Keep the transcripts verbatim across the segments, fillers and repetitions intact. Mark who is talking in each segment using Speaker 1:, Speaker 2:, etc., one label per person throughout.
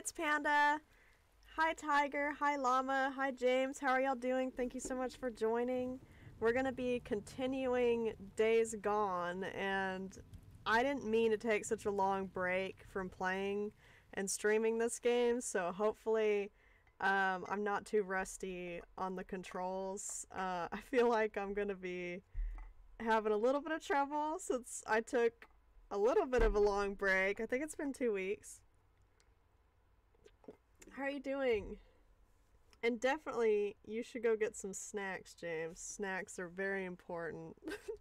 Speaker 1: Sports Panda. Hi Tiger, hi Llama, hi James. How are y'all doing? Thank you so much for joining. We're going to be continuing Days Gone, and I didn't mean to take such a long break from playing and streaming this game, so hopefully um, I'm not too rusty on the controls. Uh, I feel like I'm going to be having a little bit of trouble since I took a little bit of a long break. I think it's been two weeks. How are you doing? And definitely, you should go get some snacks, James. Snacks are very important.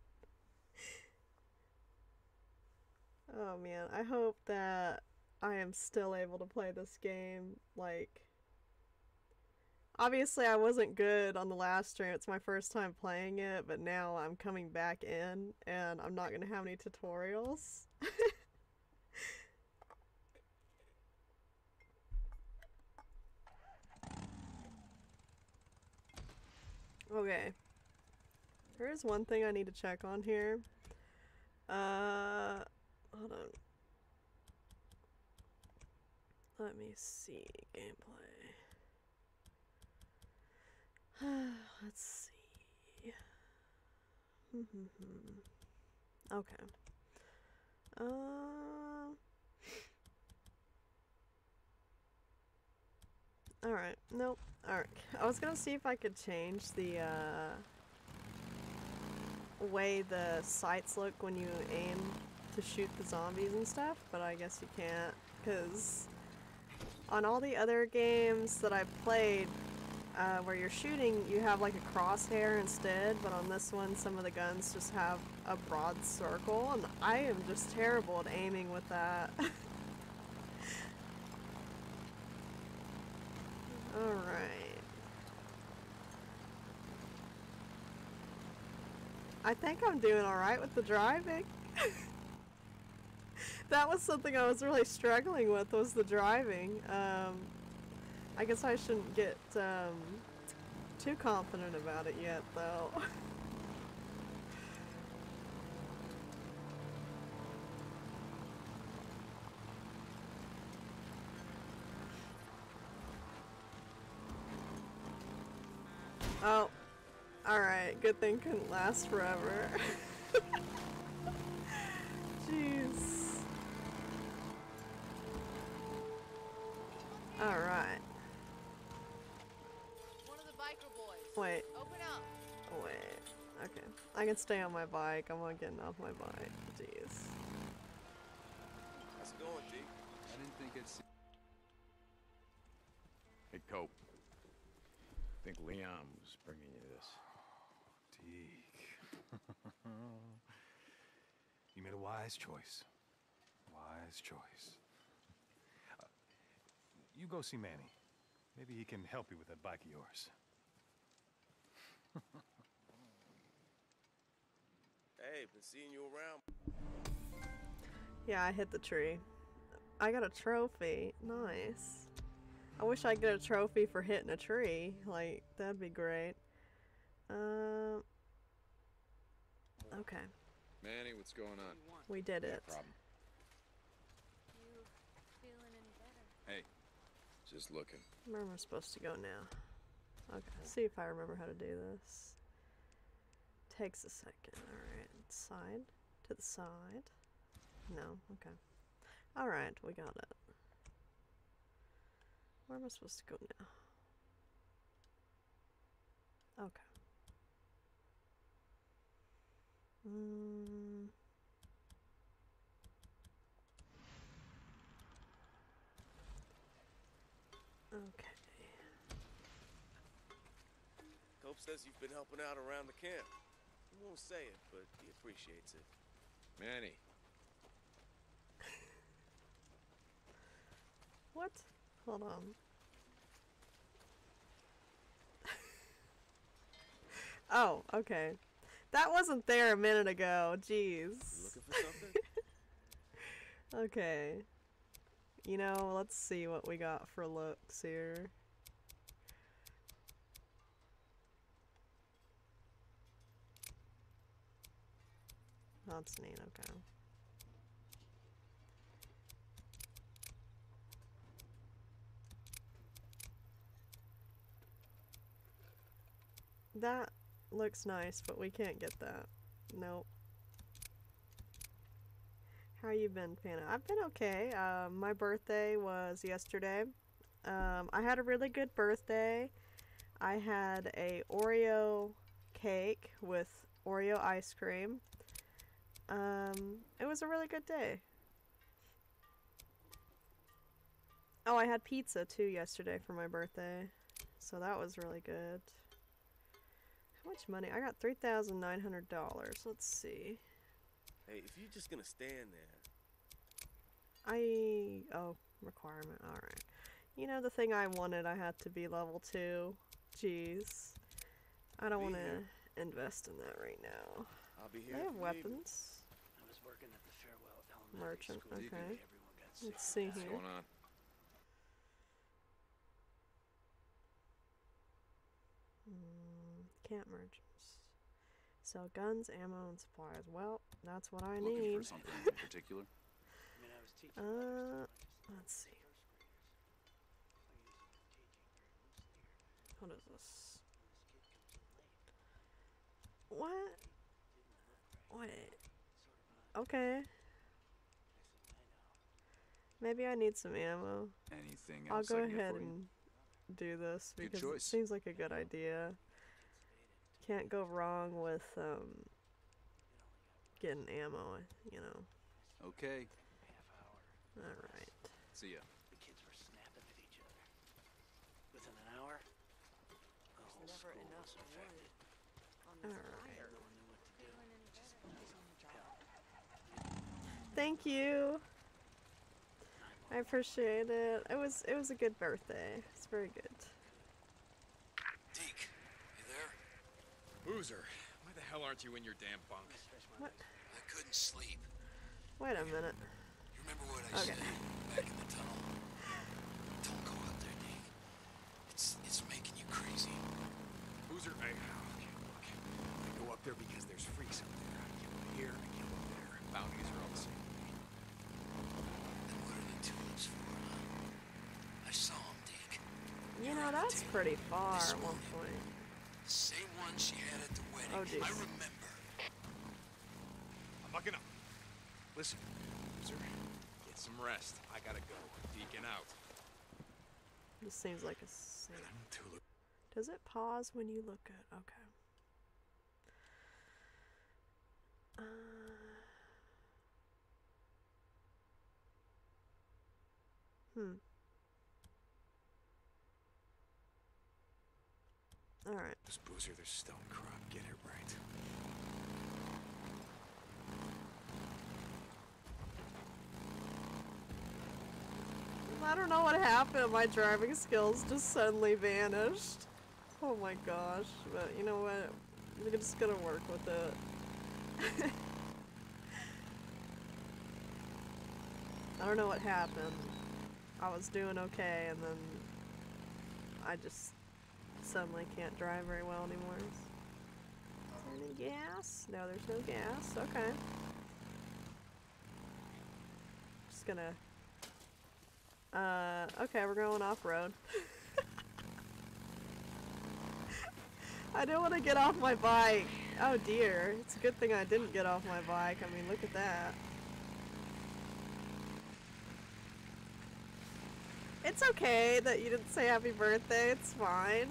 Speaker 1: Oh man, I hope that I am still able to play this game. Like, obviously I wasn't good on the last stream. It's my first time playing it, but now I'm coming back in, and I'm not going to have any tutorials. Okay. There's one thing I need to check on here. Uh, hold on. Let me see gameplay. Let's see. Okay. Uh. Alright. Nope. Alright. I was gonna see if I could change the uh, way the sights look when you aim to shoot the zombies and stuff, but I guess you can't, because on all the other games that I've played uh, where you're shooting, you have like a crosshair instead, but on this one some of the guns just have a broad circle, and I am just terrible at aiming with that. Alright. I think I'm doing alright with the driving. That was something I was really struggling with, was the driving. Um, I guess I shouldn't get um, too confident about it yet, though. Oh, alright, good thing couldn't last forever. Jeez. Alright.
Speaker 2: One of the biker boys.
Speaker 1: Wait.
Speaker 2: Open up.
Speaker 1: Wait. Okay. I can stay on my bike. I'm not getting off my bike. Jeez.
Speaker 3: How's it going, D? I didn't think it's...
Speaker 4: Hey, Cope. I think Leon was bringing you this.
Speaker 5: Deke. You made a wise choice. Wise choice. Uh, you go see Manny. Maybe he can help you with that bike of yours.
Speaker 3: Hey, been seeing you around.
Speaker 1: Yeah, I hit the tree. I got a trophy. Nice. I wish I could get a trophy for hitting a tree. Like, that'd be great. Um. Uh, okay.
Speaker 4: Manny, what's going on?
Speaker 1: We did it.
Speaker 4: No problem.
Speaker 2: You feeling any better?
Speaker 4: Hey, just looking.
Speaker 1: Where am I supposed to go now? Okay, see if I remember how to do this. Takes a second. Alright, side. To the side. No, okay. Alright, we got it. Where am I supposed to go now? Okay. Mm. Okay.
Speaker 3: Cope says you've been helping out around the camp. He won't say it, but he appreciates it.
Speaker 4: Manny.
Speaker 1: What? Hold on. Oh, okay. That wasn't there a minute ago. Jeez.
Speaker 3: You looking for something?
Speaker 1: Okay. You know, let's see what we got for looks here. That's neat, okay. That looks nice, but we can't get that. Nope. How you been, Fana? I've been okay. Um, my birthday was yesterday. Um, I had a really good birthday. I had a Oreo cake with Oreo ice cream. Um, it was a really good day. Oh, I had pizza too yesterday for my birthday. So that was really good. How much money? I got three thousand nine hundred dollars. Let's see.
Speaker 3: Hey, if you're just gonna stand there.
Speaker 1: I... Oh, requirement. Alright. You know, the thing I wanted, I had to be level two. Jeez. I don't
Speaker 3: Be
Speaker 1: want
Speaker 3: here.
Speaker 1: to invest in that right now.
Speaker 3: I'll be here.
Speaker 1: They
Speaker 3: if
Speaker 1: have
Speaker 3: you need me.
Speaker 1: weapons.
Speaker 6: I was working at the Farewell Elementary
Speaker 1: Merchant,
Speaker 6: School.
Speaker 1: okay.
Speaker 6: Everyone got sick.
Speaker 1: Let's see
Speaker 4: What's
Speaker 1: here.
Speaker 4: going on?
Speaker 1: Hmm, camp merchants. Sell guns, ammo, and supplies. Well, that's what I
Speaker 7: Looking
Speaker 1: need.
Speaker 7: for something in particular?
Speaker 6: I mean, I was teaching.
Speaker 1: Uh, let's see. What is this? What? Wait. Okay. Maybe I need some ammo.
Speaker 7: Anything
Speaker 1: I'll
Speaker 7: else
Speaker 1: go
Speaker 7: I can get
Speaker 1: ahead
Speaker 7: for you?
Speaker 1: and do this
Speaker 7: Good
Speaker 1: because it
Speaker 7: choice.
Speaker 1: seems like a good idea. Can't go wrong with um getting ammo, you know.
Speaker 7: Okay,
Speaker 6: Half hour.
Speaker 1: All right.
Speaker 7: see ya.
Speaker 6: The kids were snapping at each other. Within an hour, the whole
Speaker 2: never
Speaker 6: school
Speaker 2: enough
Speaker 6: was affected.
Speaker 1: All right.
Speaker 6: No one knew what to do.
Speaker 2: Feeling any better?
Speaker 1: Thank you. I appreciate it. It was it was a good birthday. It's very good.
Speaker 8: Deke, you there?
Speaker 4: Boozer, why the hell aren't you in your damn bunk?
Speaker 1: What?
Speaker 8: I couldn't sleep.
Speaker 1: Wait a minute.
Speaker 8: You remember what I
Speaker 1: Okay.
Speaker 8: said back in the tunnel? Don't go out there, Deke. It's it's making you crazy.
Speaker 4: Boozer, I... Okay, look. I go up there because there's freaks out there. I kill them here, I kill them there. Bounties are all the same to me.
Speaker 8: Then what are the tulips for, huh? I saw him, Deke.
Speaker 1: You know, that's pretty far
Speaker 8: This
Speaker 1: at one
Speaker 8: morning.
Speaker 1: point.
Speaker 8: The same one she had at the wedding.
Speaker 1: Oh, jeez.
Speaker 8: I remember.
Speaker 4: I'm bucking up. Listen, Boozer, get some rest. I gotta go. Deacon out.
Speaker 1: This seems like a scene.
Speaker 4: Tulip.
Speaker 1: Does it pause when you look at? Okay. Uh, hmm. All right.
Speaker 4: This Boozer, this stone crop. Get it right.
Speaker 1: I don't know what happened. My driving skills just suddenly vanished. Oh my gosh. But you know what? We're just gonna work with it. I don't know what happened. I was doing okay and then I just suddenly can't drive very well anymore. Is there any gas? No, there's no gas. Okay. Just gonna Uh, okay, we're going off-road. I don't want to get off my bike. Oh dear, it's a good thing I didn't get off my bike. I mean, look at that. It's okay that you didn't say happy birthday, it's fine.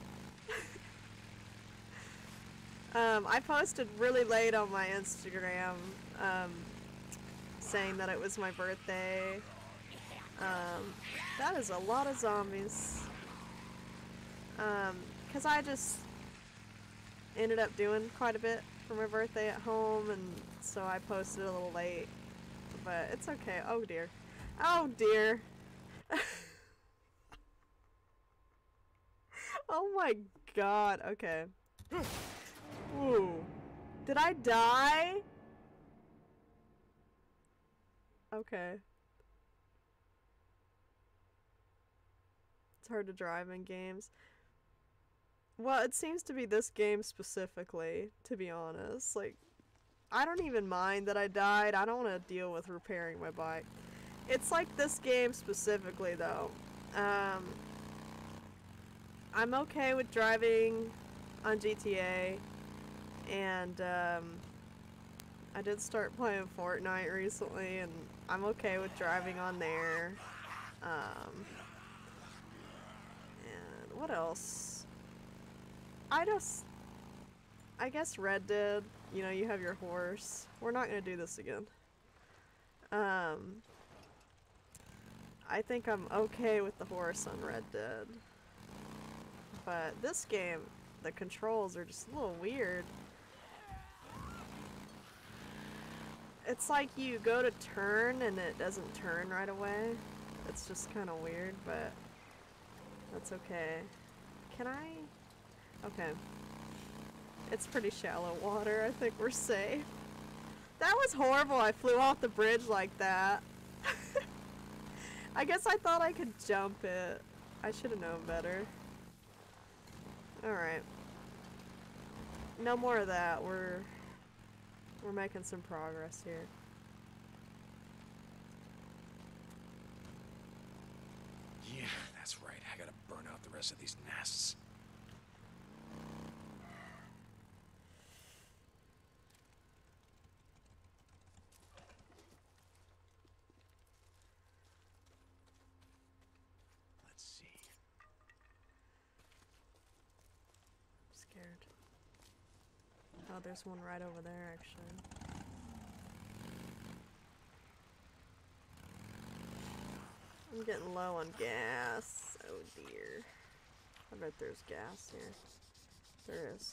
Speaker 1: um, I posted really late on my Instagram, um, saying that it was my birthday. Um, that is a lot of zombies. Um, cause I just ended up doing quite a bit for my birthday at home, and so I posted a little late. But it's okay. Oh dear. Oh dear. Oh my god. Okay. Ooh. Did I die? Okay. It's hard to drive in games. Well, it seems to be this game specifically, to be honest. Like, I don't even mind that I died. I don't want to deal with repairing my bike. It's like this game specifically, though. Um, I'm okay with driving on G T A, and um, I did start playing Fortnite recently, and I'm okay with driving on there. Um, and what else? I just, I guess Red Dead, you know, you have your horse. We're not gonna do this again. Um, I think I'm okay with the horse on Red Dead. But this game, the controls are just a little weird. It's like you go to turn and it doesn't turn right away. It's just kind of weird, but that's okay. Can I? Okay. It's pretty shallow water. I think we're safe. That was horrible. I flew off the bridge like that. I guess I thought I could jump it. I should have known better. Alright. No more of that. We're we're making some progress here.
Speaker 4: Yeah, that's right. I gotta burn out the rest of these nests. Let's see.
Speaker 1: I'm scared. Oh, there's one right over there, actually. I'm getting low on gas. Oh dear. I bet there's gas here. There is.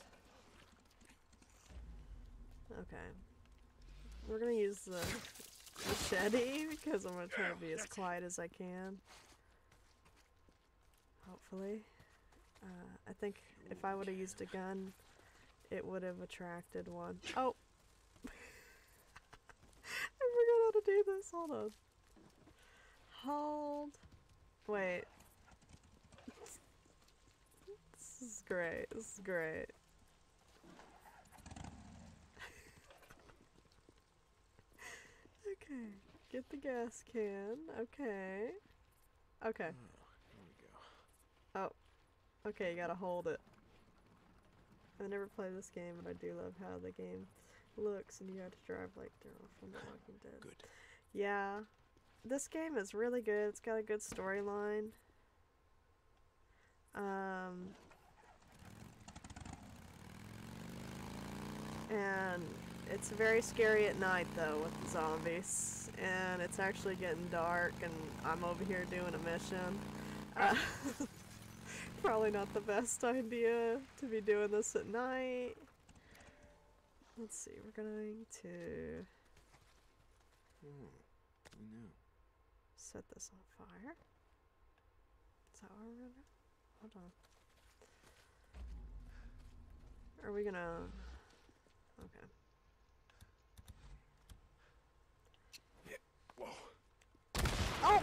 Speaker 1: Okay. We're gonna use the machete because I'm gonna try to be as quiet as I can. Hopefully. Uh, I think if I would have used a gun, it would have attracted one. Oh! I forgot how to do this. Hold on. Hold. Wait. This is great. This is great. Okay. Get the gas can. Okay. Okay.
Speaker 4: Oh, here we go.
Speaker 1: Oh. Okay, you gotta hold it. I've never played this game, but I do love how the game looks, and you have to drive like Daryl from The Walking Dead.
Speaker 4: Good.
Speaker 1: Yeah. This game is really good. It's got a good storyline. Um, and it's very scary at night, though, with the zombies. And it's actually getting dark, and I'm over here doing a mission. Uh, probably not the best idea to be doing this at night. Let's see, we're going to
Speaker 4: Hmm. Who knew?
Speaker 1: set this on fire. Is that what we're gonna do? Hold on. Are we gonna... Okay.
Speaker 4: Yeah. Whoa.
Speaker 1: Oh!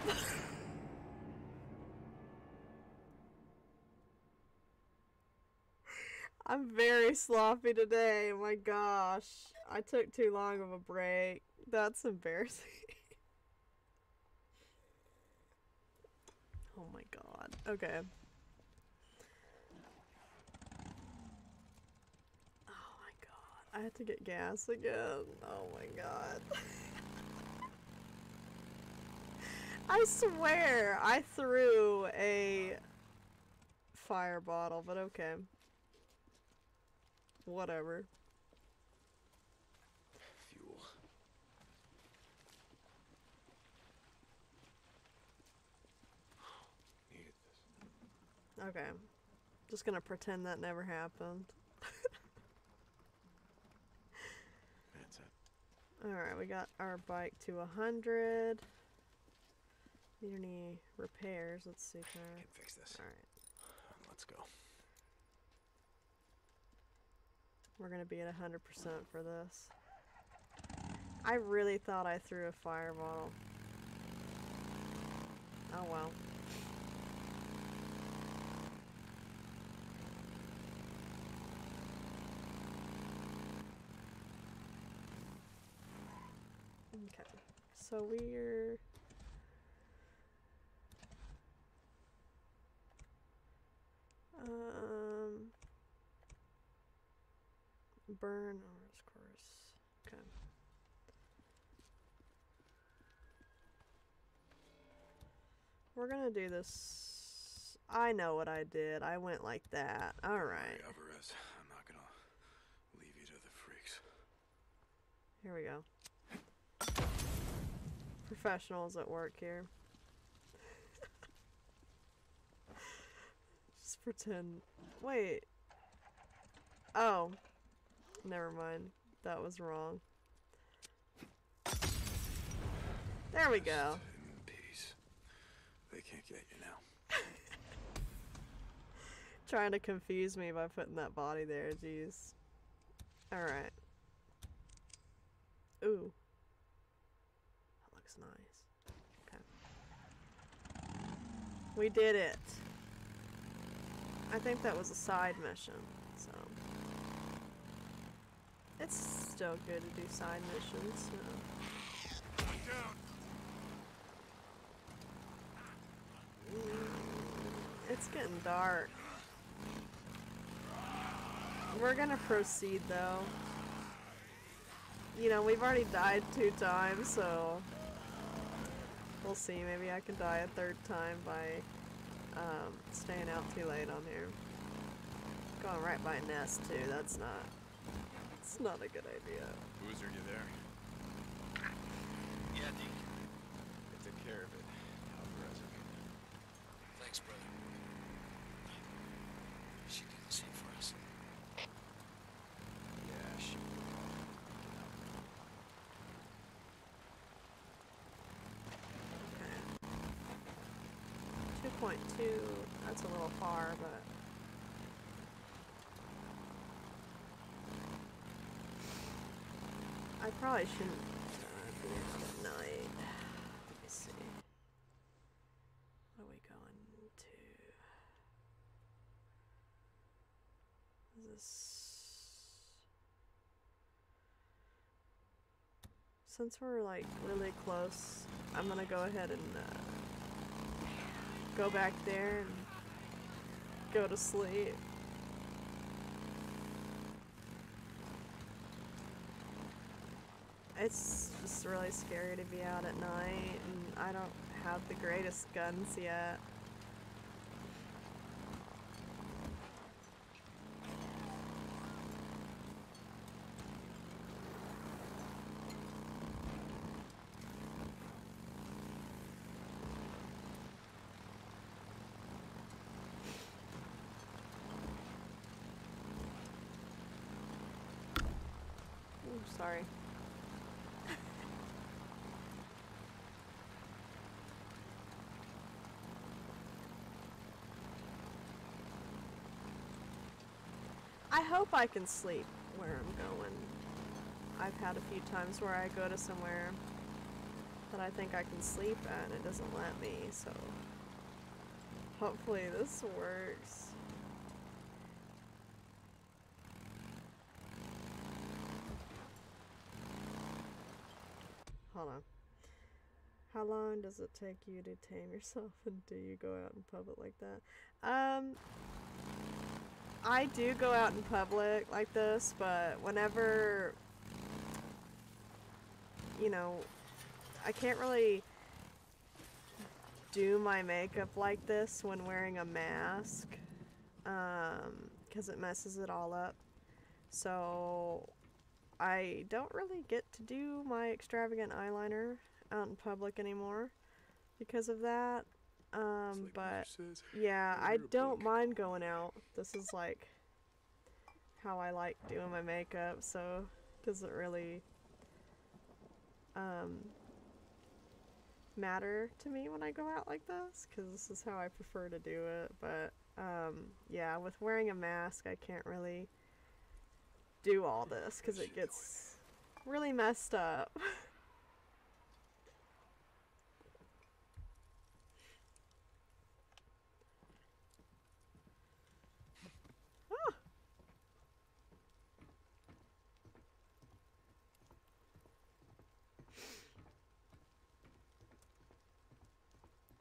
Speaker 1: I'm very sloppy today. Oh my gosh. I took too long of a break. That's embarrassing. Oh my god. Okay. Oh my god. I had to get gas again. Oh my god. I swear I threw a fire bottle, but okay. Whatever.
Speaker 4: Fuel. Needed this.
Speaker 1: Okay. Just gonna pretend that never happened.
Speaker 4: That's it.
Speaker 1: Alright, we got our bike to a hundred. Need any repairs? Let's see.
Speaker 4: I can fix this.
Speaker 1: Alright.
Speaker 4: Let's go.
Speaker 1: We're gonna be at a hundred percent for this. I really thought I threw a fire bottle. Oh well. Okay. So we're um burn, or of course. Okay. We're gonna do this. I know what I did. I went like that. Alright.
Speaker 4: Alvarez, I'm not gonna leave you to the freaks.
Speaker 1: Here we go. Professionals at work here. Just pretend. Wait. Oh. Never mind. That was wrong. There we go.
Speaker 4: In peace. They can't get you now.
Speaker 1: Trying to confuse me by putting that body there, jeez. Alright. Ooh. That looks nice. Okay. We did it. I think that was a side mission, so. It's still good to do side missions, so. It's getting dark. We're gonna proceed though. You know, we've already died two times, so we'll see. Maybe I can die a third time by um, staying out too late on here. Going right by Nest too. That's not. It's not a good idea.
Speaker 4: Boozer, you there?
Speaker 8: Yeah, Deke.
Speaker 4: I took care of it. Alvarez, okay.
Speaker 8: Thanks, brother. She did the same for us.
Speaker 4: Yeah, she
Speaker 1: Okay. two point two. That's a little far, but. I probably shouldn't uh, be out at night. Let me see. What are we going to? Is this? Since we're like really close, I'm gonna go ahead and uh, go back there and go to sleep. It's just really scary to be out at night, and I don't have the greatest guns yet. Ooh, sorry. I hope I can sleep where I'm going. I've had a few times where I go to somewhere that I think I can sleep at and it doesn't let me, so hopefully this works. Hold on. How long does it take you to tame yourself, and do you go out in public like that? Um... I do go out in public like this, but whenever, you know, I can't really do my makeup like this when wearing a mask, um, because it messes it all up. So I don't really get to do my extravagant eyeliner out in public anymore because of that. Um, but yeah, I don't mind going out. This is like how I like doing my makeup, so it doesn't really um, matter to me when I go out like this, because this is how I prefer to do it. But um, yeah, with wearing a mask, I can't really do all this because it gets really messed up.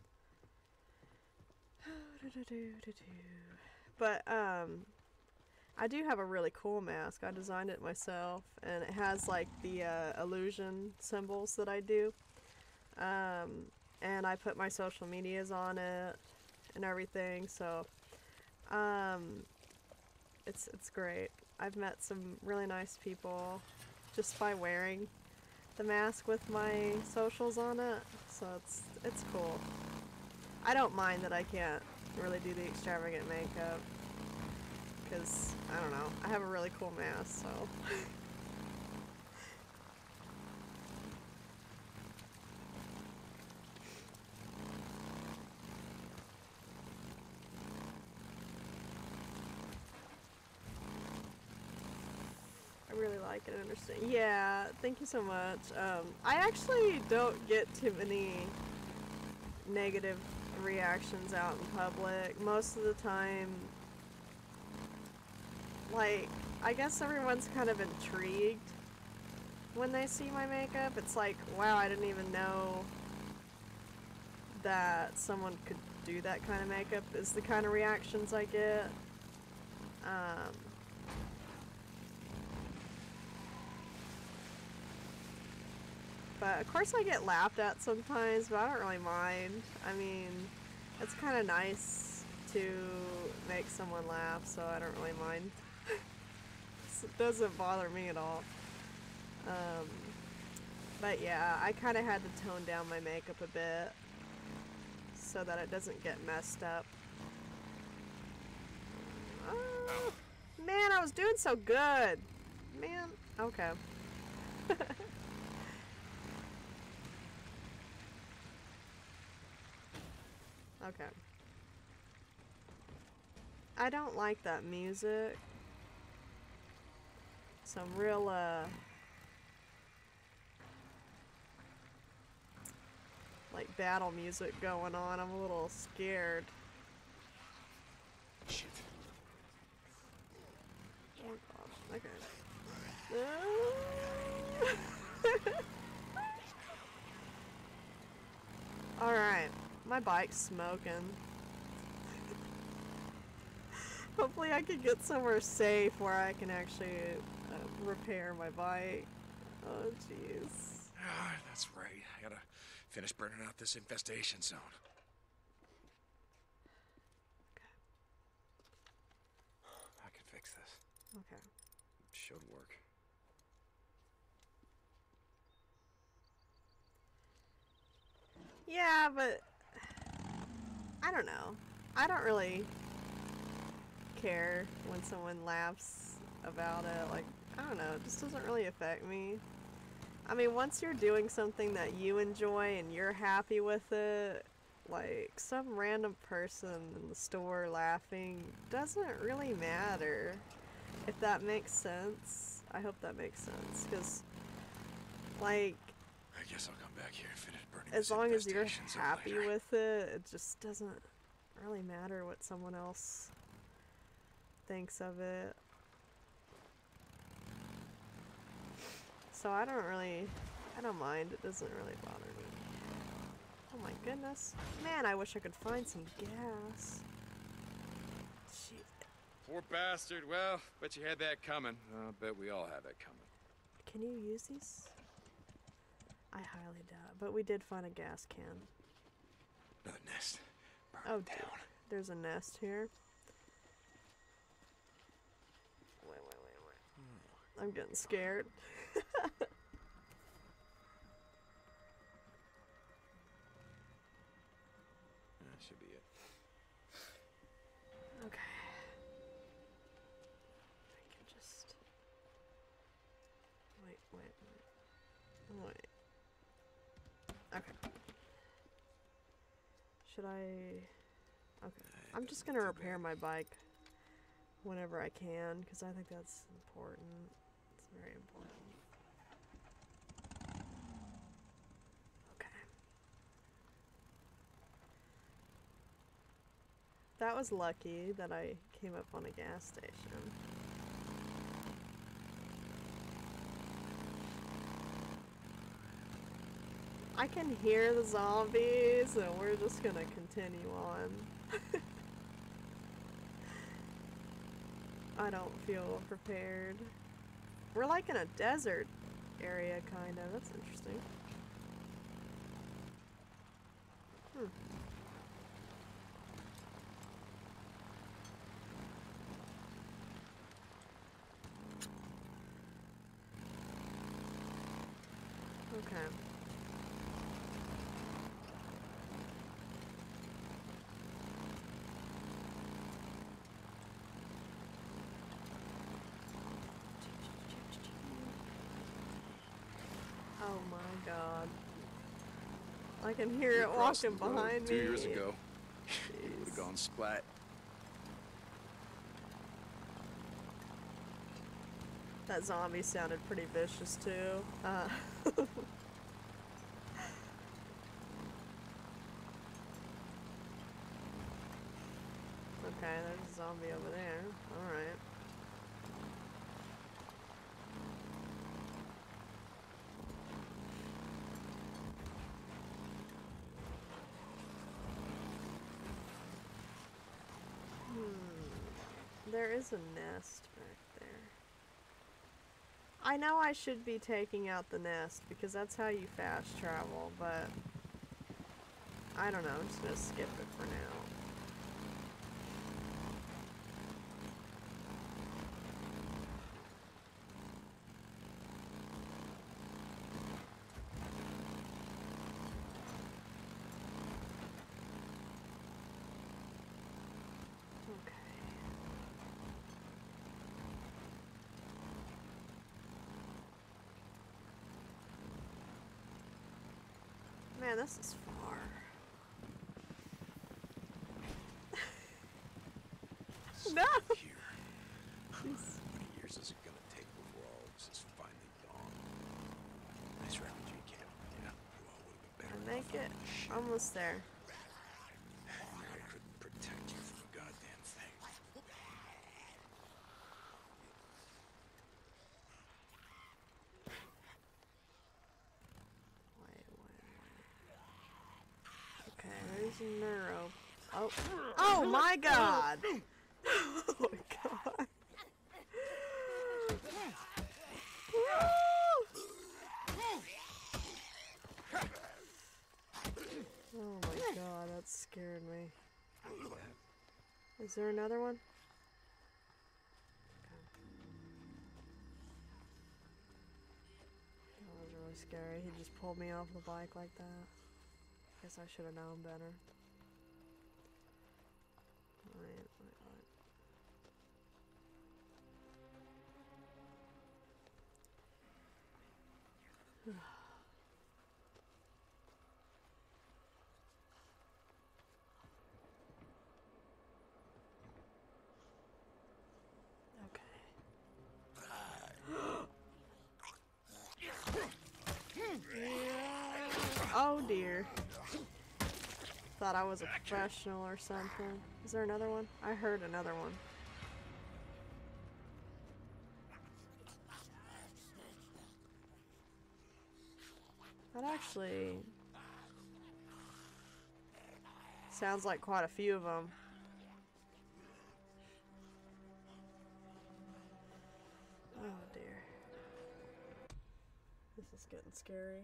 Speaker 1: But um I do have a really cool mask. I designed it myself, and it has like the uh, illusion symbols that I do. Um, and I put my social medias on it and everything, so um, it's it's great. I've met some really nice people just by wearing the mask with my socials on it, so it's it's cool. I don't mind that I can't really do the extravagant makeup, because, I don't know, I have a really cool mask, so. I really like it and understand. Yeah, thank you so much. Um, I actually don't get too many negative reactions out in public. Most of the time, like, I guess everyone's kind of intrigued when they see my makeup. It's like, wow, I didn't even know that someone could do that kind of makeup, is the kind of reactions I get. Um, but of course I get laughed at sometimes, but I don't really mind. I mean, it's kind of nice to make someone laugh, so I don't really mind. It doesn't bother me at all. Um, but yeah, I kind of had to tone down my makeup a bit so that it doesn't get messed up. Oh, man, I was doing so good. Man, okay. Okay. I don't like that music. Some real, uh... like, battle music going on. I'm a little scared.
Speaker 4: Shit.
Speaker 1: Oh gosh, okay. Alright, my bike's smoking. Hopefully I can get somewhere safe where I can actually uh, repair my bike. Oh jeez.
Speaker 4: Ah, that's right. I gotta finish burning out this infestation zone. I can fix this.
Speaker 1: Okay.
Speaker 4: Should work.
Speaker 1: Yeah, but I don't know. I don't really care when someone laughs about it. Like, I don't know, it just doesn't really affect me. I mean, once you're doing something that you enjoy and you're happy with it, like, some random person in the store laughing doesn't really matter. If that makes sense. I hope that makes sense, because, like,
Speaker 4: I guess I'll come back here and finish burning
Speaker 1: as
Speaker 4: this
Speaker 1: long as you're
Speaker 4: infestation zone
Speaker 1: happy
Speaker 4: later.
Speaker 1: with it, it just doesn't really matter what someone else thinks of it. So I don't really, I don't mind. It doesn't really bother me. Oh my goodness. Man, I wish I could find some gas. Jeez.
Speaker 4: Poor bastard. Well, bet you had that coming. I bet we all had that coming.
Speaker 1: Can you use these? I highly doubt, but we did find a gas can.
Speaker 4: Another nest. Burn
Speaker 1: Oh,
Speaker 4: it
Speaker 1: dude.
Speaker 4: down.
Speaker 1: There's a nest here. Wait, wait, wait, wait. I'm getting scared.
Speaker 4: That should be it.
Speaker 1: Okay. I can just... Wait, wait, wait. Wait. Okay. Should I... Okay. I'm just gonna repair my bike whenever I can, because I think that's important. It's very important. Okay. That was lucky that I came up on a gas station. I can hear the zombies, and we're just gonna continue on. I don't feel prepared. We're like in a desert area, kind of. That's interesting. Hmm. Okay. Oh my god. I can hear
Speaker 4: You
Speaker 1: it
Speaker 4: crossed
Speaker 1: walking
Speaker 4: the road
Speaker 1: behind
Speaker 4: two
Speaker 1: me.
Speaker 4: years ago. Would have
Speaker 1: Jeez.
Speaker 4: gone splat.
Speaker 1: That zombie sounded pretty vicious too. Uh, Okay, there's a zombie over there. Alright. Hmm. There is a nest back there. I know I should be taking out the nest because that's how you fast travel, but I don't know, I'm just gonna skip it for now. Man, this is far. No!
Speaker 4: Here. How many years is it gonna take before all this is finally gone? Nice refugee camp. Yeah, you all would have been better.
Speaker 1: I make
Speaker 4: off
Speaker 1: it.
Speaker 4: on the ship.
Speaker 1: Almost there.
Speaker 4: I couldn't protect you from a goddamn thing.
Speaker 1: Wait, wait, wait. Okay, there's a neuro. Oh. Oh my god! Oh my god. Oh my god, that scared me. Is there another one? That was really scary. He just pulled me off the bike like that. Guess I should have known better. Wait, wait, wait. Oh dear. Thought I was a professional or something. Is there another one? I heard another one. That actually sounds like quite a few of them. Oh dear. This is getting scary.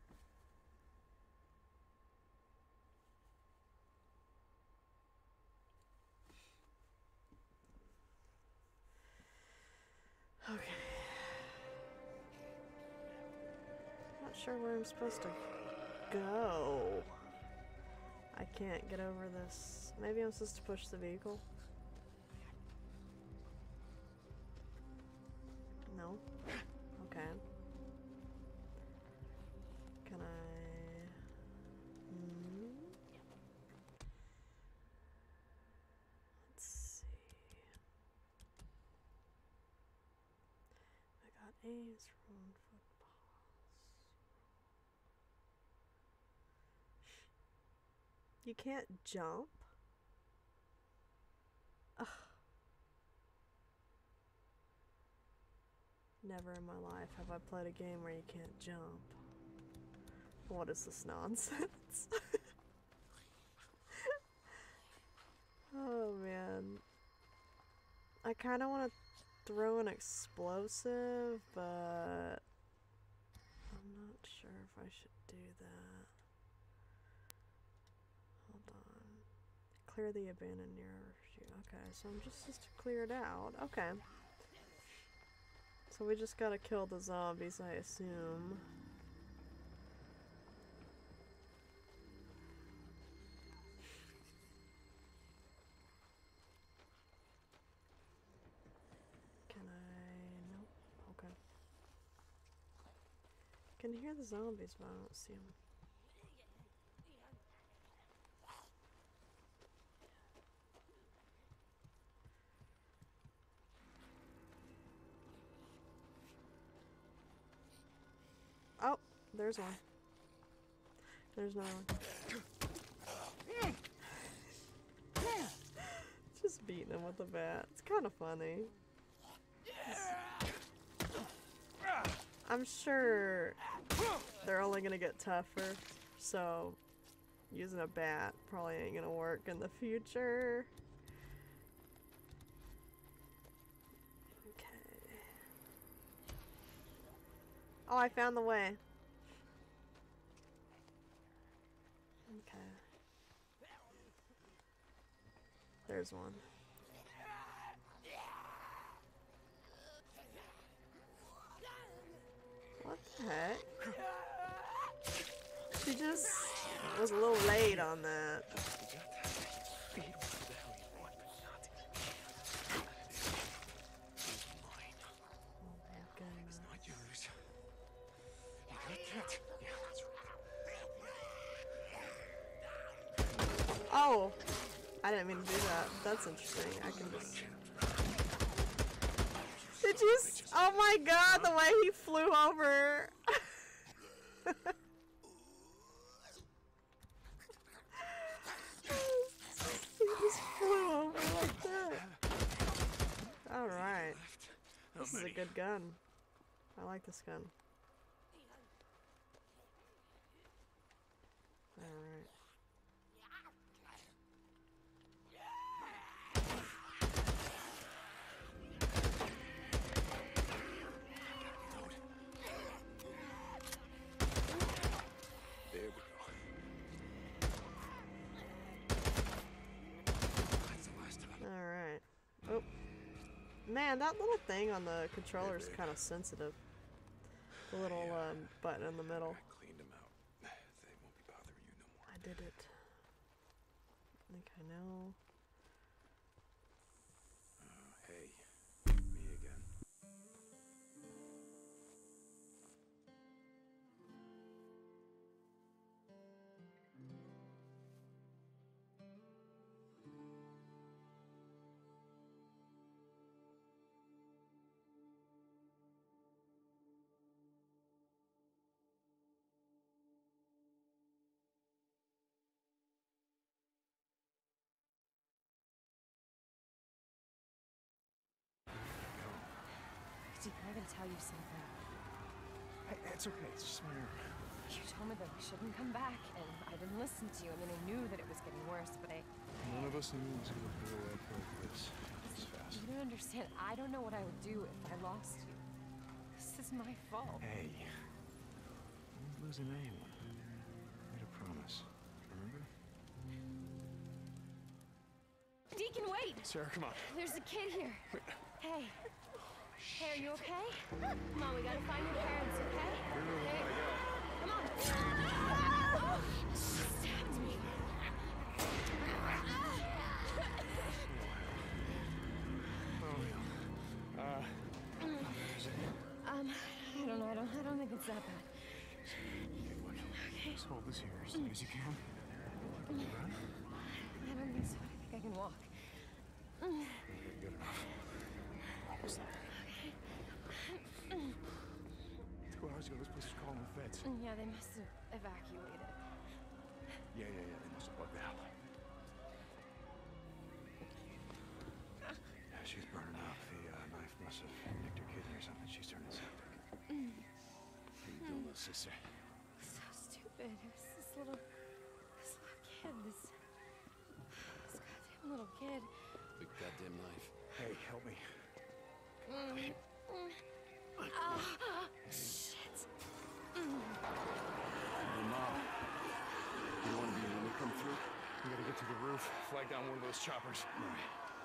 Speaker 1: Okay. Not sure where I'm supposed to go. I can't get over this. Maybe I'm supposed to push the vehicle? No? Okay. Can I... Hmm? Let's see. I got A's from footballs. You can't jump? Ugh. Never in my life have I played a game where you can't jump. What is this nonsense? Oh man. I kind of want to throw an explosive, but I'm not sure if I should do that. Hold on. Clear the abandoned near. Okay, so I'm just just to clear it out. Okay. So we just gotta kill the zombies, I assume. Can I? Nope. Okay. Can hear the zombies, but I don't see them. Oh, there's one. There's another one. Just beating him with a bat. It's kind of funny. I'm sure they're only gonna get tougher, so using a bat probably ain't gonna work in the future. Oh, I found the way. Okay. There's one. What the heck? She just was a little late on that. Oh, I didn't mean to do that. That's interesting. I can just. Did you? S oh my God! The way he flew over. He just flew over like that. All right. This is a good gun. I like this gun. All right. Alright. Oh. Man, that little thing on the controller is kind of sensitive. The little um, button in the middle.
Speaker 4: I cleaned them out. They won't be bothering you no more.
Speaker 1: I did it. I think I know.
Speaker 4: Uh, hey, me again.
Speaker 2: Deacon, I gotta tell you something.
Speaker 5: Hey, it's okay. It's just my nerve.
Speaker 2: You told me that I shouldn't come back, and I didn't listen to you. I mean, I knew that it was getting worse, but I...
Speaker 5: None of us knew it was gonna go like this. This fast.
Speaker 2: You don't understand. I don't know what I would do if I lost you. This is my fault.
Speaker 5: Hey, no one's losing anyone. Made a promise. Remember?
Speaker 2: Deacon, wait!
Speaker 5: Sarah, come on.
Speaker 2: There's a kid here. Hey. Hey, are you okay? Come on, we gotta find your parents, okay? Hey, come on. Oh, stabbed me.
Speaker 5: Oh, uh,
Speaker 2: Um, I don't know. I don't. I don't think it's that bad.
Speaker 5: okay, just hold this here as long as you can. Run.
Speaker 2: I don't think so. I think I can walk.
Speaker 5: Okay, good enough. Almost there. Two hours ago, this place was calling the feds.
Speaker 2: Yeah, they must have evacuated.
Speaker 5: Yeah, yeah, yeah. They must have bugged out. Yeah, she's burning up. The uh, knife must have nicked her kidney or something. She's turning septic.
Speaker 7: How you doing, little sister?
Speaker 2: So stupid. It was this little, this little kid. This, this goddamn little kid.
Speaker 7: Big goddamn knife.
Speaker 5: Hey, help me.
Speaker 2: Mm. Mm. Oh, shit. Mm.
Speaker 5: Hey, Mom. You don't want to be when we come through? We gotta get to the roof, flag down one of those choppers. All right.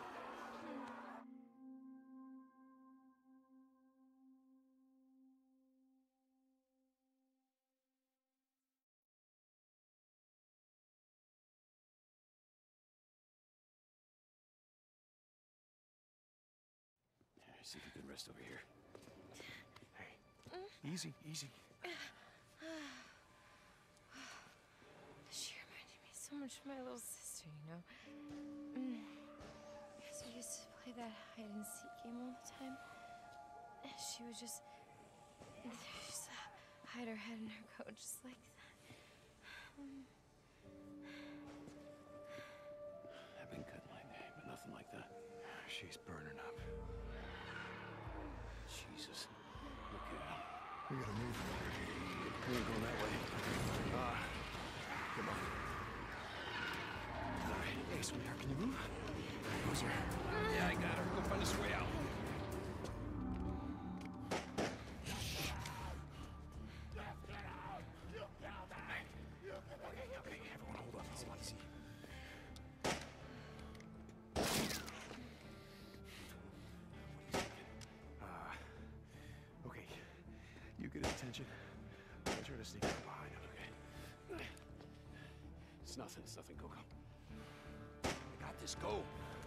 Speaker 4: See if you can rest over here.
Speaker 5: Hey, easy, easy.
Speaker 2: She reminded me so much of my little sister, you know? Mm. Because we used to play that hide and seek game all the time. And she would just, just hide her head in her coat just like that. Um.
Speaker 4: I've been cut my day, but nothing like that.
Speaker 5: She's burning up.
Speaker 4: Jesus. Okay.
Speaker 5: We gotta move. We ain't going that way. Ah, uh, come on. All right. Hey, sweetheart, can you move? Who's here?
Speaker 4: Yeah, I got her. Go find us a way out.
Speaker 5: Okay, okay, everyone hold up. Easy, easy. Get his attention. I'll try to sneak up behind him, okay?
Speaker 4: It's nothing, it's nothing, Coco. I got this, go!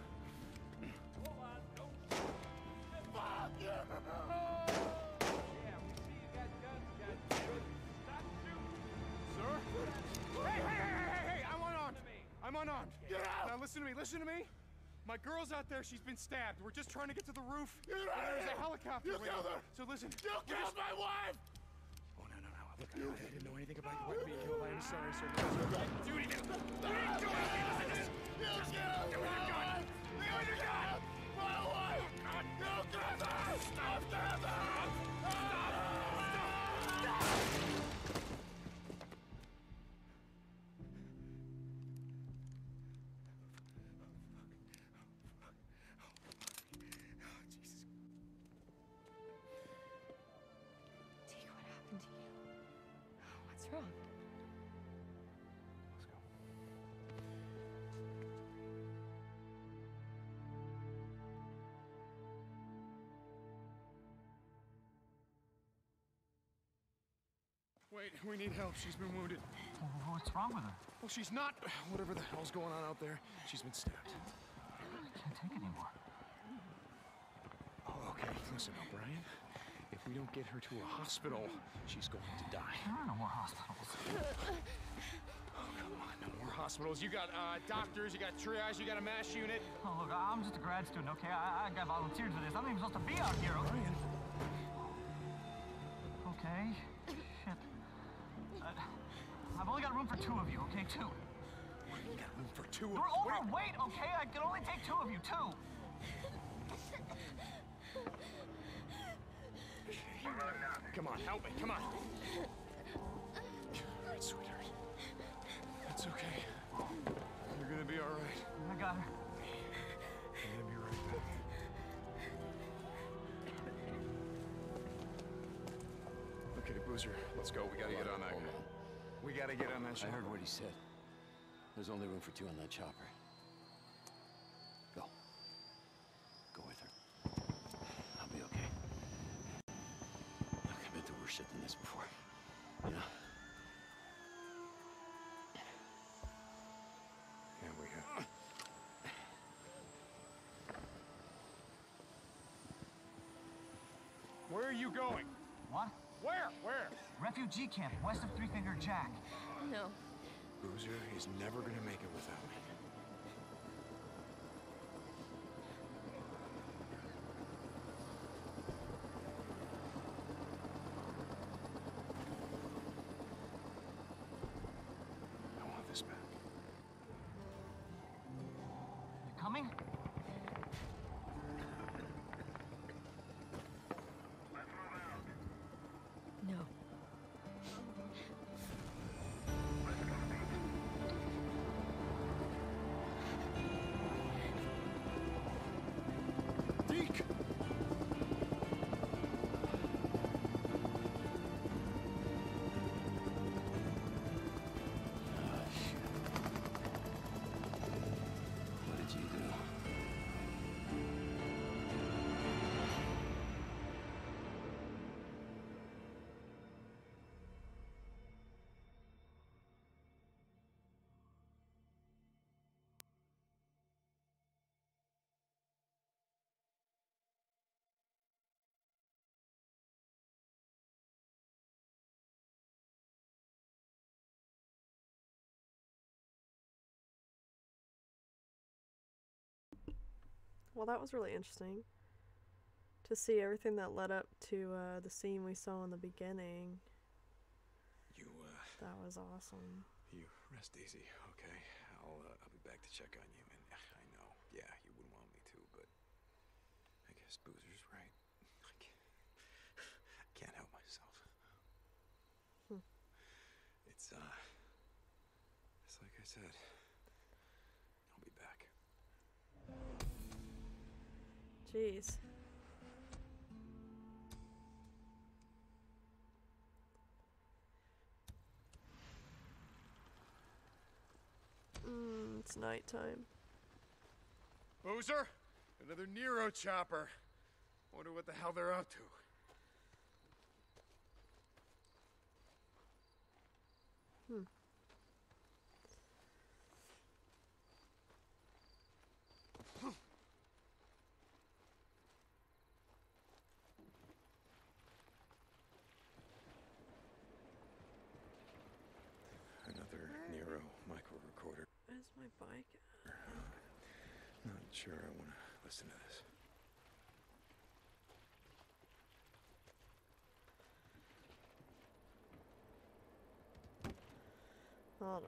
Speaker 9: Fuck you! Yeah, we see you got guns, you got guns. Stop shooting!
Speaker 5: Sir? Hey, hey, hey, hey, hey! I'm unarmed! I'm unarmed!
Speaker 9: Get out!
Speaker 5: Now listen to me, listen to me! My girl's out there, she's been stabbed. We're just trying to get to the roof.
Speaker 9: Get
Speaker 5: and
Speaker 9: out
Speaker 5: there's
Speaker 9: of here.
Speaker 5: a helicopter
Speaker 9: You killed her!
Speaker 5: So listen.
Speaker 9: You killed
Speaker 5: just...
Speaker 9: my wife!
Speaker 5: Oh, no, no, no. Look, I, I didn't know anything about your wife being killed. I am sorry, sir. No, sir. Do anything! You didn't do anything!
Speaker 9: You killed
Speaker 5: Give me the gun!
Speaker 9: You killed my wife! You killed her! Stop! Stop! Stop!
Speaker 2: What's wrong?
Speaker 5: Let's go. Wait, we need help. She's been wounded.
Speaker 10: Well, what's wrong with her?
Speaker 5: Well, she's not. Whatever the hell's going on out there, she's been stabbed.
Speaker 10: I can't take anymore.
Speaker 5: Oh, okay. Listen, O'Brien. If we don't get her to a hospital, she's going to die.
Speaker 10: There are no more hospitals.
Speaker 5: Oh, come on. No more hospitals. You got uh, doctors, you got triage, you got a MASH unit.
Speaker 10: Oh, look, I'm just a grad student, okay? I, I got volunteered for this. I'm not even supposed to be out here, okay?
Speaker 5: Brian.
Speaker 10: Okay. Shit. Uh, I've only got room for two of you, okay? Two.
Speaker 5: You got room for two of
Speaker 10: You're
Speaker 5: us.
Speaker 10: overweight, okay? I can only take two of you, two.
Speaker 5: Come on, help me, come on. All right, sweetheart. That's okay. You're gonna be all right.
Speaker 10: I got her.
Speaker 5: I'm gonna be right back. Okay, Boozer, let's go. We gotta get on that.
Speaker 4: Hold on.
Speaker 5: We gotta get on that
Speaker 4: I
Speaker 5: ship.
Speaker 4: heard what he said. There's only room for two on that chopper. Go. Go with her. I'll be okay. Look, I've been through worse shit than this before. You know?
Speaker 5: Yeah, we have. Where are you going?
Speaker 10: What?
Speaker 5: Where? Where?
Speaker 10: Refugee camp, west of Three Finger Jack.
Speaker 2: No.
Speaker 5: Boozer is never gonna make it without me. I want this back.
Speaker 10: You coming?
Speaker 2: No.
Speaker 1: Well, that was really interesting. To see everything that led up to uh, the scene we saw in the beginning.
Speaker 5: You, uh...
Speaker 1: That was awesome.
Speaker 5: You rest easy, okay? I'll, uh, I'll be back to check on you, and I know, yeah, you wouldn't want me to, but I guess Boozer's right. I can't, I can't help myself.
Speaker 1: Hmm.
Speaker 5: It's, uh... It's like I said. I'll be back.
Speaker 1: Jeez. Mm, it's nighttime.
Speaker 11: Boozer? Another Nero chopper. Wonder what the hell they're up to.
Speaker 1: Hmm.
Speaker 5: Another Nero micro recorder.
Speaker 1: Where's my bike at?
Speaker 5: Not sure I want to listen to this.
Speaker 1: Hold on.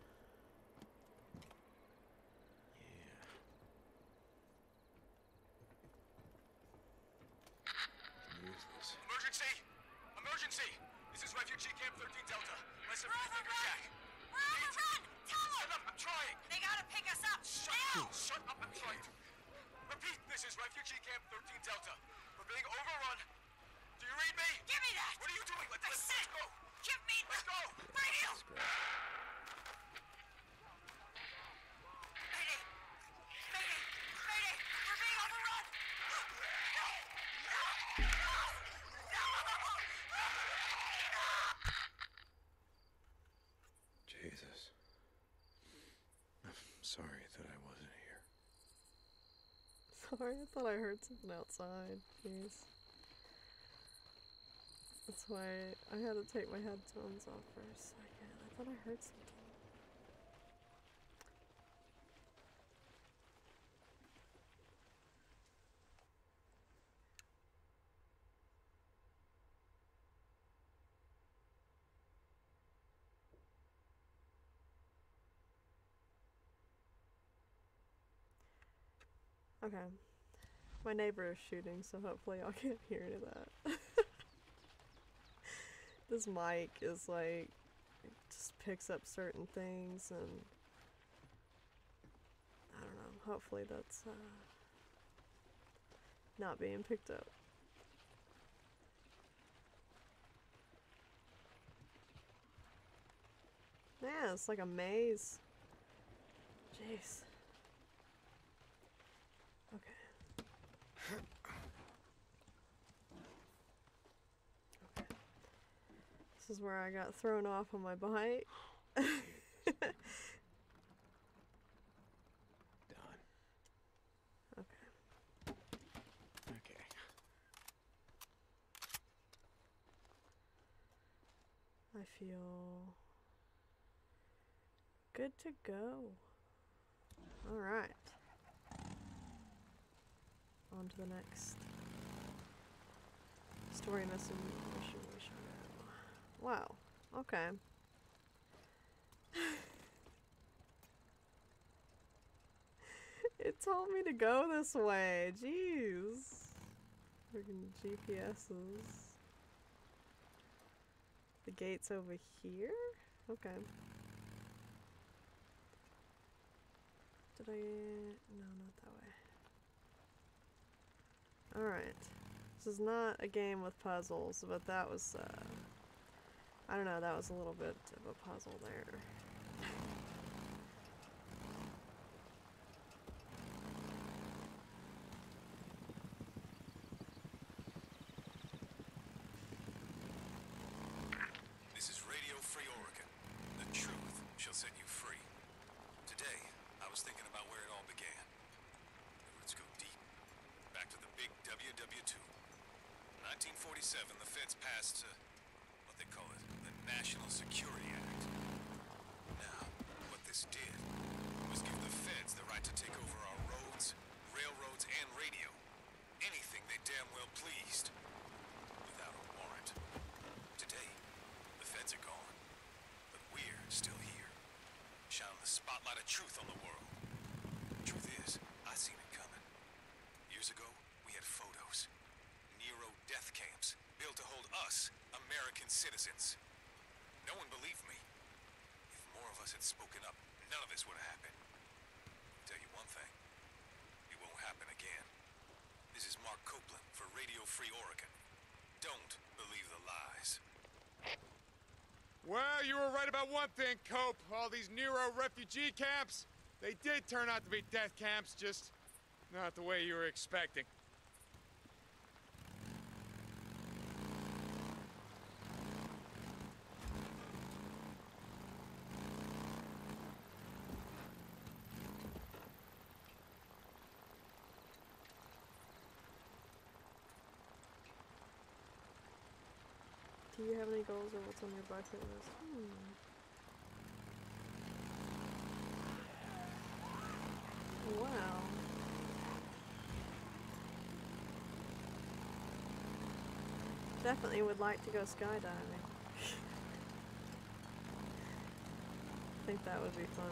Speaker 5: Yeah. Use this.
Speaker 11: Emergency! Emergency! This is Refugee Camp thirteen Delta. Less than fifty finger jack.
Speaker 12: Run! Run! Tell them!
Speaker 11: Shut up! I'm trying!
Speaker 12: They gotta pick us up!
Speaker 11: Shut
Speaker 12: now!
Speaker 11: up! Shut up! I'm trying to. Repeat, this is Refugee Camp thirteen Delta. We're being overrun. Do you read me?
Speaker 12: Give me that!
Speaker 11: What are you doing? Let's,
Speaker 12: I
Speaker 11: let's,
Speaker 12: said,
Speaker 11: let's go!
Speaker 12: give me
Speaker 11: Let's
Speaker 12: the
Speaker 11: go!
Speaker 12: radio! Mayday! Mayday! Mayday! We're being overrun! No! No! No! No!
Speaker 5: Jesus. I'm sorry that I wasn't here.
Speaker 1: Sorry, I thought I heard something outside. Jeez. That's why I had to take my headphones off for a second. I thought I heard something. Okay. My neighbor is shooting, so hopefully y'all can't hear any of that. This mic is like, it just picks up certain things, and I don't know, hopefully that's uh, not being picked up. Yeah, it's like a maze. Jeez. Okay. This is where I got thrown off on my bike.
Speaker 5: Done.
Speaker 1: Okay.
Speaker 5: Okay.
Speaker 1: I feel good to go. Alright. On to the next story mission. mission, mission. Wow. Okay. It told me to go this way. Jeez. Freaking G P S's. The gate's over here? Okay. Did I... No, not that way. Alright. This is not a game with puzzles, but that was, uh... I don't know, that was a little bit of a puzzle there.
Speaker 13: This is Radio Free Oregon. The truth shall set you free. Today, I was thinking about where it all began. The roots go deep. Back to the big W W two. nineteen forty-seven, the feds passed uh, what they call it, the National Security Act. Now, what this did was give the feds the right to take over our roads, railroads, and spotlight of truth on the world. Truth is, I seen it coming. Years ago, we had photos. Nero death camps built to hold us, American citizens. No one believed me. If more of us had spoken up, none of this would have happened. I'll tell you one thing. It won't happen again. This is Mark Copeland for Radio Free Oregon. Don't believe the lies.
Speaker 11: Well, you were right about one thing, Cope. All these Nero refugee camps, they did turn out to be death camps, just not the way you were expecting.
Speaker 1: Do you have any goals or what's on your bucket list? Hmm. Wow. Definitely would like to go skydiving. I think that would be fun.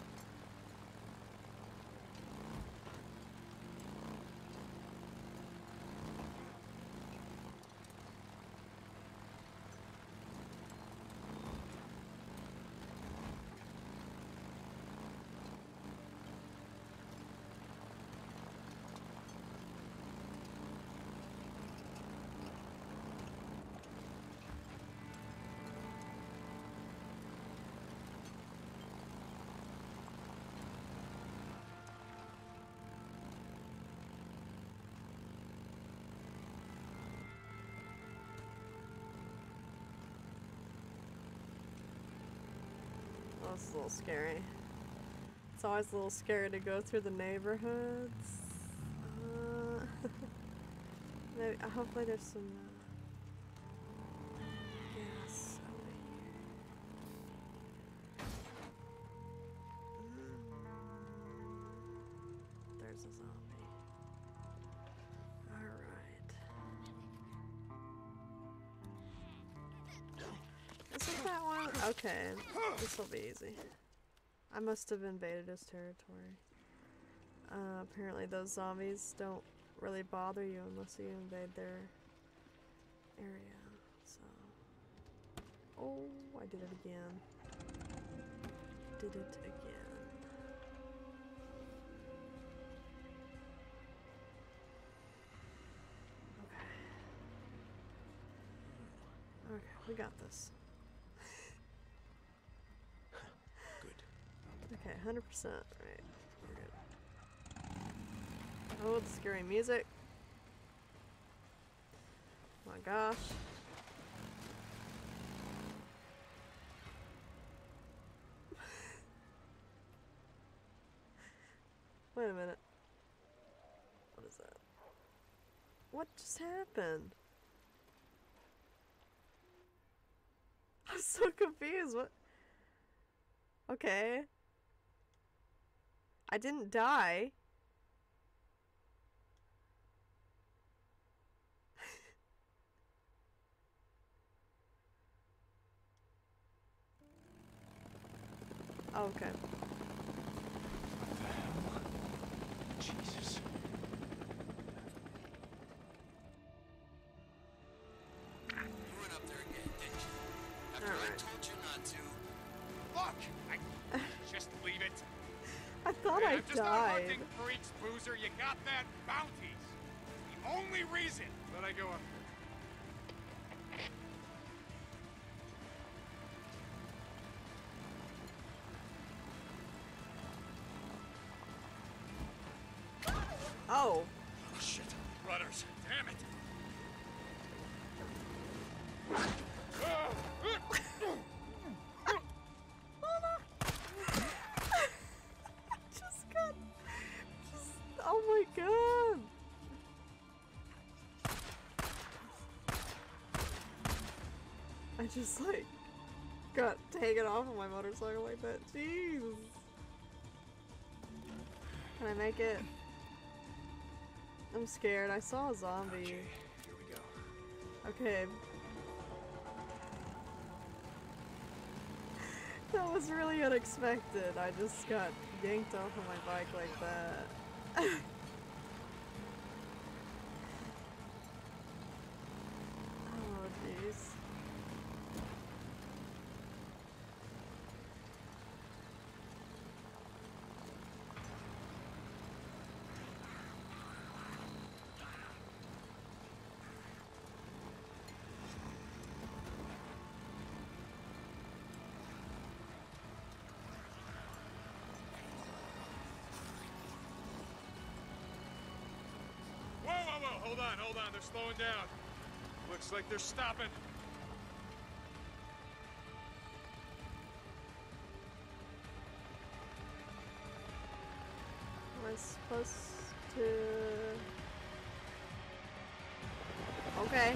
Speaker 1: It's a little scary. It's always a little scary to go through the neighborhoods. Uh, maybe, uh, hopefully there's some uh, gas over here. Mm. There's a zombie. Alright. Isn't that one? Okay, this will be easy. I must have invaded his territory. Uh, apparently those zombies don't really bother you unless you invade their area, so... Oh, I did it again. Did it again. Okay. Okay, we got this. Okay, one hundred percent. Right. We're good. Oh, the scary music. Oh my gosh. Wait a minute. What is that? What just happened? I'm so confused. What? Okay. I didn't die. Oh, okay.
Speaker 11: What the hell? Jesus.
Speaker 8: You went up there again, didn't you? After
Speaker 1: All
Speaker 8: I
Speaker 1: right.
Speaker 8: told you not to.
Speaker 11: Look! I... just leave it.
Speaker 1: I thought
Speaker 11: Man,
Speaker 1: I
Speaker 11: I'm just not
Speaker 1: died.
Speaker 11: hunting freaks, Boozer. You got that? Bounties. The only reason that I go up there.
Speaker 1: Oh.
Speaker 11: Oh, shit. Rudders. Damn it.
Speaker 1: Just got. Just, oh my god. I just like got taken off of my motorcycle like that. Jeez. Can I make it? I'm scared. I saw a zombie.
Speaker 5: Okay, here we go.
Speaker 1: Okay. That was really unexpected. I just got yanked off of my bike like that. Oh, jeez.
Speaker 11: Whoa, whoa, whoa! Hold on, hold on. They're slowing down. Looks like they're stopping.
Speaker 1: Am I supposed to... Okay.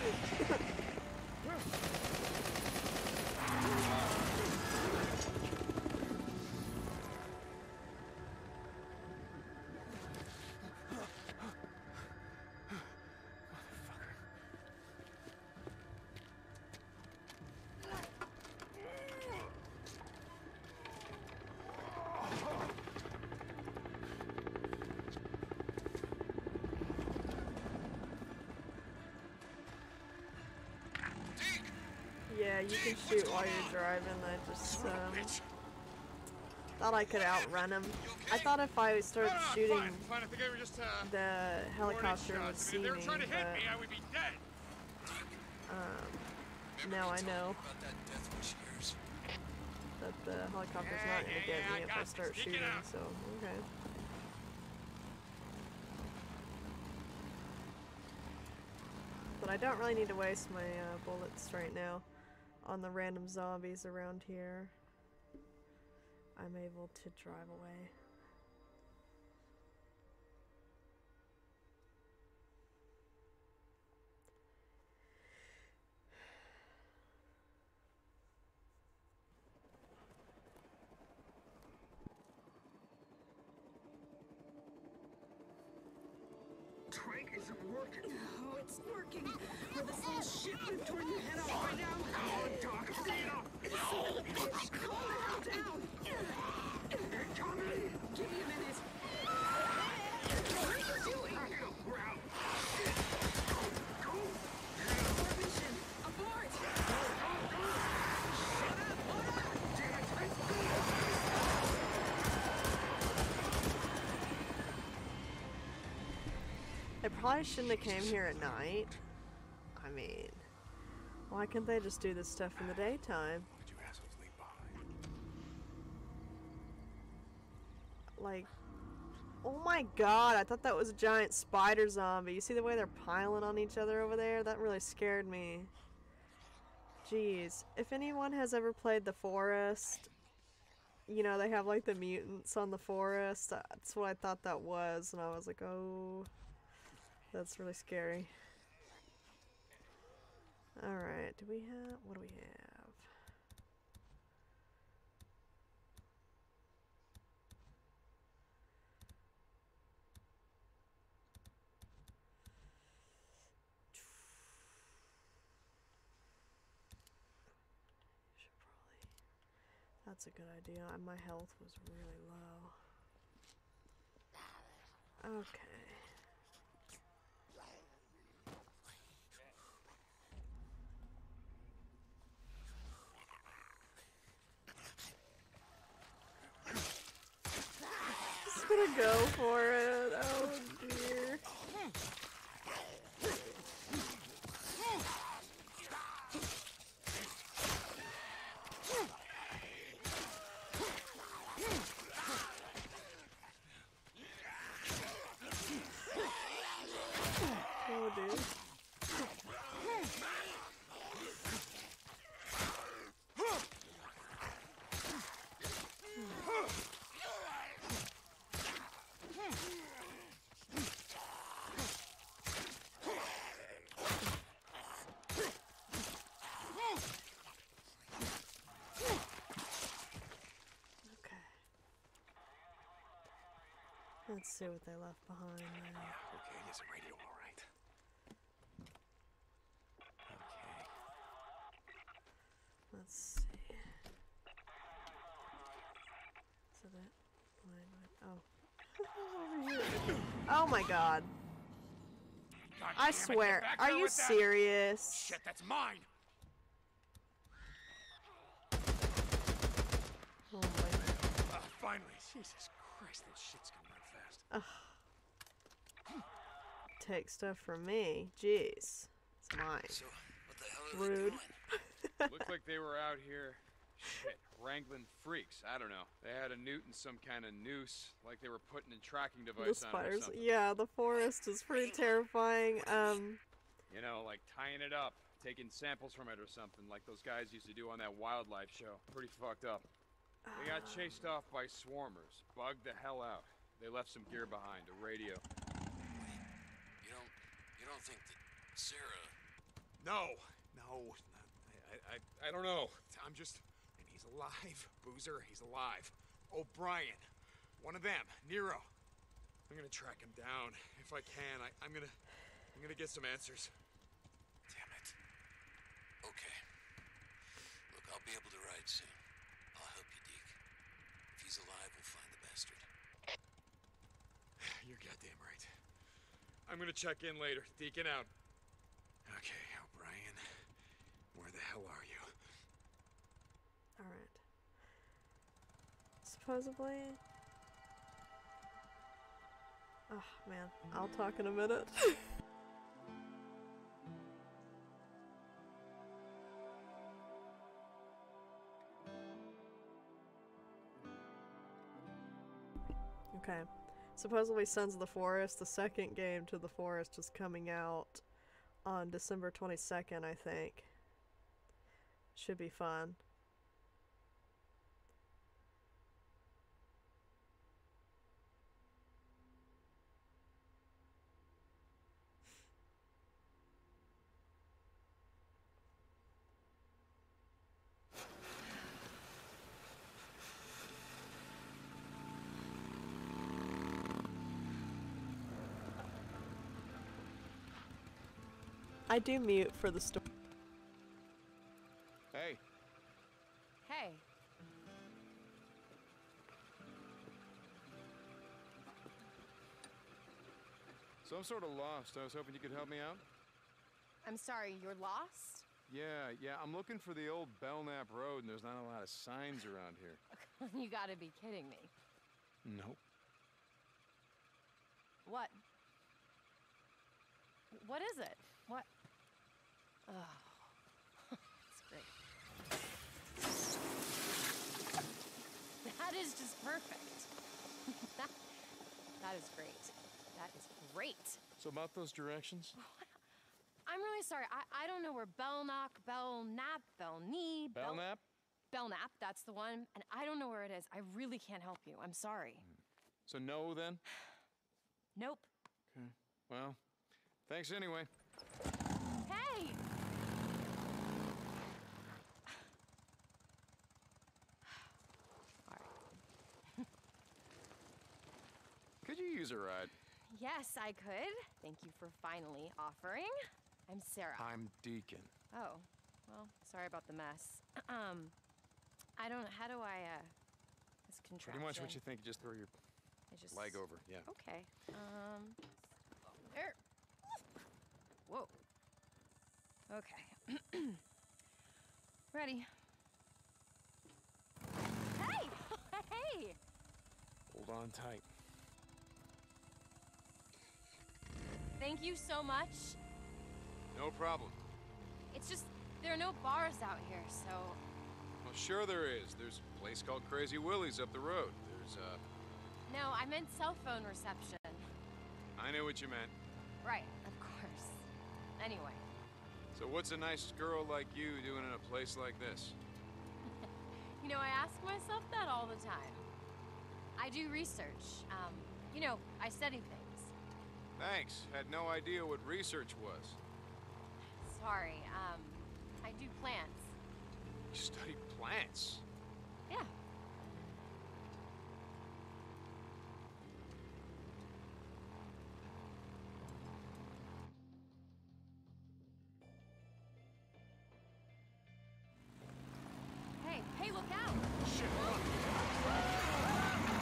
Speaker 1: Yeah, you can shoot while you're driving. I just um, thought I could outrun him. I thought if I started shooting, the helicopter would see me, but um, now I know that the helicopter's not going to get me if I start shooting, so okay. But I don't really need to waste my uh, bullets right now on the random zombies around here. I'm able to drive away.
Speaker 14: Trank isn't working. Oh, it's working. With this little shit been torn your head off right now. Oh, Doc, calm the hell down. Hey, Tommy, give me a minute. What are you doing? We're out. Go. Go. Formation. Abort. Go, go, go. Shut up. Hold on. Damn it. Let's go.
Speaker 1: They probably shouldn't have came here at night. I mean, why can't they just do this stuff in the daytime?
Speaker 5: What did you assholes leave behind?
Speaker 1: Like, oh my god, I thought that was a giant spider zombie. You see the way they're piling on each other over there? That really scared me. Jeez. If anyone has ever played The Forest, you know, they have like the mutants on The Forest. That's what I thought that was, and I was like, oh... That's really scary. Alright, do we have... what do we have? Should probably... That's a good idea. My health was really low. Okay. Gonna go for it. Oh dear. Oh dude. Let's see what they left behind there.
Speaker 5: Yeah, okay, there's a radio, all right. Okay.
Speaker 1: Let's see. it. Mine, mine. Oh. Over here. Oh my god.
Speaker 11: God
Speaker 1: I
Speaker 11: damn it,
Speaker 1: swear.
Speaker 11: get back
Speaker 1: Are
Speaker 11: there
Speaker 1: you
Speaker 11: with that.
Speaker 1: serious?
Speaker 11: Shit, that's mine.
Speaker 1: Oh my.
Speaker 11: Uh, finally, Jesus Christ, that shit's gonna run fast.
Speaker 1: Ugh. Take stuff from me. Jeez. It's mine.
Speaker 8: So, what the hell are
Speaker 1: Rude.
Speaker 8: they doing?
Speaker 11: Looked like they were out here, shit, wrangling freaks. I don't know. They had a newt and some kind of noose, like they were putting a tracking
Speaker 1: The
Speaker 11: device on it or
Speaker 1: spiders.
Speaker 11: something.
Speaker 1: Yeah, the forest is pretty terrifying. Um.
Speaker 11: You know, like tying it up, taking samples from it or something, like those guys used to do on that wildlife show. Pretty fucked up. They got chased off by swarmers, bugged the hell out. They left some gear behind, a radio.
Speaker 8: You don't, you don't think that Sarah...
Speaker 11: No, no, I, I, I don't know. I'm just, and he's alive, Boozer, he's alive. O'Brien, one of them, Nero. I'm gonna track him down if I can. I, I'm gonna, I'm gonna get some answers.
Speaker 8: Damn it. Okay. Look, I'll be able to ride soon. I'll help you, Deke. If he's alive, we'll find the bastard.
Speaker 11: You're goddamn right. I'm gonna check in later. Deacon out. Okay, O'Brien. Where the hell are you?
Speaker 1: Alright. Supposedly... Oh, man. I'll talk in a minute. Okay. Supposedly Sons of the Forest, the second game to the Forest, is coming out on December twenty-second, I think. Should be fun. I do mute for the story.
Speaker 11: Hey.
Speaker 2: Hey.
Speaker 11: So I'm sort of lost. I was hoping you could help me out.
Speaker 2: I'm sorry, you're lost?
Speaker 11: Yeah, yeah, I'm looking for the old Belknap Road, and there's not a lot of signs around here.
Speaker 2: You gotta be kidding me.
Speaker 11: Nope.
Speaker 2: What? What is it? What? Oh, that's great. That is just perfect. that, that is great. That is great.
Speaker 11: So about those directions?
Speaker 2: I'm really sorry. I, I don't know where Belknap, Belknap, Belknee, Bel-
Speaker 11: Belknap?
Speaker 2: Belknap, that's the one. And I don't know where it is. I really can't help you. I'm sorry.
Speaker 11: So no, then?
Speaker 2: Nope.
Speaker 11: Okay. Well, thanks anyway.
Speaker 2: Hey! All right.
Speaker 11: Could you use a ride?
Speaker 2: Yes, I could. Thank you for finally offering. I'm Sarah.
Speaker 11: I'm Deacon.
Speaker 2: Oh, well, sorry about the mess. Um, I don't. How do I? Uh, this contraption.
Speaker 11: Pretty much what you think. You just throw your
Speaker 2: I just
Speaker 11: leg over. Yeah.
Speaker 2: Okay. Um. There. Whoa. Okay. Ready. Hey! Hey!
Speaker 11: Hold on tight.
Speaker 2: Thank you so much.
Speaker 11: No problem.
Speaker 2: It's just there are no bars out here, so.
Speaker 11: Well, sure there is. There's a place called Crazy Willie's up the road. There's, uh...
Speaker 2: No, I meant cell phone reception.
Speaker 11: I knew what you meant.
Speaker 2: Right, of course. Anyway.
Speaker 11: So what's a nice girl like you doing in a place like this?
Speaker 2: You know, I ask myself that all the time. I do research. Um, you know, I study things.
Speaker 11: Thanks. Had no idea what research was.
Speaker 2: Sorry, um, I do plants.
Speaker 11: You study plants?
Speaker 2: Yeah. Hey, hey, look out!
Speaker 11: Shit, run!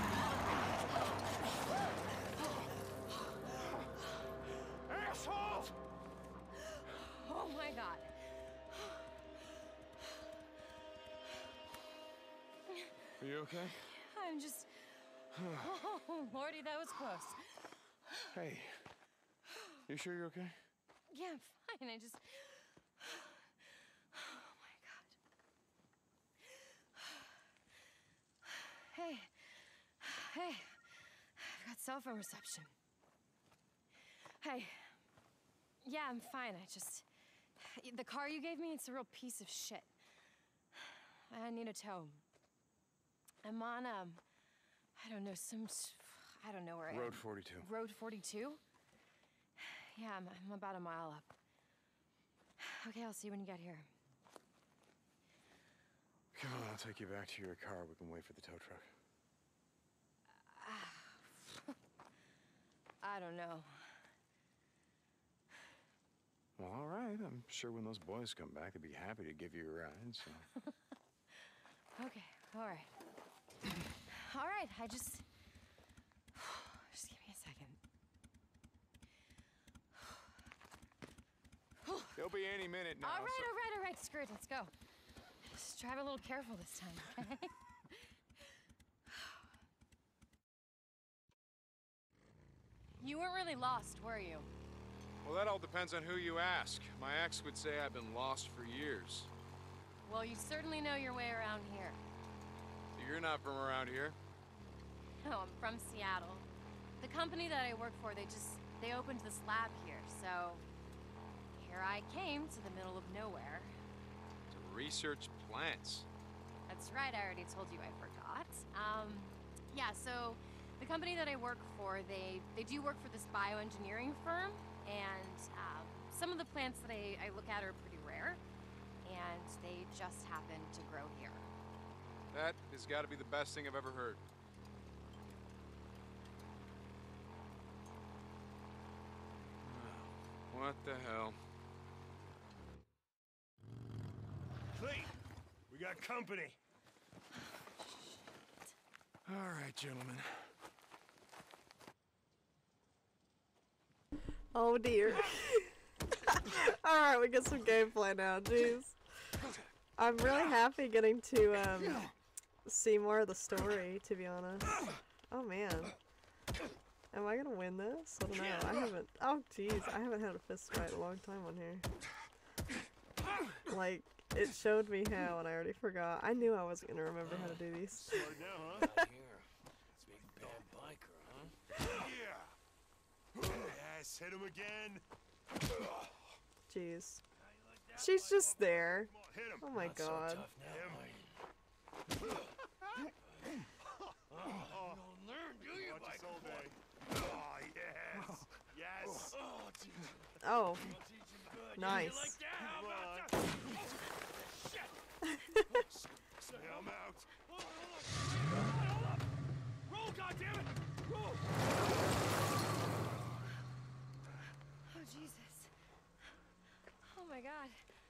Speaker 4: Are you okay?
Speaker 2: I'm just... Oh, Lordy, that was close.
Speaker 4: Hey. You sure you're okay?
Speaker 2: Yeah, I'm fine. I just... Oh, my God. Hey. Hey. I've got cell phone reception. Hey. Yeah, I'm fine. I just... The car you gave me, it's a real piece of shit. I need a tow. I'm on, um... I don't know, some... I don't know where I am.
Speaker 4: Road forty-two.
Speaker 2: Road forty-two? Yeah, I'm, I'm about a mile up. Okay, I'll see you when you get here.
Speaker 4: Come on, I'll take you back to your car. We can wait for the tow truck.
Speaker 2: I don't know.
Speaker 4: Well, all right. I'm sure when those boys come back, they'd be happy to give you a ride, so...
Speaker 2: Okay, all right. All right, I just... Just give me a second.
Speaker 4: They'll be any minute now.
Speaker 2: All right,
Speaker 4: so...
Speaker 2: all right, all right, screw it, let's go. Just drive a little careful this time, okay? You weren't really lost, were you?
Speaker 11: Well, that all depends on who you ask. My ex would say I've been lost for years.
Speaker 2: Well, you certainly know your way around here.
Speaker 11: So you're not from around here?
Speaker 2: No, I'm from Seattle. The company that I work for, they just, they opened this lab here, so here I came to the middle of nowhere.
Speaker 11: To research plants.
Speaker 2: That's right, I already told you I forgot. Um, yeah, so the company that I work for, they, they do work for this bioengineering firm, and um, some of the plants that I, I look at are pretty rare, and they just happen to grow here.
Speaker 11: That has got to be the best thing I've ever heard. What the hell?
Speaker 15: Clete, we got company.
Speaker 4: All right, gentlemen.
Speaker 1: Oh dear. Alright, we get some gameplay now, jeez. I'm really happy getting to um, see more of the story, to be honest. Oh man. Am I gonna win this? I don't know. I haven't. Oh jeez, I haven't had a fist fight in a long time on here. Like, it showed me how and I already forgot. I knew I wasn't gonna remember how to do these.
Speaker 15: Slow down, huh? Big bad biker, huh? Yeah. Yes, hit him again.
Speaker 1: Jeez. She's just there. Oh my god.
Speaker 15: Yes.
Speaker 1: Oh. Nice.
Speaker 15: I'm out. Roll, goddammit! Roll!
Speaker 2: Oh, Jesus. Oh my god.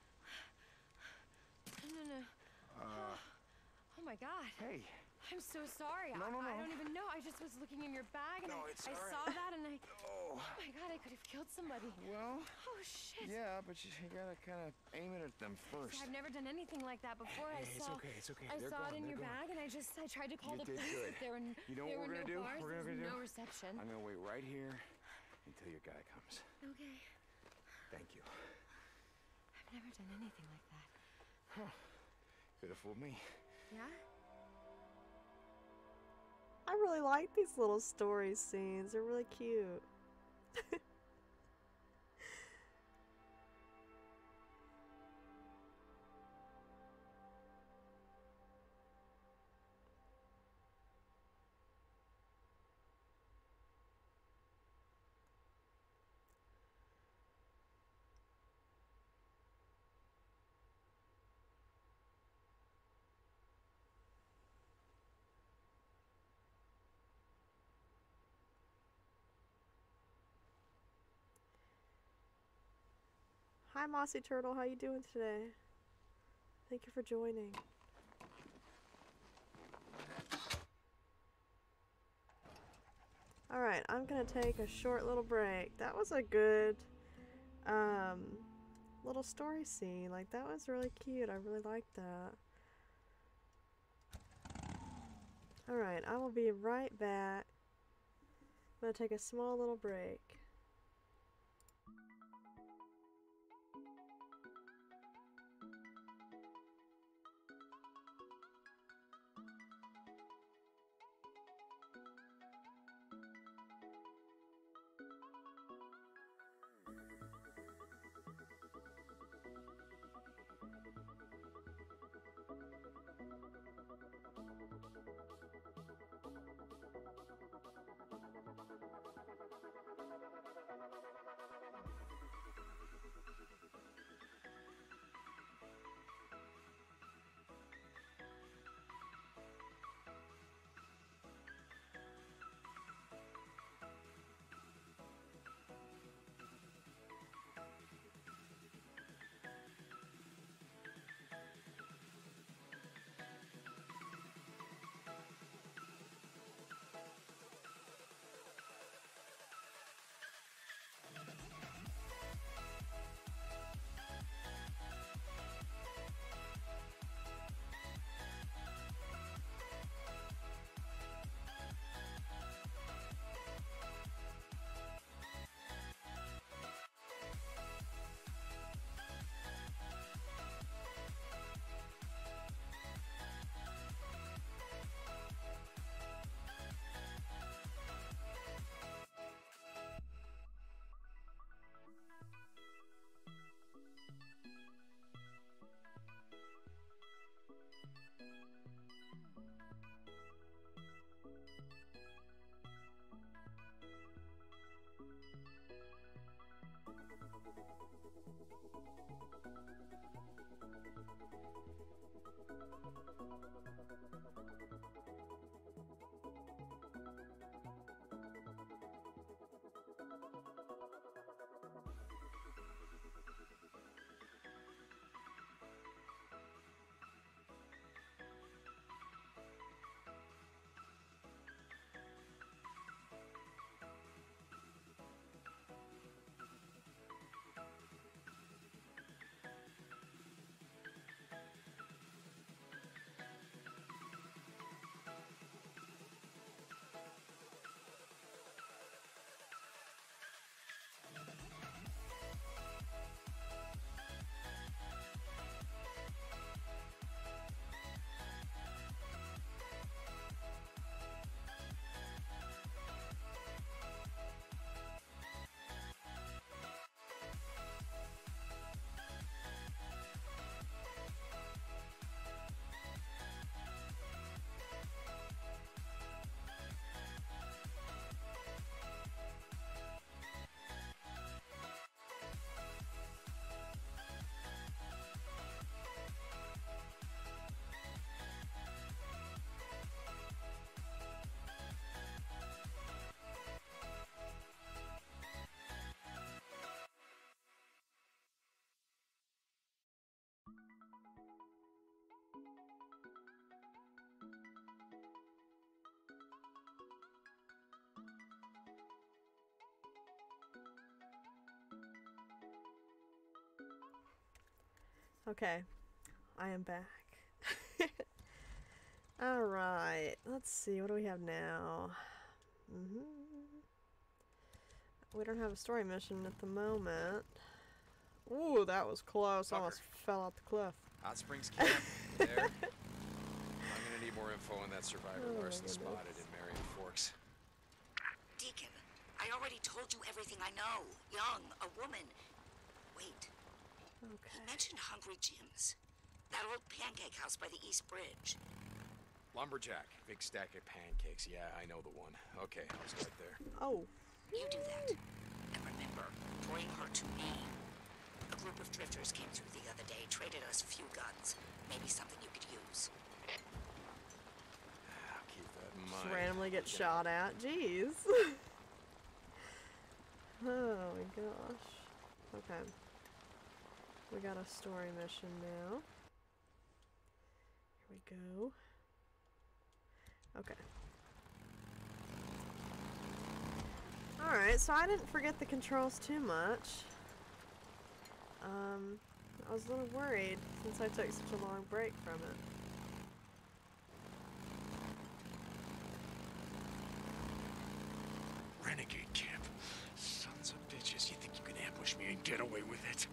Speaker 2: No, no, no.
Speaker 4: Uh,
Speaker 2: Oh my god.
Speaker 4: Hey.
Speaker 2: I'm so sorry.
Speaker 4: No,
Speaker 2: I,
Speaker 4: no, no.
Speaker 2: I don't even know. I just was looking in your bag and
Speaker 4: No,
Speaker 2: I,
Speaker 4: it's
Speaker 2: I
Speaker 4: all right.
Speaker 2: saw that and I...
Speaker 4: Oh.
Speaker 2: Oh my god, I could have killed somebody.
Speaker 4: Well...
Speaker 2: Oh shit.
Speaker 4: Yeah, but you, you gotta kind of aim it at them first.
Speaker 2: See, I've never done anything like that before.
Speaker 4: Hey,
Speaker 2: I
Speaker 4: it's
Speaker 2: saw,
Speaker 4: okay, it's okay.
Speaker 2: I
Speaker 4: They're
Speaker 2: saw
Speaker 4: gone,
Speaker 2: it in
Speaker 4: they're
Speaker 2: your
Speaker 4: gone.
Speaker 2: bag and I just, I tried to call
Speaker 4: You
Speaker 2: the
Speaker 4: did
Speaker 2: police,
Speaker 4: good.
Speaker 2: but there were,
Speaker 4: You know
Speaker 2: there
Speaker 4: what
Speaker 2: were
Speaker 4: we're
Speaker 2: no
Speaker 4: gonna do?
Speaker 2: cars,
Speaker 4: We're
Speaker 2: there
Speaker 4: gonna
Speaker 2: was
Speaker 4: do?
Speaker 2: no reception.
Speaker 4: I'm gonna wait right here until your guy comes.
Speaker 2: Okay.
Speaker 4: Thank you.
Speaker 2: I've never done anything like that.
Speaker 4: Huh. Could have fooled me.
Speaker 2: Yeah?
Speaker 1: I really like these little story scenes. They're really cute. Hi Mossy Turtle, how you doing today? Thank you for joining. Alright, I'm gonna take a short little break. That was a good um, little story scene. Like, that was really cute. I really liked that. Alright, I will be right back. I'm gonna take a small little break. Okay, I am back. Alright, let's see, what do we have now? Mm-hmm. We don't have a story mission at the moment. Ooh, that was close.
Speaker 11: Tucker.
Speaker 1: Almost fell off the cliff.
Speaker 11: Hot Springs Camp, there. I'm gonna need more info on that survivor
Speaker 1: Oh,
Speaker 11: Larson
Speaker 1: my goodness.
Speaker 11: spotted in Marion Forks.
Speaker 12: Deacon, I already told you everything I know. Young, a woman. Wait.
Speaker 1: Okay.
Speaker 12: He mentioned Hungry Jim's. That old pancake house by the East Bridge.
Speaker 11: Lumberjack, big stack of pancakes. Yeah, I know the one. Okay, I was right there.
Speaker 1: Oh.
Speaker 12: You do that. And remember, bring her to me. A group of drifters came through the other day, traded us a few guns. Maybe something you could use.
Speaker 11: I'll keep that in
Speaker 1: Just
Speaker 11: mind.
Speaker 1: randomly get
Speaker 11: Yeah.
Speaker 1: shot at. Jeez. Oh my gosh. Okay. We got a story mission now. Here we go. Okay. Alright, so I didn't forget the controls too much. Um, I was a little worried since I took such a long break from it.
Speaker 11: renegade camp. Sons of bitches, you think you can ambush me and get away with it?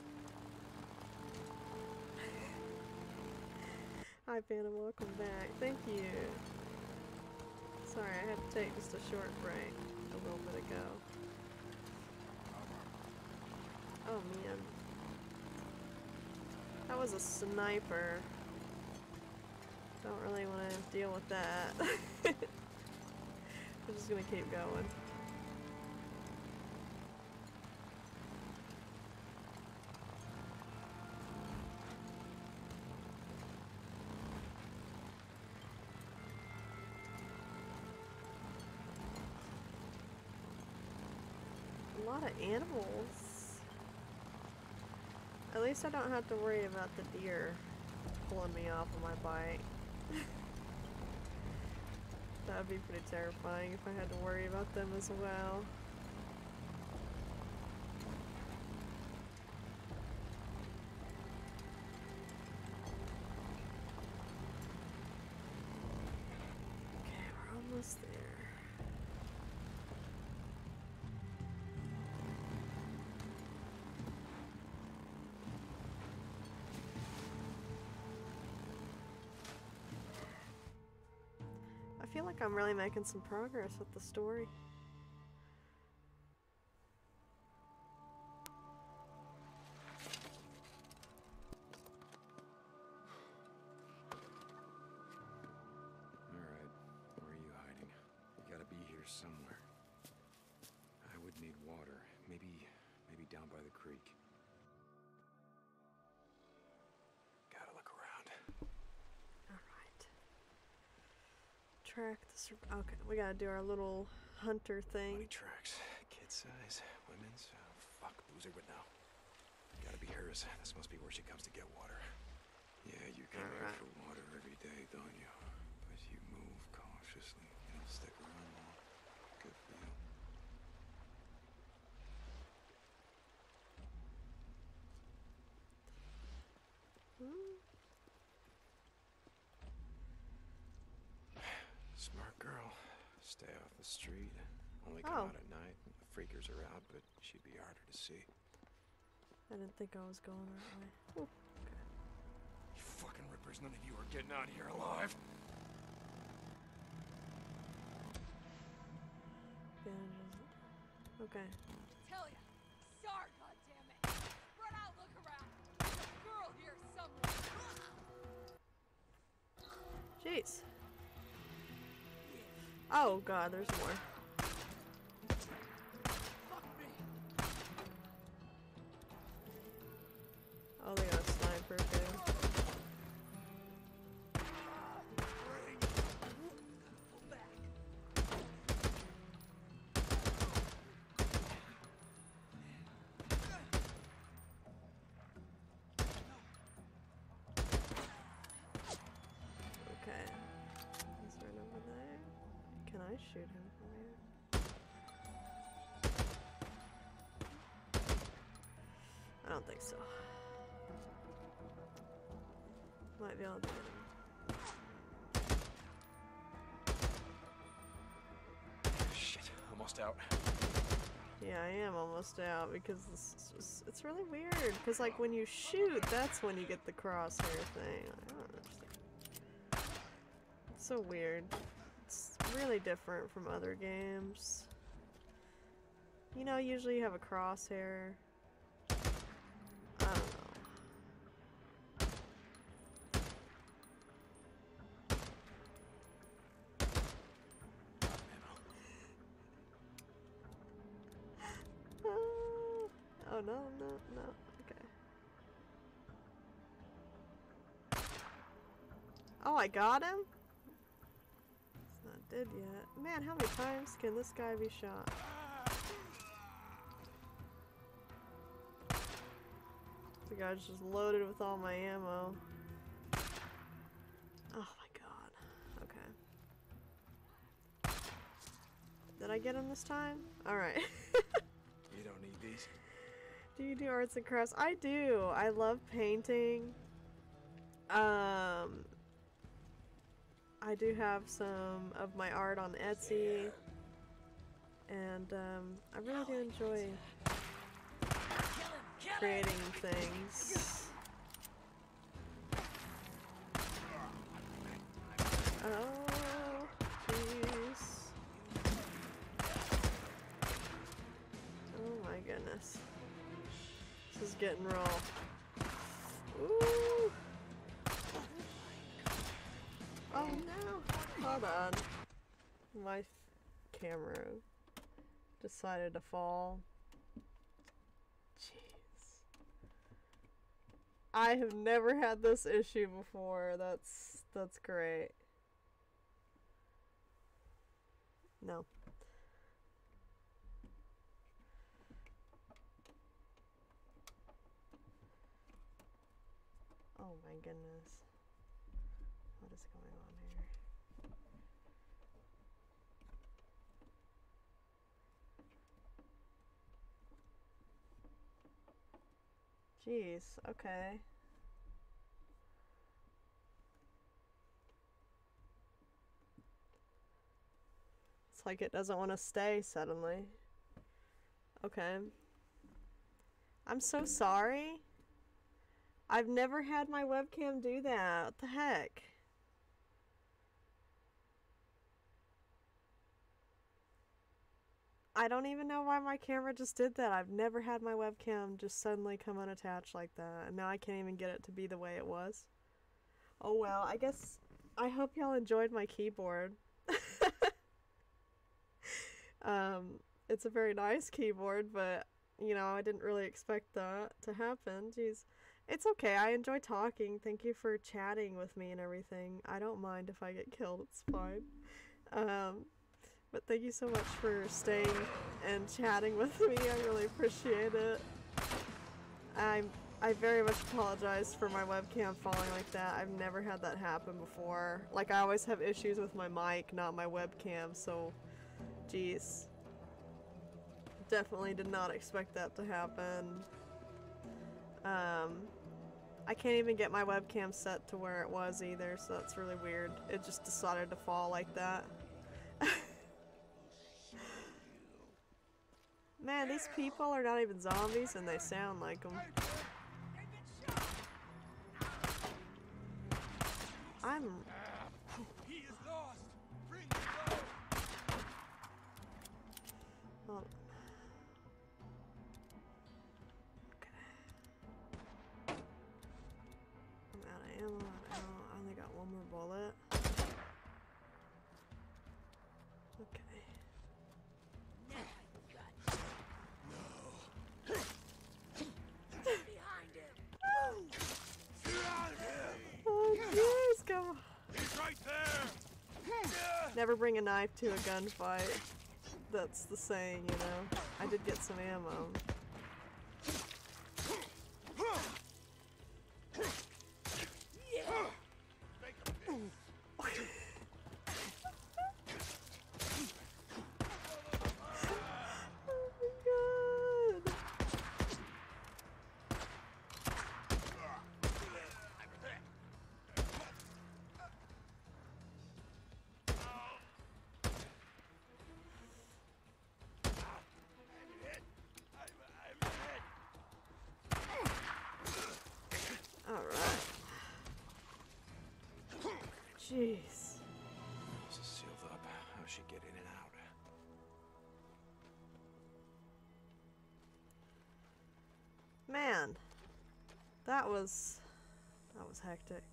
Speaker 1: Hi, Phantom. Welcome back. Thank you. Sorry, I had to take just a short break a little bit ago. Oh, man. That was a sniper. Don't really want to deal with that. I'm just gonna keep going. A lot of animals. At least I don't have to worry about the deer pulling me off of my bike. That would be pretty terrifying if I had to worry about them as well. Okay, we're almost there. I feel like I'm really making some progress with the story.
Speaker 5: Alright, where are you hiding? You gotta be here somewhere. I would need water. Maybe, maybe down by the creek. Gotta look around.
Speaker 1: Track the sur- okay, we gotta do our little hunter thing.
Speaker 5: Money tracks. Kid size. Women's. Oh, fuck. Boozer, but now. Gotta be hers. This must be where she comes to get water. Yeah, you come here for water every day, don't you? But you move cautiously. You don't stick around long. Good for you.
Speaker 1: Hmm.
Speaker 5: Smart girl. Stay off the street. Only
Speaker 1: Oh.
Speaker 5: come out at night when the freakers are out, but she'd be harder to see.
Speaker 1: I didn't think I was going that way. Ooh, okay.
Speaker 11: You fucking rippers, none of you are getting out of here alive.
Speaker 1: Bandages. Okay.
Speaker 16: Tell ya, sorry, goddammit. Spread out, look around. There's a girl here somewhere.
Speaker 1: Jeez. Oh god, there's more. Oh, they got a sniper too. Okay. He's right over there. Can I shoot him from here? I don't think so. Might be able to get him.
Speaker 11: Shit, almost out.
Speaker 1: Yeah, I am almost out because this is just, it's really weird. Because, like, when you shoot, that's when you get the crosshair thing. I don't understand. It's so weird. It's really different from other games. You know, usually you have a crosshair. I don't know. Oh, no, no, no. Okay. Oh, I got him? He's not dead yet. Man, how many times can this guy be shot? The guy's just loaded with all my ammo. Oh my god. Okay. Did I get him this time? Alright.
Speaker 5: You don't need these.
Speaker 1: Do you do arts and crafts? I do. I love painting. Um, I do have some of my art on Etsy. and um, I really do enjoy creating things. Oh, jeez. Oh my goodness. This is getting rough. Ooh. Oh no. Hold on. My f camera decided to fall. Jeez. I have never had this issue before. That's that's great. No. Oh my goodness. What is going on here? Jeez, okay. It's like it doesn't want to stay suddenly. Okay. I'm so sorry. I've never had my webcam do that. What the heck? I don't even know why my camera just did that. I've never had my webcam just suddenly come unattached like that. And now I can't even get it to be the way it was. Oh well, I guess I hope y'all enjoyed my keyboard. um, it's a very nice keyboard, but you know, I didn't really expect that to happen. Jeez. It's okay, I enjoy talking. Thank you for chatting with me and everything. I don't mind if I get killed, it's fine. Um, but thank you so much for staying and chatting with me. I really appreciate it. I'm, I very much apologize for my webcam falling like that. I've never had that happen before. Like, I always have issues with my mic, not my webcam, so geez. Definitely did not expect that to happen. Um, I can't even get my webcam set to where it was either, so that's really weird. It just decided to fall like that. Man, these people are not even zombies and they sound like them. I'm...
Speaker 9: He is lost. Bring him low.
Speaker 1: Hold I'm out of ammo, out of ammo. I only got one more bullet. Okay. Oh jeez, come on.
Speaker 9: He's right there.
Speaker 1: Never bring a knife to a gunfight. That's the saying, you know. I did get some ammo. Jeez.
Speaker 5: This is sealed up. How she get in and out?
Speaker 1: Man, that was that was hectic.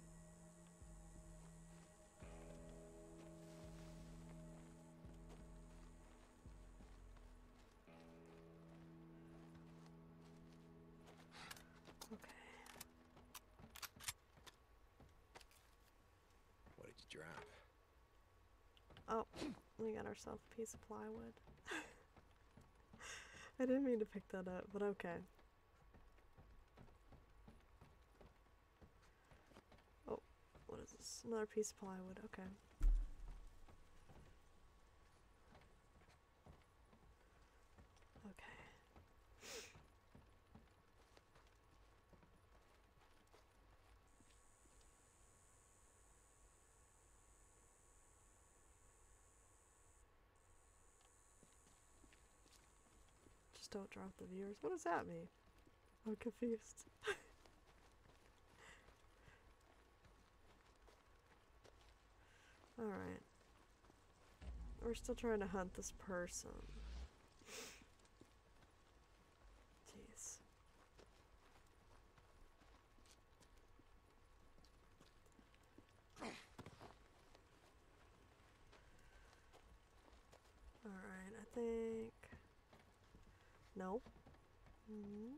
Speaker 1: Oh, we got ourselves a piece of plywood. I didn't mean to pick that up, but okay. Oh, what is this? Another piece of plywood, okay. Okay. Just don't drop the viewers. What does that mean? I'm confused. Alright. We're still trying to hunt this person. Jeez. Alright, I think... No. Mm-hmm.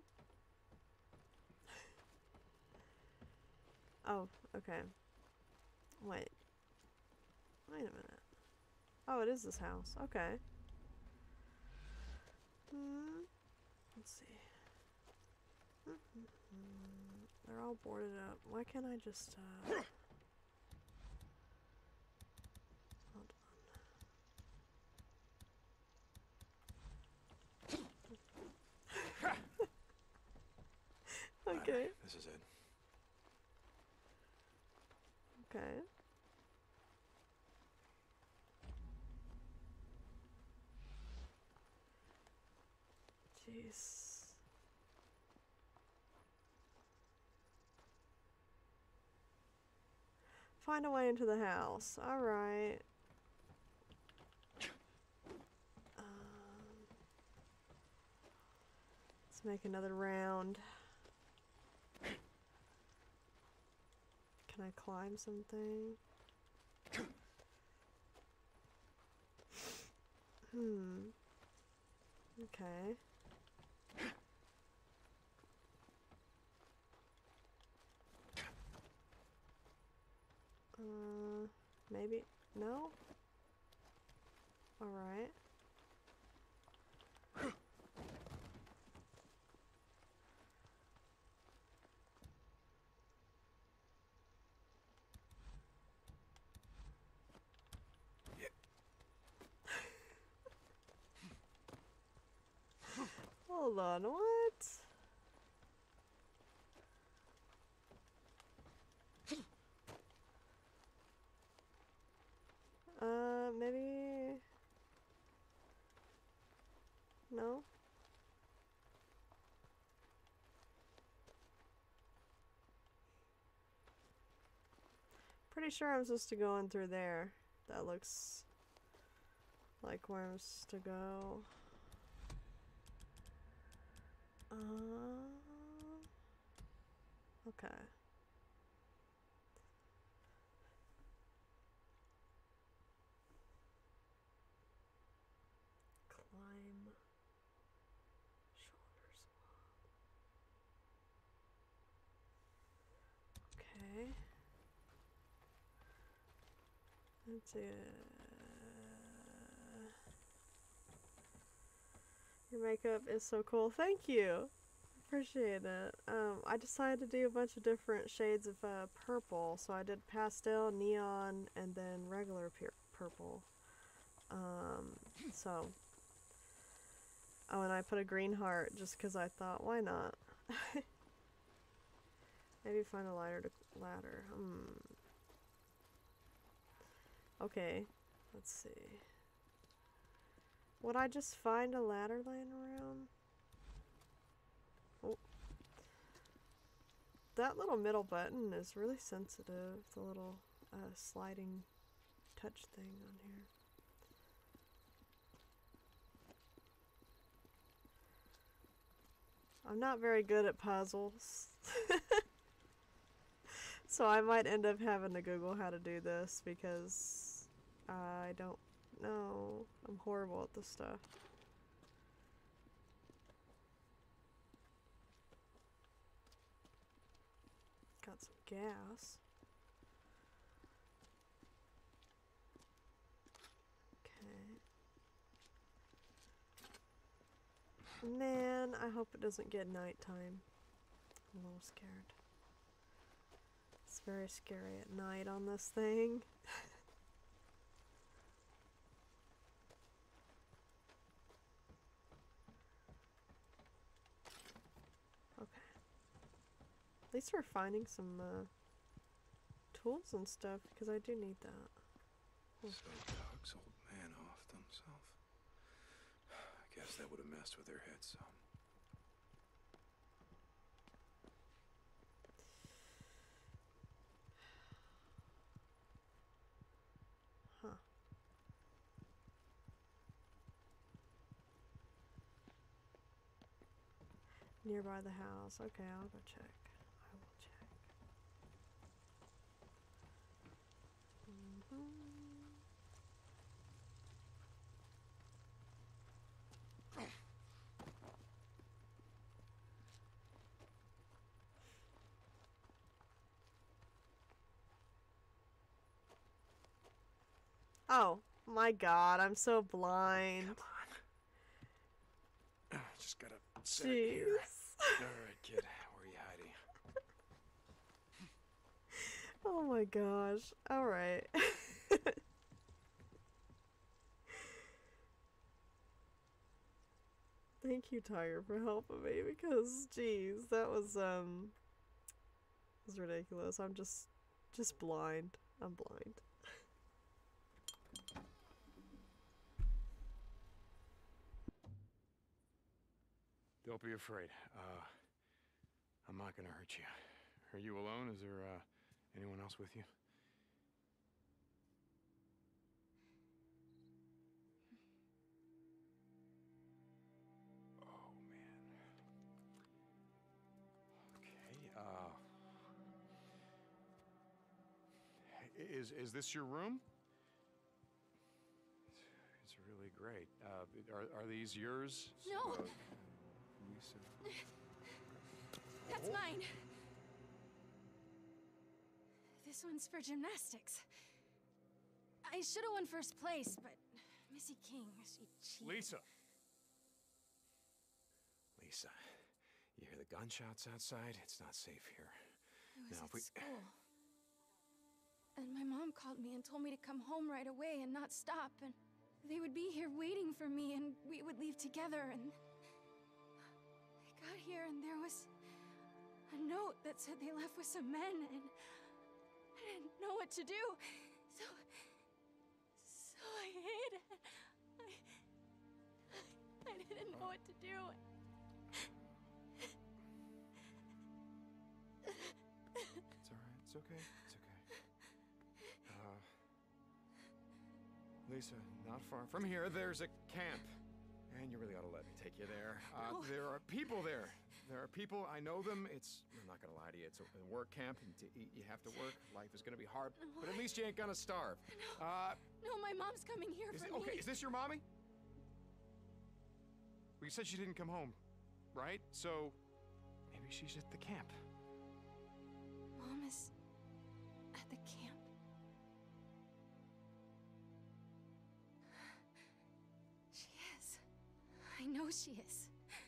Speaker 1: Oh, okay. Wait. Wait a minute. Oh, it is this house. Okay. Hmm. Let's see. Mm-hmm. They're all boarded up. Why can't I just, uh... Hold on. Okay.
Speaker 5: Right, this is it.
Speaker 1: Okay. Jeez. Find a way into the house. Alright. Um, let's make another round. Can I climb something? Hmm. Okay. Uh, maybe? No? Alright. Hold on, what? Uh, maybe... No? Pretty sure I'm supposed to go in through there. That looks like where I'm supposed to go. Uh, okay. Climb. Shoulder swab. Okay. That's it. Your makeup is so cool. Thank you. Appreciate it. Um, I decided to do a bunch of different shades of uh, purple. So I did pastel, neon, and then regular purple. Um, so. Oh, and I put a green heart just because I thought, why not? Maybe find a lighter to ladder. Hmm. Okay. Let's see. Would I just find a ladder laying around? Oh. That little middle button is really sensitive. The little uh, sliding touch thing on here. I'm not very good at puzzles. So I might end up having to Google how to do this because I don't know. I'm horrible at this stuff. Got some gas. Okay. Man, I hope it doesn't get nighttime. I'm a little scared. It's very scary at night on this thing. Okay. At least we're finding some uh, tools and stuff, because I do need that.
Speaker 5: So Doug's old man offed himself. I guess because that would have messed with their heads some.
Speaker 1: Huh. Nearby the house. Okay, I'll go check. I will check. Mm-hmm. Oh my god, I'm so blind.
Speaker 5: Come on. Just gotta sit here. Alright, kid. Where are you hiding?
Speaker 1: Oh my gosh. Alright. Thank you, Tiger, for helping me because, geez, that was, um, was ridiculous. I'm just, just blind. I'm blind.
Speaker 5: Don't be afraid. Uh, I'm not gonna hurt you. Are you alone? Is there, uh, anyone else with you? Oh, man. Okay, uh... Is, is this your room? It's really great. Uh, are, are these yours?
Speaker 2: No.
Speaker 5: Uh, Lisa?
Speaker 2: That's
Speaker 5: Oh.
Speaker 2: mine. This one's for gymnastics. I should have won first place, but Missy King, she cheated.
Speaker 5: Lisa! Lisa, you hear the gunshots outside? It's not safe here.
Speaker 2: I was
Speaker 5: Now,
Speaker 2: at
Speaker 5: if we...
Speaker 2: school. And my mom called me and told me to come home right away and not stop, and they would be here waiting for me, and we would leave together, and... I got here, and there was a note that said they left with some men, and I didn't know what to do, so... So I hid. I... I didn't know what to do.
Speaker 5: It's alright, it's okay, it's okay. Uh... Lisa, not far from here, there's a camp. And you really ought to let me take you there. Uh,
Speaker 2: No.
Speaker 5: There are people there. There are people, I know them. It's, I'm not gonna lie to you, it's a, a work camp, and to eat you have to work. Life is gonna be hard, but at least you ain't gonna starve.
Speaker 2: No.
Speaker 5: Uh,
Speaker 2: No, my mom's coming here
Speaker 5: is
Speaker 2: for
Speaker 5: it,
Speaker 2: me.
Speaker 5: okay, is this your mommy? Well, you said she didn't come home, right? So, maybe she's at the camp.
Speaker 2: Mom is at the camp. She is. I know she is.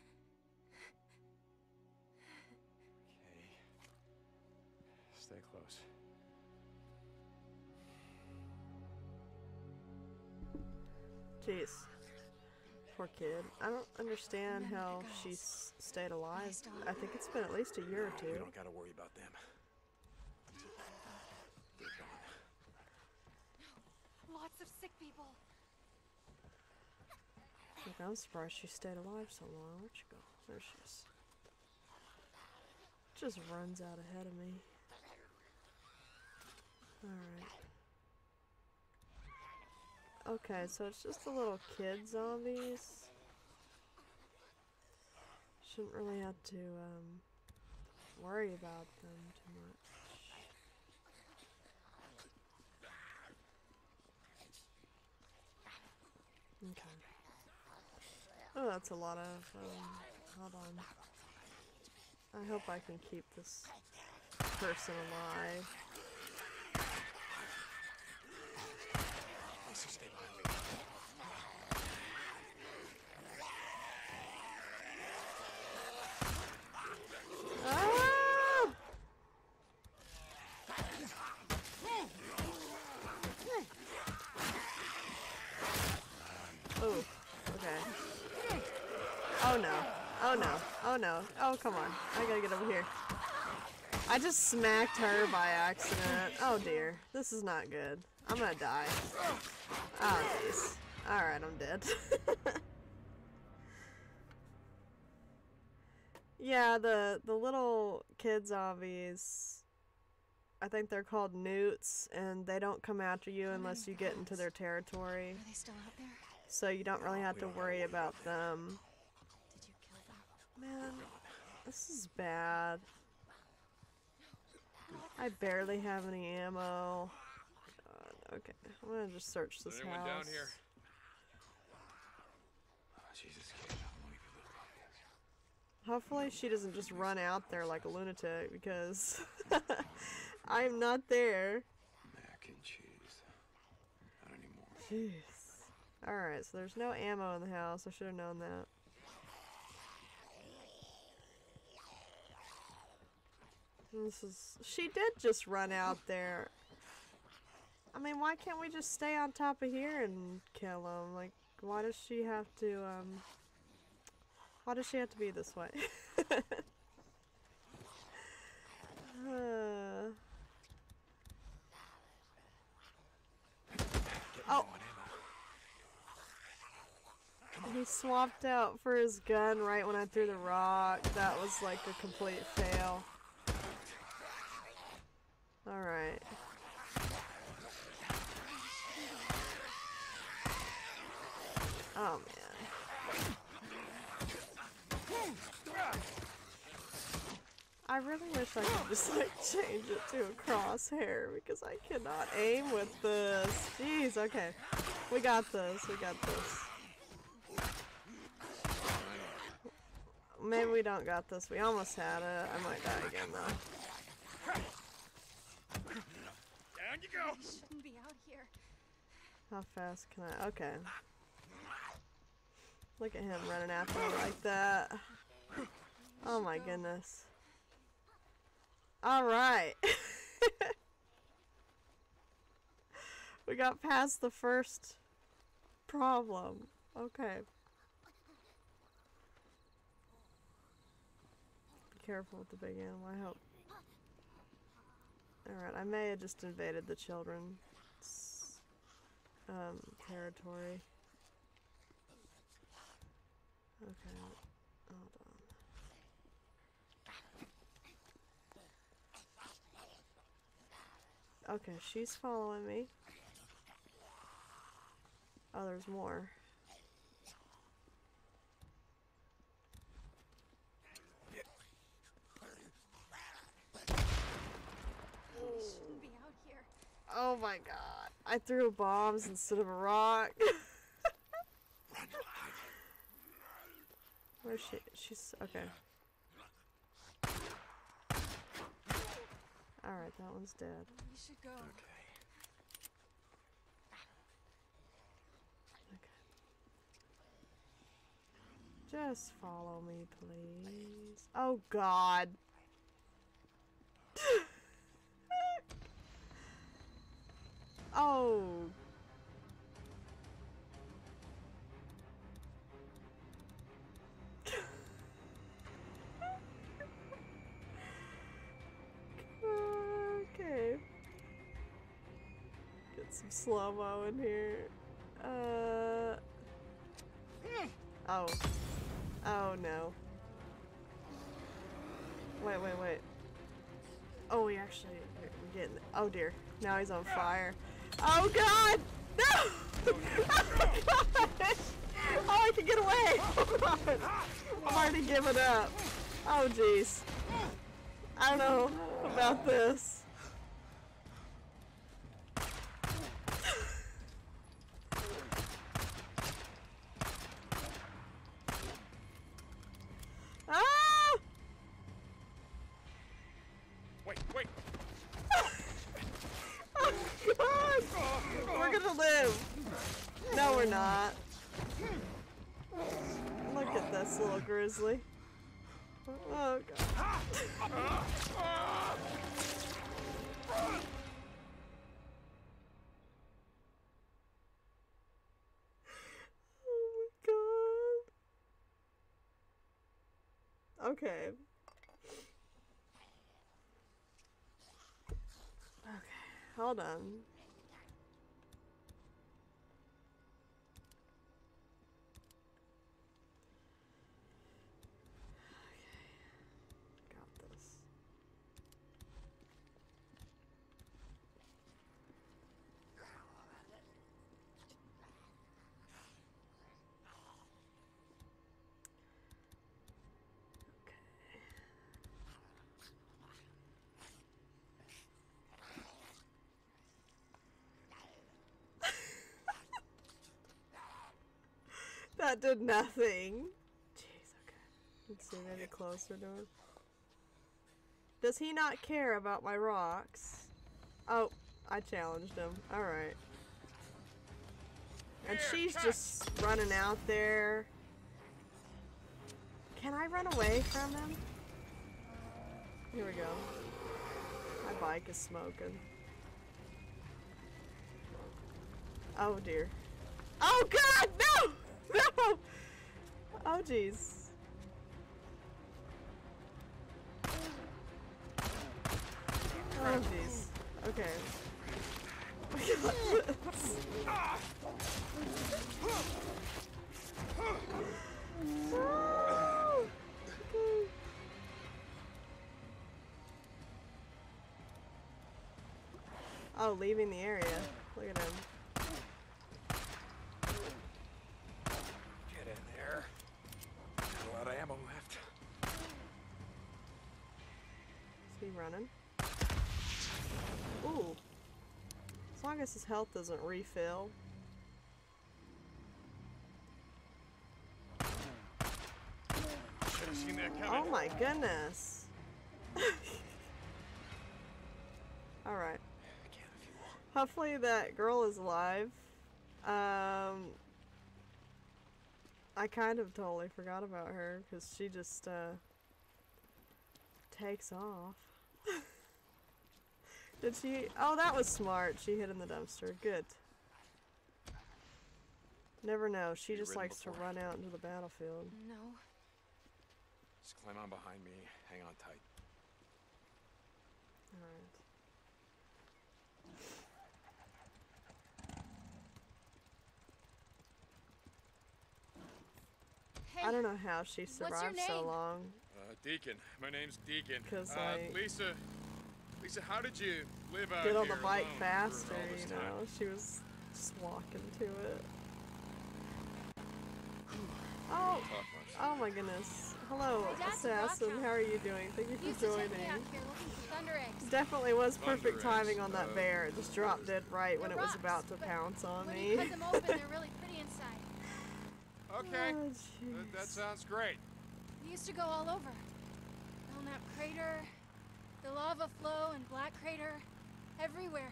Speaker 5: Okay. Stay close.
Speaker 1: Jeez. Poor kid. I don't understand how she s stayed alive. I think it's been at least a year or two.
Speaker 5: We don't gotta worry about them. They're gone.
Speaker 16: Lots of sick people.
Speaker 1: Look, I'm surprised she stayed alive so long. Where'd she go? There she is. Just runs out ahead of me. Alright. Okay, so it's just the little kid zombies. Shouldn't really have to um, worry about them too much. Okay. Oh, that's a lot of, um, hold on. I hope I can keep this person alive.
Speaker 5: Lisa, stay behind me.
Speaker 1: Ah! Oh, okay. Oh no. Oh no. Oh no. Oh, come on. I gotta get over here. I just smacked her by accident. Oh dear. This is not good. I'm gonna die. Oh jeez. Alright, I'm dead. Yeah, the the little kid zombies, I think they're called newts, and they don't come after you unless you get into their territory.
Speaker 2: Are they still out there?
Speaker 1: So you don't really have to worry about them.
Speaker 2: Did you kill them?
Speaker 1: Man, this is bad. I barely have any ammo. God, okay, I'm gonna just search this
Speaker 11: Anyone
Speaker 1: house.
Speaker 11: down here?
Speaker 5: Oh, Jesus, kid. I'll leave you alone.
Speaker 1: Hopefully she doesn't just run out there like a lunatic, because I'm not there.
Speaker 5: Mac and cheese. Not anymore.
Speaker 1: Jeez. Alright, so there's no ammo in the house. I should have known that. This is... She did just run out there. I mean, why can't we just stay on top of here and kill them? Like, why does she have to, um... Why does she have to be this way? uh... Oh! He swapped out for his gun right when I threw the rock. That was like a complete fail. Alright. Oh man. I really wish I could just like change it to a crosshair because I cannot aim with this. Jeez, okay. We got this, we got this. Maybe we don't got this. We almost had it. I might die again though.
Speaker 11: Down you go.
Speaker 2: You shouldn't be out here.
Speaker 1: How fast can I? Okay. Look at him running after me like that. Oh my goodness. Alright. We got past the first problem. Okay. Be careful with the big animal, I hope. Alright, I may have just invaded the children's um, territory. Okay, hold on. Okay, she's following me. Oh, there's more.
Speaker 2: You shouldn't be out here.
Speaker 1: Oh my god. I threw bombs instead of a rock. Where's she? She's okay. Alright, that one's dead.
Speaker 2: You should go.
Speaker 5: Okay.
Speaker 1: Okay. Just follow me, please. Oh god. Oh. Okay. Get some slow-mo in here. Uh. Oh. Oh no. Wait, wait, wait. Oh, we actually, we're getting, oh dear. Now he's on fire. Oh god! No! Oh god! Oh, I can get away! Oh god! I'm already giving up. Oh jeez. I don't know about this. Ah!
Speaker 11: Wait, wait.
Speaker 1: Oh god! We're gonna live. No, we're not. Look at this little grizzly. Oh god. Oh my god. Okay. Okay, hold on. That did nothing. Jeez, okay. Let's see, maybe closer to him. Does he not care about my rocks? Oh, I challenged him. Alright. And she's just running out there. Can I run away from him? Here we go. My bike is smoking. Oh dear. Oh god, no! No! Oh jeez. Oh jeez. Okay. We got this. No! Okay. Oh, leaving the area. Look at him.
Speaker 11: Get in there. Got a lot of ammo left.
Speaker 1: Is he running? Ooh. As long as his health doesn't refill.
Speaker 11: Should have seen that coming.
Speaker 1: Oh my goodness. Alright. Hopefully that girl is alive. Um, I kind of totally forgot about her because she just uh, takes off. Did she? Oh, that was smart. She hid in the dumpster. Good. Never know. She just likes to run out into the battlefield.
Speaker 2: No.
Speaker 11: Just climb on behind me. Hang on tight.
Speaker 1: Alright.
Speaker 2: Hey,
Speaker 1: I don't know how she
Speaker 2: what's your
Speaker 1: survived so
Speaker 2: name?
Speaker 1: long.
Speaker 11: Uh, Deacon. My name's Deacon.
Speaker 1: 'Cause
Speaker 11: uh,
Speaker 1: I-
Speaker 11: Lisa. Lisa, how did you live out
Speaker 1: Get on
Speaker 11: here
Speaker 1: the bike
Speaker 11: alone
Speaker 1: faster,
Speaker 11: for all this
Speaker 1: you
Speaker 11: time?
Speaker 1: know. She was just walking to it. Oh, oh my goodness. Hello,
Speaker 16: My dad's a rock
Speaker 1: Assassin.
Speaker 16: hound.
Speaker 1: How are you doing? Thank you
Speaker 16: He used
Speaker 1: for
Speaker 16: to take
Speaker 1: joining.
Speaker 16: me out here looking for thunder eggs.
Speaker 1: Definitely was perfect
Speaker 11: Thunder eggs,
Speaker 1: timing on that
Speaker 11: uh,
Speaker 1: bear. It just dropped dead right when
Speaker 16: They're
Speaker 1: it was
Speaker 16: rocks,
Speaker 1: about to
Speaker 16: but
Speaker 1: pounce on
Speaker 16: When
Speaker 1: me.
Speaker 16: you cut them open, they're really pretty inside.
Speaker 11: Okay.
Speaker 1: Oh,
Speaker 11: that, that
Speaker 1: jeez.
Speaker 11: sounds great.
Speaker 16: We used to go all over. Belknap Crater, the lava flow and Black Crater, everywhere.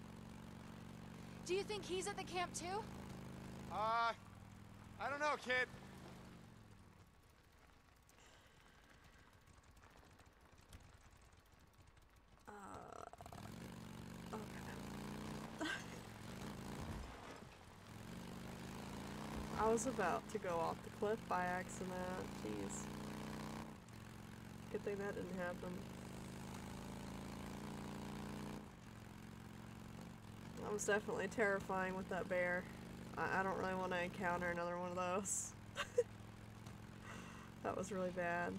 Speaker 16: Do you think he's at the camp too?
Speaker 11: Uh, I don't know, kid.
Speaker 1: Uh, okay. I was about to go off the cliff by accident. Jeez. Good thing that didn't happen. That was definitely terrifying with that bear. I, I don't really want to encounter another one of those. That was really bad.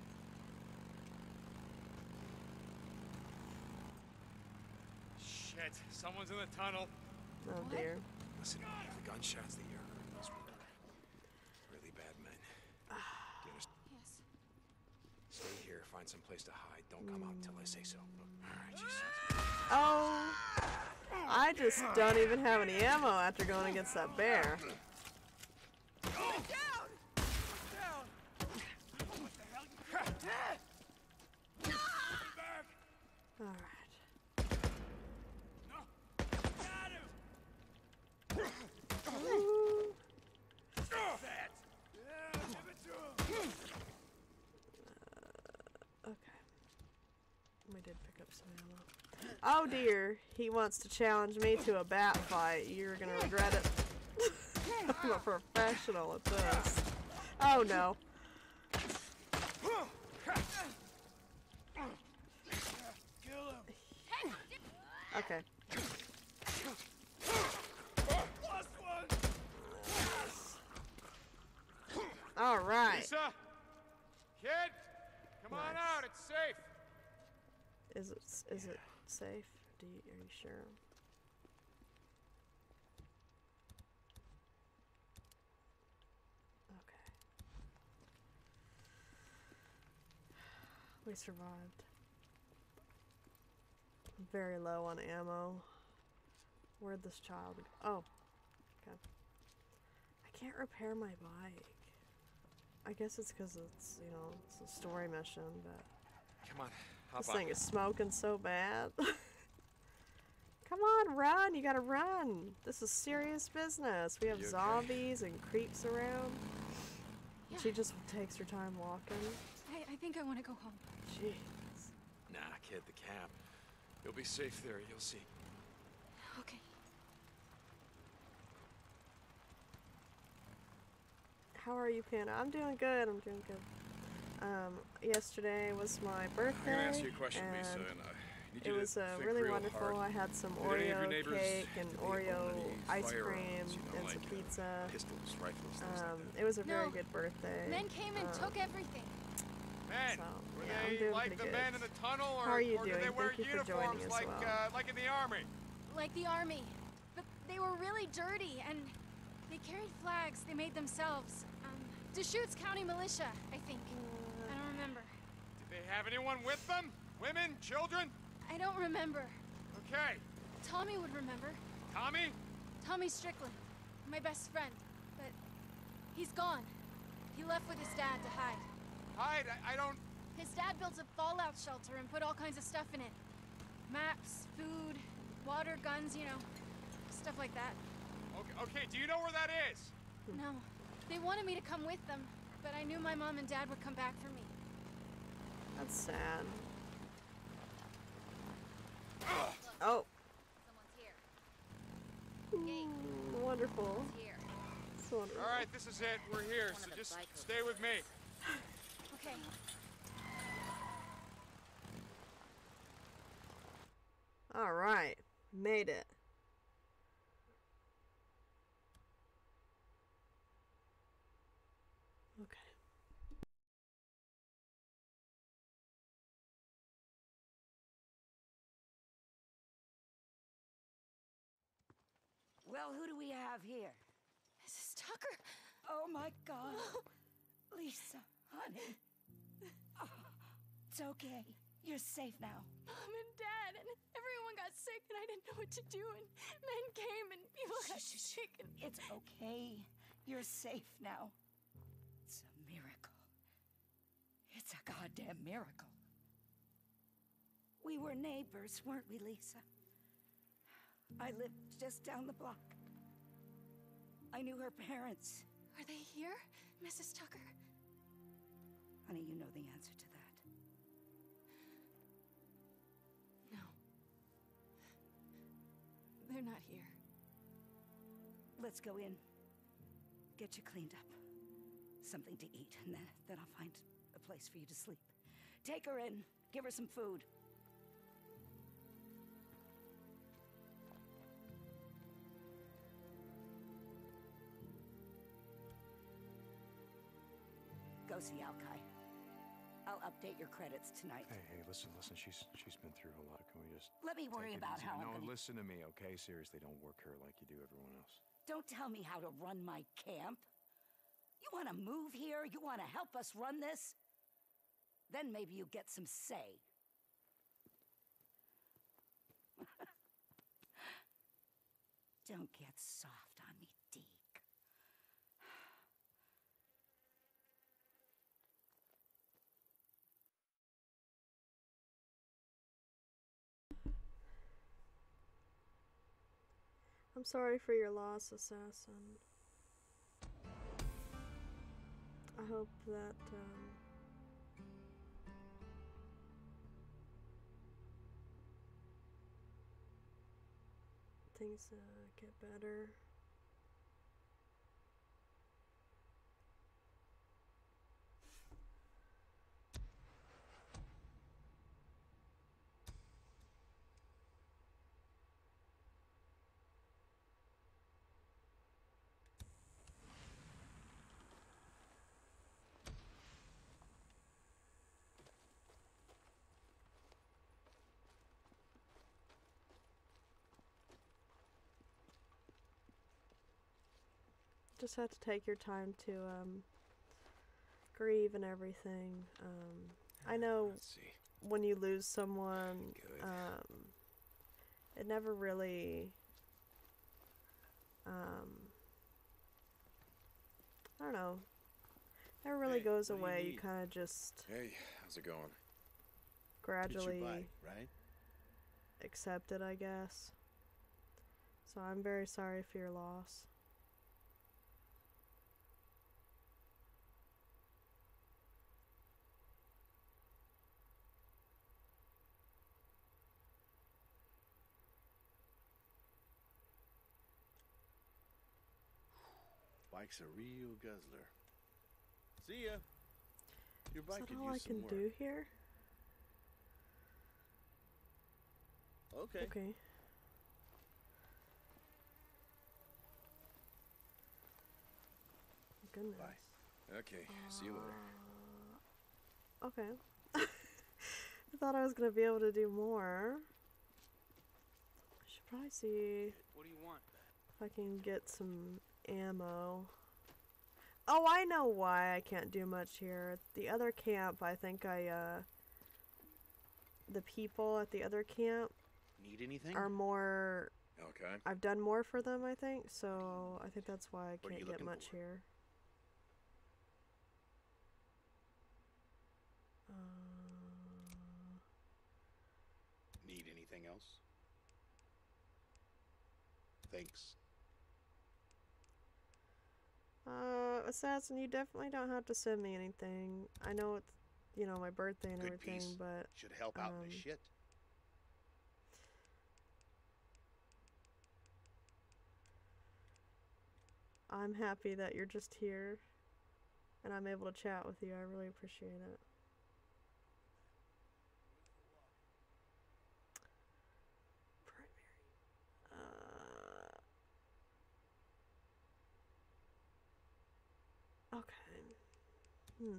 Speaker 11: Shit, someone's in the tunnel.
Speaker 1: Oh dear.
Speaker 11: Listen, the gunshots that you heard, those were really bad men. Do you understand?
Speaker 16: Yes.
Speaker 11: Stay here, find some place to hide. Don't come out until I say so. Alright, Jesus.
Speaker 1: Oh, I just don't even have any ammo after going against that bear. Alright. Okay. We did pick up some ammo. Oh dear, he wants to challenge me to a bat fight. You're gonna regret it. I'm a professional at this. Oh no. Okay. All right.
Speaker 11: Lisa! Kid! Come on
Speaker 1: Nice.
Speaker 11: out, it's safe!
Speaker 1: Is it is it safe? Do you, are you sure? Okay. We survived. I'm very low on ammo. Where'd this child go? Oh. Okay. I can't repair my bike. I guess it's because it's, you know, it's a story mission, but
Speaker 11: Come on, hop
Speaker 1: this
Speaker 11: on.
Speaker 1: thing is smoking so bad. Come on, run! You gotta run! This is serious business. We have
Speaker 11: You okay?
Speaker 1: zombies and creeps around.
Speaker 16: Yeah.
Speaker 1: She just takes her time walking.
Speaker 16: I, I think I want to go home.
Speaker 1: Jeez.
Speaker 11: Nah, kid, the cab. You'll be safe there, you'll see.
Speaker 16: Okay.
Speaker 1: How are you, Panda? I'm doing good. I'm doing good. Um, yesterday was my birthday.
Speaker 13: I'm gonna ask you a question,
Speaker 1: and
Speaker 13: Lisa, and I need
Speaker 1: it
Speaker 13: you to
Speaker 1: was uh,
Speaker 13: think
Speaker 1: really
Speaker 13: real
Speaker 1: wonderful.
Speaker 13: hard.
Speaker 1: I had some
Speaker 13: Did any of your
Speaker 1: Oreo
Speaker 13: neighbors
Speaker 1: cake and
Speaker 13: do they own
Speaker 1: Oreo
Speaker 13: any
Speaker 1: ice cream
Speaker 13: firearms, you know,
Speaker 1: and
Speaker 13: like,
Speaker 1: some
Speaker 13: uh,
Speaker 1: pizza.
Speaker 13: pistols, rifles, things
Speaker 1: Um,
Speaker 13: like that?
Speaker 1: it was a very
Speaker 16: No.
Speaker 1: good birthday.
Speaker 16: Men came and
Speaker 1: Um,
Speaker 16: took everything.
Speaker 11: Men,
Speaker 1: So,
Speaker 11: were
Speaker 1: yeah, I'm
Speaker 11: they
Speaker 1: doing
Speaker 11: like
Speaker 1: pretty
Speaker 11: the
Speaker 1: good.
Speaker 11: men in the tunnel, or,
Speaker 1: How are you
Speaker 11: or
Speaker 1: doing?
Speaker 11: did they wear
Speaker 1: Thank you for joining
Speaker 11: uniforms
Speaker 1: as
Speaker 11: like
Speaker 1: well.
Speaker 11: uh, like in the army?
Speaker 16: Like the army. But they were really dirty, and they carried flags they made themselves. Um, Deschutes County Militia, I think. I don't remember.
Speaker 11: Did they have anyone with them? Women, children?
Speaker 16: I don't remember.
Speaker 11: Okay.
Speaker 16: Tommy would remember.
Speaker 11: Tommy?
Speaker 16: Tommy Strickland, my best friend. But he's gone. He left with his dad to hide.
Speaker 11: Hide? I, I don't...
Speaker 16: His dad built a fallout shelter and put all kinds of stuff in it. Maps, food, water, guns, you know, stuff like that.
Speaker 11: Okay, okay, do you know where that is?
Speaker 16: No. They wanted me to come with them, but I knew my mom and dad would come back for me.
Speaker 1: That's sad. Oh.
Speaker 17: Someone's here.
Speaker 1: Mm, wonderful.
Speaker 17: Here.
Speaker 1: So wonderful.
Speaker 11: All right, this is it. We're here,
Speaker 17: One
Speaker 11: so
Speaker 17: of the
Speaker 11: just
Speaker 17: bikers.
Speaker 11: stay with me.
Speaker 16: Okay.
Speaker 1: All right. Made it. Okay.
Speaker 12: Well, who do we have here?
Speaker 16: Missus Tucker.
Speaker 12: Oh my God. Lisa, honey. Oh, it's okay. You're safe now.
Speaker 16: Mom and Dad and everyone got sick and I didn't know what to do and men came and people got sick and...
Speaker 12: It's okay. You're safe now. It's a miracle. It's a goddamn miracle. We were neighbors, weren't we, Lisa? I lived just down the block. I knew her parents.
Speaker 16: Are they here, Missus Tucker?
Speaker 12: Honey, you know the answer to that.
Speaker 16: No. They're not here.
Speaker 12: Let's go in. Get you cleaned up. Something to eat, and then, then I'll find a place for you to sleep. Take her in. Give her some food. Go see Alkai. I'll update your credits tonight.
Speaker 5: Hey, hey, listen, listen. She's she's been through a lot. Can we just
Speaker 12: Let me worry
Speaker 5: take it
Speaker 12: about
Speaker 5: easy?
Speaker 12: how
Speaker 5: No,
Speaker 12: I'm gonna...
Speaker 5: listen to me, okay? Seriously, don't work her like you do everyone else.
Speaker 12: Don't tell me how to run my camp. You want to move here? You want to help us run this? Then maybe you get some say. Don't get soft on me, Deke.
Speaker 1: I'm sorry for your loss, Assassin. I hope that, um... things uh, get better. Just have to take your time to um, grieve and everything. Um, I know when you lose someone, um, it never really. Um, I don't know. That really
Speaker 7: Hey,
Speaker 1: goes
Speaker 7: what do you
Speaker 1: away. You,
Speaker 7: need?
Speaker 1: kind of just
Speaker 5: Hey, how's it going?
Speaker 1: gradually
Speaker 7: Get your bike, right?
Speaker 1: accept it, I guess. So I'm very sorry for your loss.
Speaker 7: Bike's a real guzzler. See ya. Your bike
Speaker 1: Is that
Speaker 7: could
Speaker 1: all I
Speaker 7: use some
Speaker 1: can
Speaker 7: work.
Speaker 1: do here?
Speaker 7: Okay.
Speaker 1: Okay. Goodness.
Speaker 5: Bye. Okay, see you later.
Speaker 1: Okay. I thought I was gonna be able to do more. I should probably see
Speaker 6: What do you want?
Speaker 1: if I can get some ammo. Oh, I know why I can't do much here. The other camp, I think I, uh... the people at the other camp
Speaker 15: Need anything?
Speaker 1: are more...
Speaker 5: Okay.
Speaker 1: I've done more for them, I think, so I think that's why I
Speaker 15: What are you
Speaker 1: can't get
Speaker 15: looking
Speaker 1: much
Speaker 15: for?
Speaker 1: here. Uh,
Speaker 15: Need anything else? Thanks.
Speaker 1: Uh, Assassin, you definitely don't have to send me anything. I know it's, you know, my birthday and
Speaker 15: Good
Speaker 1: everything,
Speaker 15: piece.
Speaker 1: but...
Speaker 15: Should help out in
Speaker 1: um,
Speaker 15: the shit.
Speaker 1: I'm happy that you're just here, and I'm able to chat with you. I really appreciate it. Primary. Uh, okay. Hmm.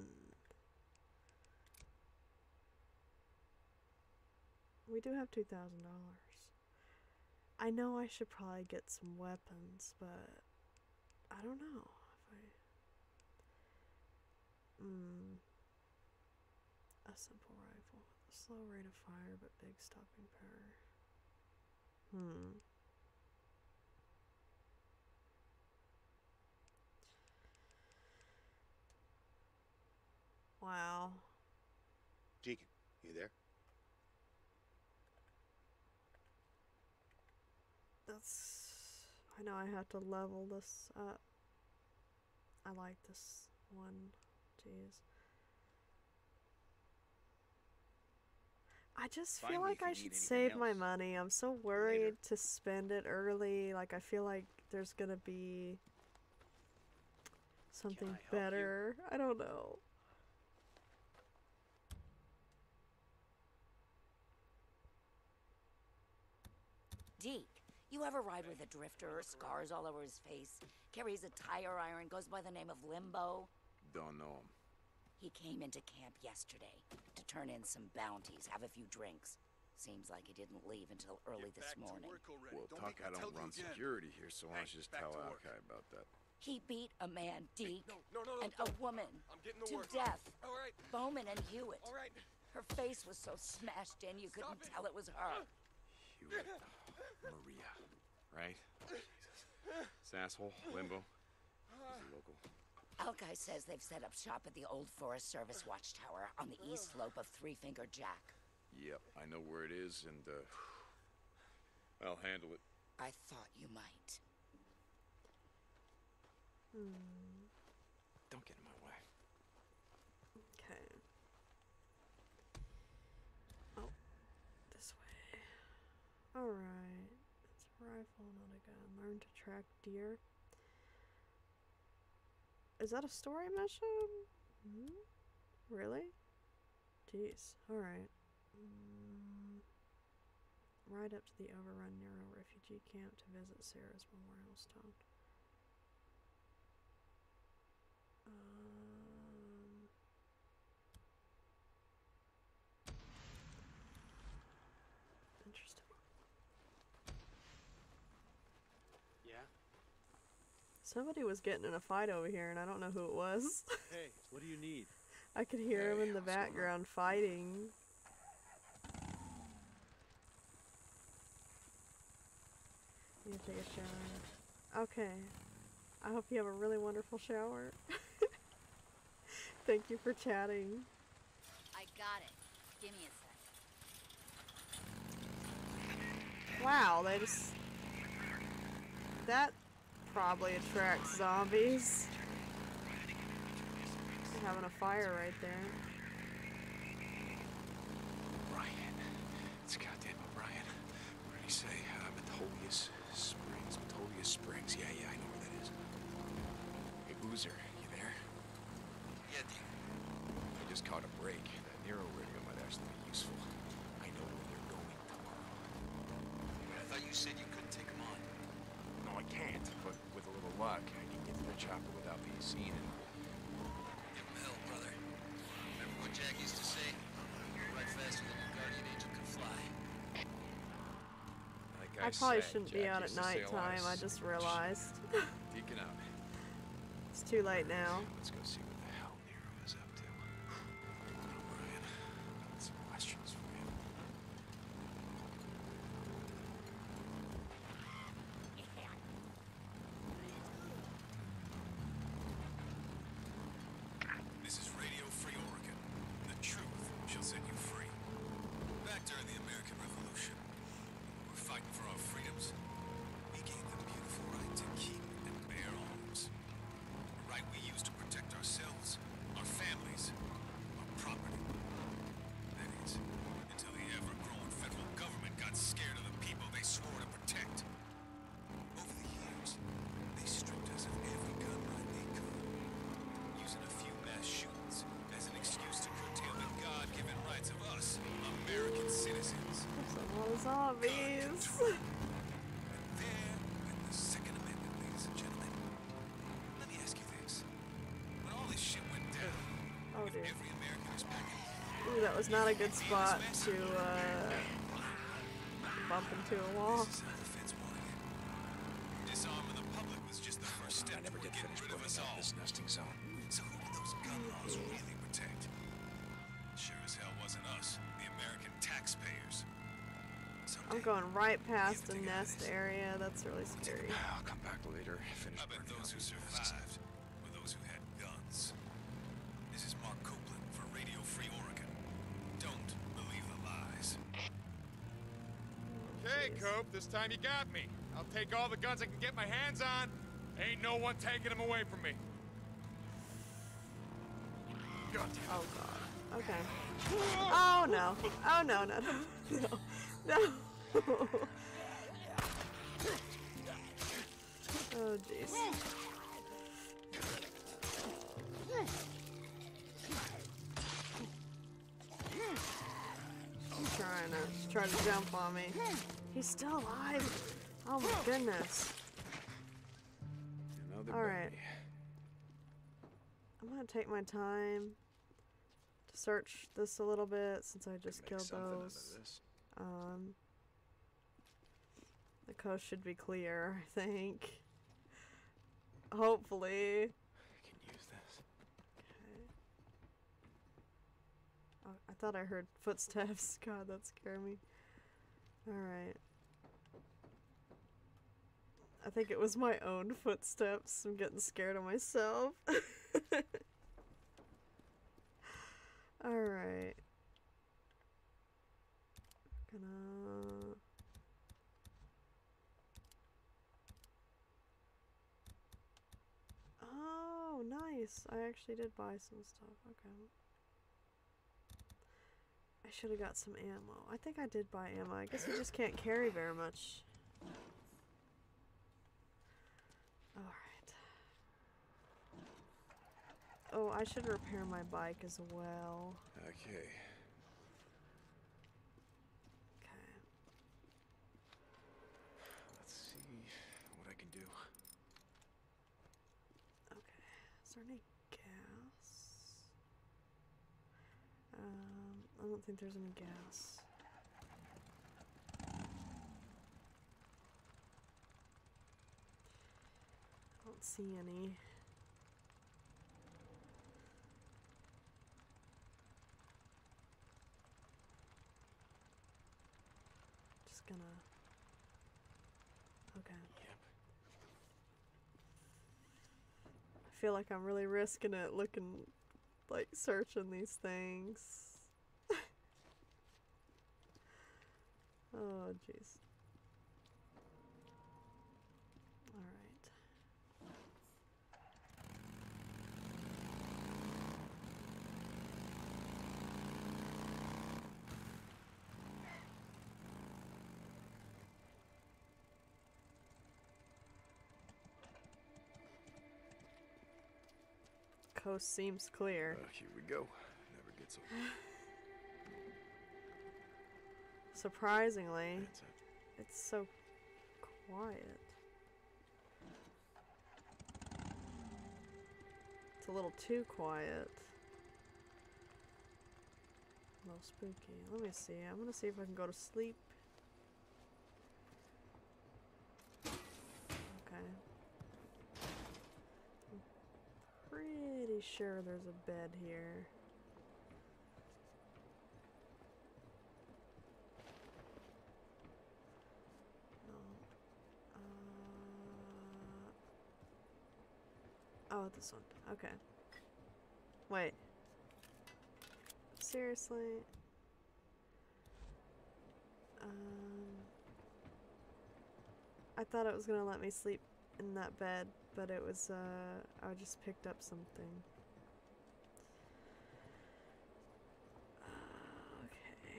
Speaker 1: We do have two thousand dollars. I know I should probably get some weapons, but I don't know if I... Hmm. A simple rifle. A slow rate of fire, but big stopping power. Hmm. Wow.
Speaker 15: Deacon, you there?
Speaker 1: That's... I know I have to level this up. I like this one. Jeez. I just feel
Speaker 15: Find me
Speaker 1: like
Speaker 15: if you
Speaker 1: I
Speaker 15: need
Speaker 1: should
Speaker 15: anything
Speaker 1: save my
Speaker 15: else.
Speaker 1: money. I'm so worried to spend it early. Like, I feel like there's gonna be something
Speaker 15: help you?
Speaker 1: better. I don't know.
Speaker 17: Deke, you ever ride with a drifter, scars all over his face, carries a tire iron, goes by the name of Limbo?
Speaker 5: Don't know him.
Speaker 17: He came into camp yesterday to turn in some bounties, have a few drinks. Seems like he didn't leave until early this morning.
Speaker 5: Well, talk, I don't run security here, so why don't you just tell Alkai about that?
Speaker 17: He beat a man, Deke,
Speaker 3: no, no, no,
Speaker 17: and a
Speaker 3: don't.
Speaker 17: woman
Speaker 3: I'm getting to
Speaker 17: to
Speaker 3: work.
Speaker 17: death.
Speaker 3: All right.
Speaker 17: Bowman and Hewitt.
Speaker 3: All right.
Speaker 17: Her face was so smashed in you couldn't
Speaker 3: it.
Speaker 17: tell it was her.
Speaker 5: Hewitt. Maria. Right? Jesus. This asshole, Limbo. He's a local.
Speaker 17: Alkai says they've set up shop at the old Forest Service watchtower on the east slope of Three Finger Jack.
Speaker 5: Yep, I know where it is, and, uh... I'll handle it.
Speaker 17: I thought you might.
Speaker 1: Hmm.
Speaker 5: Don't get in my way.
Speaker 1: Okay. Oh. This way. Alright. It's a rifle, not a gun. Learn to track deer. Is that a story mission? Hmm? Really? Jeez. Alright. Mm. Ride up to the Overrun Nero refugee camp to visit Sarah's memorial stone. Um... Interesting.
Speaker 6: Yeah?
Speaker 1: Somebody was getting in a fight over here, and I don't know who it was.
Speaker 7: Hey, what do you need?
Speaker 1: I could hear him
Speaker 5: Hey,
Speaker 1: in the
Speaker 5: what's going on?
Speaker 1: background fighting. Need to take a shower. Okay. I hope you have a really wonderful shower. Thank you for chatting.
Speaker 18: I got it. Give me a sec.
Speaker 1: Wow, they just... That probably attracts zombies. They're having a fire right there.
Speaker 5: O'Brien. It's goddamn O'Brien. What did he say? Uh, Metolius Springs. Metolius Springs. Yeah, yeah, I know where that is. Hey, Boozer, you there?
Speaker 8: Yeah, Deke.
Speaker 5: I just caught a break. That Nero radio might actually be useful. I know where you're going tomorrow.
Speaker 8: I thought you said you couldn't take him on.
Speaker 5: No, I can't. But with a little luck, I can get to the chopper without being seen and...
Speaker 8: Give him hell, brother. Remember what Jack used to say? You're right faster than your guardian angel can fly.
Speaker 5: Like
Speaker 1: I,
Speaker 5: I
Speaker 1: probably
Speaker 5: said,
Speaker 1: shouldn't
Speaker 5: Jack
Speaker 1: be out at
Speaker 5: used to say a lot
Speaker 1: nighttime,
Speaker 5: of
Speaker 1: I just realized.
Speaker 5: Deacon out.
Speaker 1: It's too late now.
Speaker 5: Let's go see what the hell Nero is up to. O'Brien, got some questions for you.
Speaker 13: This is Radio Free Oregon. The truth shall set you free. Back during the American Revolution, we're fighting for our freedoms. We gained the beautiful right to keep and bear arms. A right we use to protect ourselves, our families, our property. That is, until the ever-growing federal government got scared of the people they swore to protect. Over the years, they stripped us of every gun right they could, using a few mass shootings as an excuse to curtail the God-given rights of us, American citizens.
Speaker 1: There's a lot of zombies.
Speaker 13: There went the Second Amendment, ladies and gentlemen. Let me ask you this. When all this shit went down,
Speaker 1: Oh
Speaker 13: if
Speaker 1: dear.
Speaker 13: every American is back in
Speaker 1: Ooh, that was not a good spot to uh, bump into a wall.
Speaker 13: disarming the public was just the first step
Speaker 5: I never
Speaker 13: toward
Speaker 5: did
Speaker 13: getting
Speaker 5: finish
Speaker 13: rid of
Speaker 5: putting
Speaker 13: us
Speaker 5: out
Speaker 13: all.
Speaker 5: this nesting zone.
Speaker 13: So who did those gun laws really protect? Sure as hell wasn't us, the American taxpayers.
Speaker 1: I'm going right past the nest area. That's really scary.
Speaker 5: I'll come back later. Finish
Speaker 13: I bet those who survived were those who had guns. This is Mark Copeland for Radio Free Oregon. Don't believe the lies.
Speaker 11: Okay, Cope, this time you got me. I'll take all the guns I can get my hands on. Ain't no one taking them away from me.
Speaker 1: Oh god. Okay. Oh no. Oh no, no, no. No. No. Oh jeez. He's trying to try to jump on me. He's still alive. Oh my goodness.
Speaker 5: Another
Speaker 1: Alright.
Speaker 5: baby.
Speaker 1: I'm gonna take my time to search this a little bit since I just
Speaker 5: Make
Speaker 1: killed
Speaker 5: something out of
Speaker 1: those.
Speaker 5: this.
Speaker 1: Um, the coast should be clear, I think. Hopefully.
Speaker 5: I can use this.
Speaker 1: Okay. Oh, I thought I heard footsteps. God, that scared me. Alright. I think it was my own footsteps. I'm getting scared of myself. Alright. Gonna... Oh, nice. I actually did buy some stuff. Okay. I should have got some ammo. I think I did buy ammo. I guess I just can't carry very much. Alright. Oh, I should repair my bike as well.
Speaker 5: Okay.
Speaker 1: Okay.
Speaker 5: Let's see what I can do.
Speaker 1: Okay. Is there any gas? Um, I don't think there's any gas. I don't see any. Just gonna... Okay. I feel like I'm really risking it looking like searching these things. Oh, jeez. Alright. Coast seems clear.
Speaker 5: Uh, here we go. Never gets old.
Speaker 1: Surprisingly, it's so quiet. It's a little too quiet. A little spooky. Let me see. I'm gonna see if I can go to sleep. Okay. I'm pretty sure there's a bed here. Oh, this one. Okay. Wait. Seriously? Um, I thought it was gonna let me sleep in that bed, but it was, uh, I just picked up something. Uh, okay.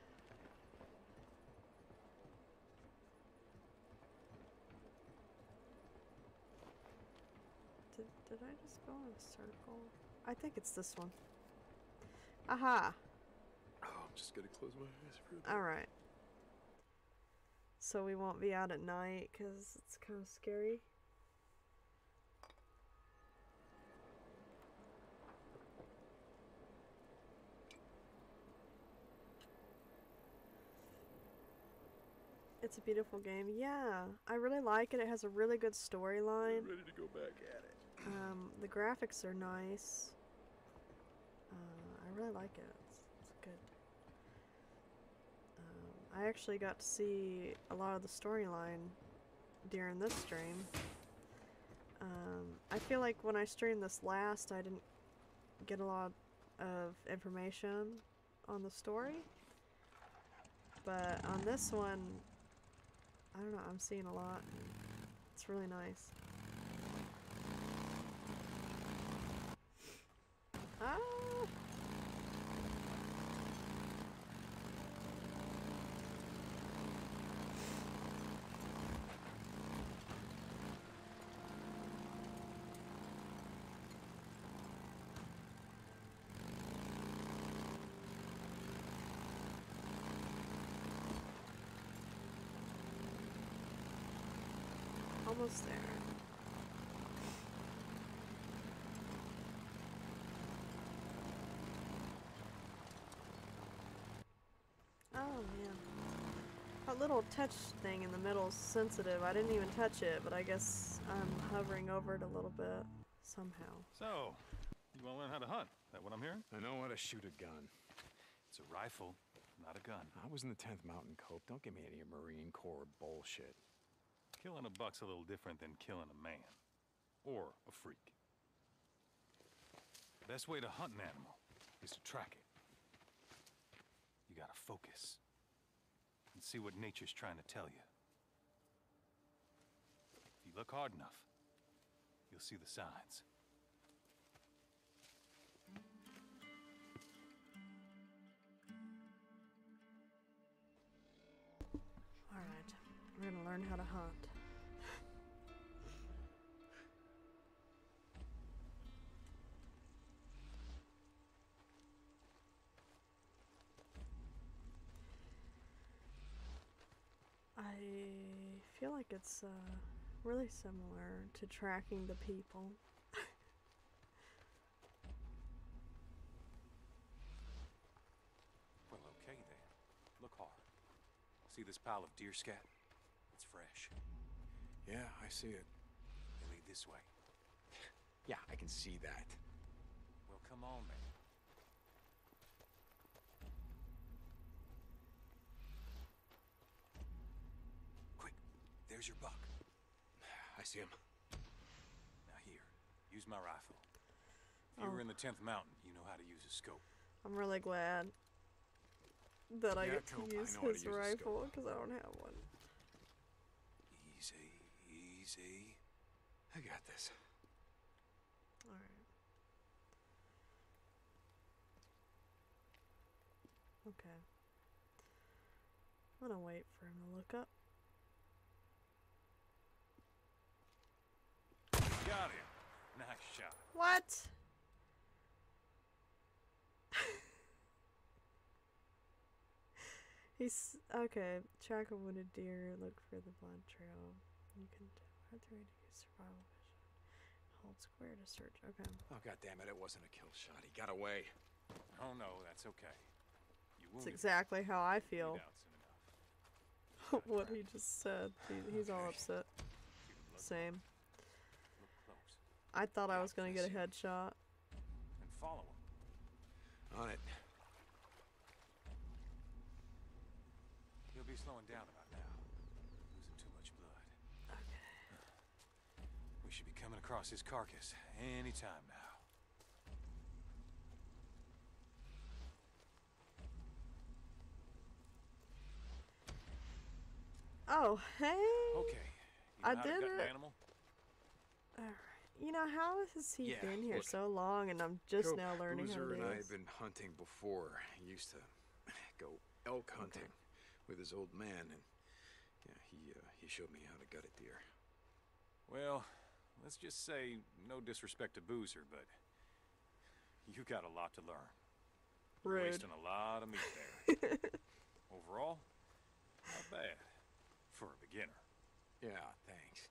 Speaker 1: Did, did I just go in a circle? I think it's this one. Aha!
Speaker 5: Oh, I'm just gonna close my eyes for a bit.
Speaker 1: Alright. So we won't be out at night because it's kind of scary. It's a beautiful game. Yeah, I really like it. It has a really good storyline.
Speaker 5: Ready to go back at it.
Speaker 1: Um, the graphics are nice. Uh, I really like it. It's, it's good. Um, I actually got to see a lot of the storyline during this stream. Um, I feel like when I streamed this last, I didn't get a lot of information on the story. But on this one, I don't know, I'm seeing a lot. It's really nice. Ah! Almost there. Oh man. That little touch thing in the middle is sensitive. I didn't even touch it, but I guess I'm hovering over it a little bit somehow.
Speaker 13: So, you want to learn how to hunt? Is that what I'm hearing?
Speaker 5: I know how to shoot a gun.
Speaker 13: It's a rifle, not a gun.
Speaker 5: I was in the tenth Mountain Cope. Don't give me any Marine Corps bullshit.
Speaker 13: Killing a buck's a little different than killing a man. Or a freak. The best way to hunt an animal is to track it. You gotta focus and see what nature's trying to tell you. If you look hard enough, you'll see the signs.
Speaker 1: Alright, we're gonna learn how to hunt. I feel like it's uh, really similar to tracking the people.
Speaker 8: Well, okay then. Look hard. See this pile of deer scat? It's fresh.
Speaker 5: Yeah, I see it.
Speaker 8: They lead this way.
Speaker 5: Yeah, I can see that.
Speaker 8: Well, come on then. There's your buck.
Speaker 5: I see him.
Speaker 8: Now here, use my rifle. If
Speaker 1: Oh,
Speaker 8: you were
Speaker 13: in the tenth mountain, you know how to use a scope.
Speaker 1: I'm really glad that I
Speaker 13: Yeah,
Speaker 1: get to
Speaker 13: Cope, I
Speaker 1: use
Speaker 13: know how to
Speaker 1: his
Speaker 13: use a
Speaker 1: rifle because I don't have one.
Speaker 5: Easy, easy. I got this.
Speaker 1: Alright. Okay. I'm gonna wait for him to look up.
Speaker 13: Got him. Nice shot.
Speaker 1: What? He's okay. Track a wounded deer. Look for the blood trail. You can have to use survival vision. Hold square to search. Okay.
Speaker 5: Oh, God damn it, it wasn't a kill shot. He got away.
Speaker 13: Oh, no, that's okay. You
Speaker 1: That's
Speaker 13: wounded
Speaker 1: exactly how I feel.
Speaker 13: Bleed out soon enough.
Speaker 1: What he just said. He, he's all upset. Same.
Speaker 13: Look close.
Speaker 1: I thought I was gonna get a headshot.
Speaker 13: And follow him.
Speaker 5: On it.
Speaker 13: He'll be slowing down about now. Losing too much blood.
Speaker 1: Okay.
Speaker 13: We should be coming across his carcass any time now.
Speaker 1: Oh, hey.
Speaker 13: Okay. You know
Speaker 1: I
Speaker 13: how to
Speaker 1: did
Speaker 13: gut an
Speaker 1: it.
Speaker 13: animal?
Speaker 1: Alright. You know, how has he
Speaker 5: Yeah,
Speaker 1: been here
Speaker 5: look.
Speaker 1: so long and I'm just
Speaker 5: Cope,
Speaker 1: now learning how to
Speaker 5: Boozer
Speaker 1: do
Speaker 5: and I
Speaker 1: this?
Speaker 5: have been hunting before. He used to go elk hunting with his old man, and yeah, he uh, he showed me how to gut a deer.
Speaker 13: Well, let's just say, no disrespect to Boozer, but you got a lot to learn. You're
Speaker 1: Rude.
Speaker 13: wasting a lot of meat there. Overall, not bad for a beginner.
Speaker 5: Yeah, thanks.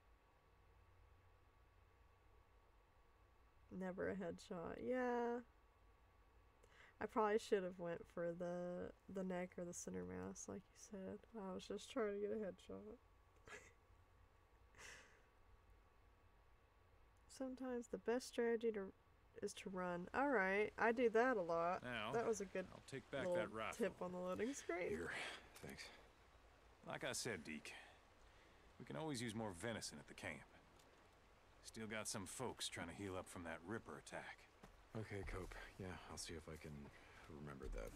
Speaker 1: Never a headshot. Yeah. I probably should have went for the the neck or the center mass, like you said. I was just trying to get a headshot. Sometimes the best strategy to is to run. All right, I do that a lot.
Speaker 13: Now,
Speaker 1: that was a good
Speaker 13: I'll take back
Speaker 1: little
Speaker 13: that rifle.
Speaker 1: tip on the loading screen.
Speaker 5: Here, thanks.
Speaker 13: Like I said, Deke, we can always use more venison at the camp. Still got some folks trying to heal up from that Ripper attack.
Speaker 5: Okay, Cope. Yeah, I'll see if I can remember that.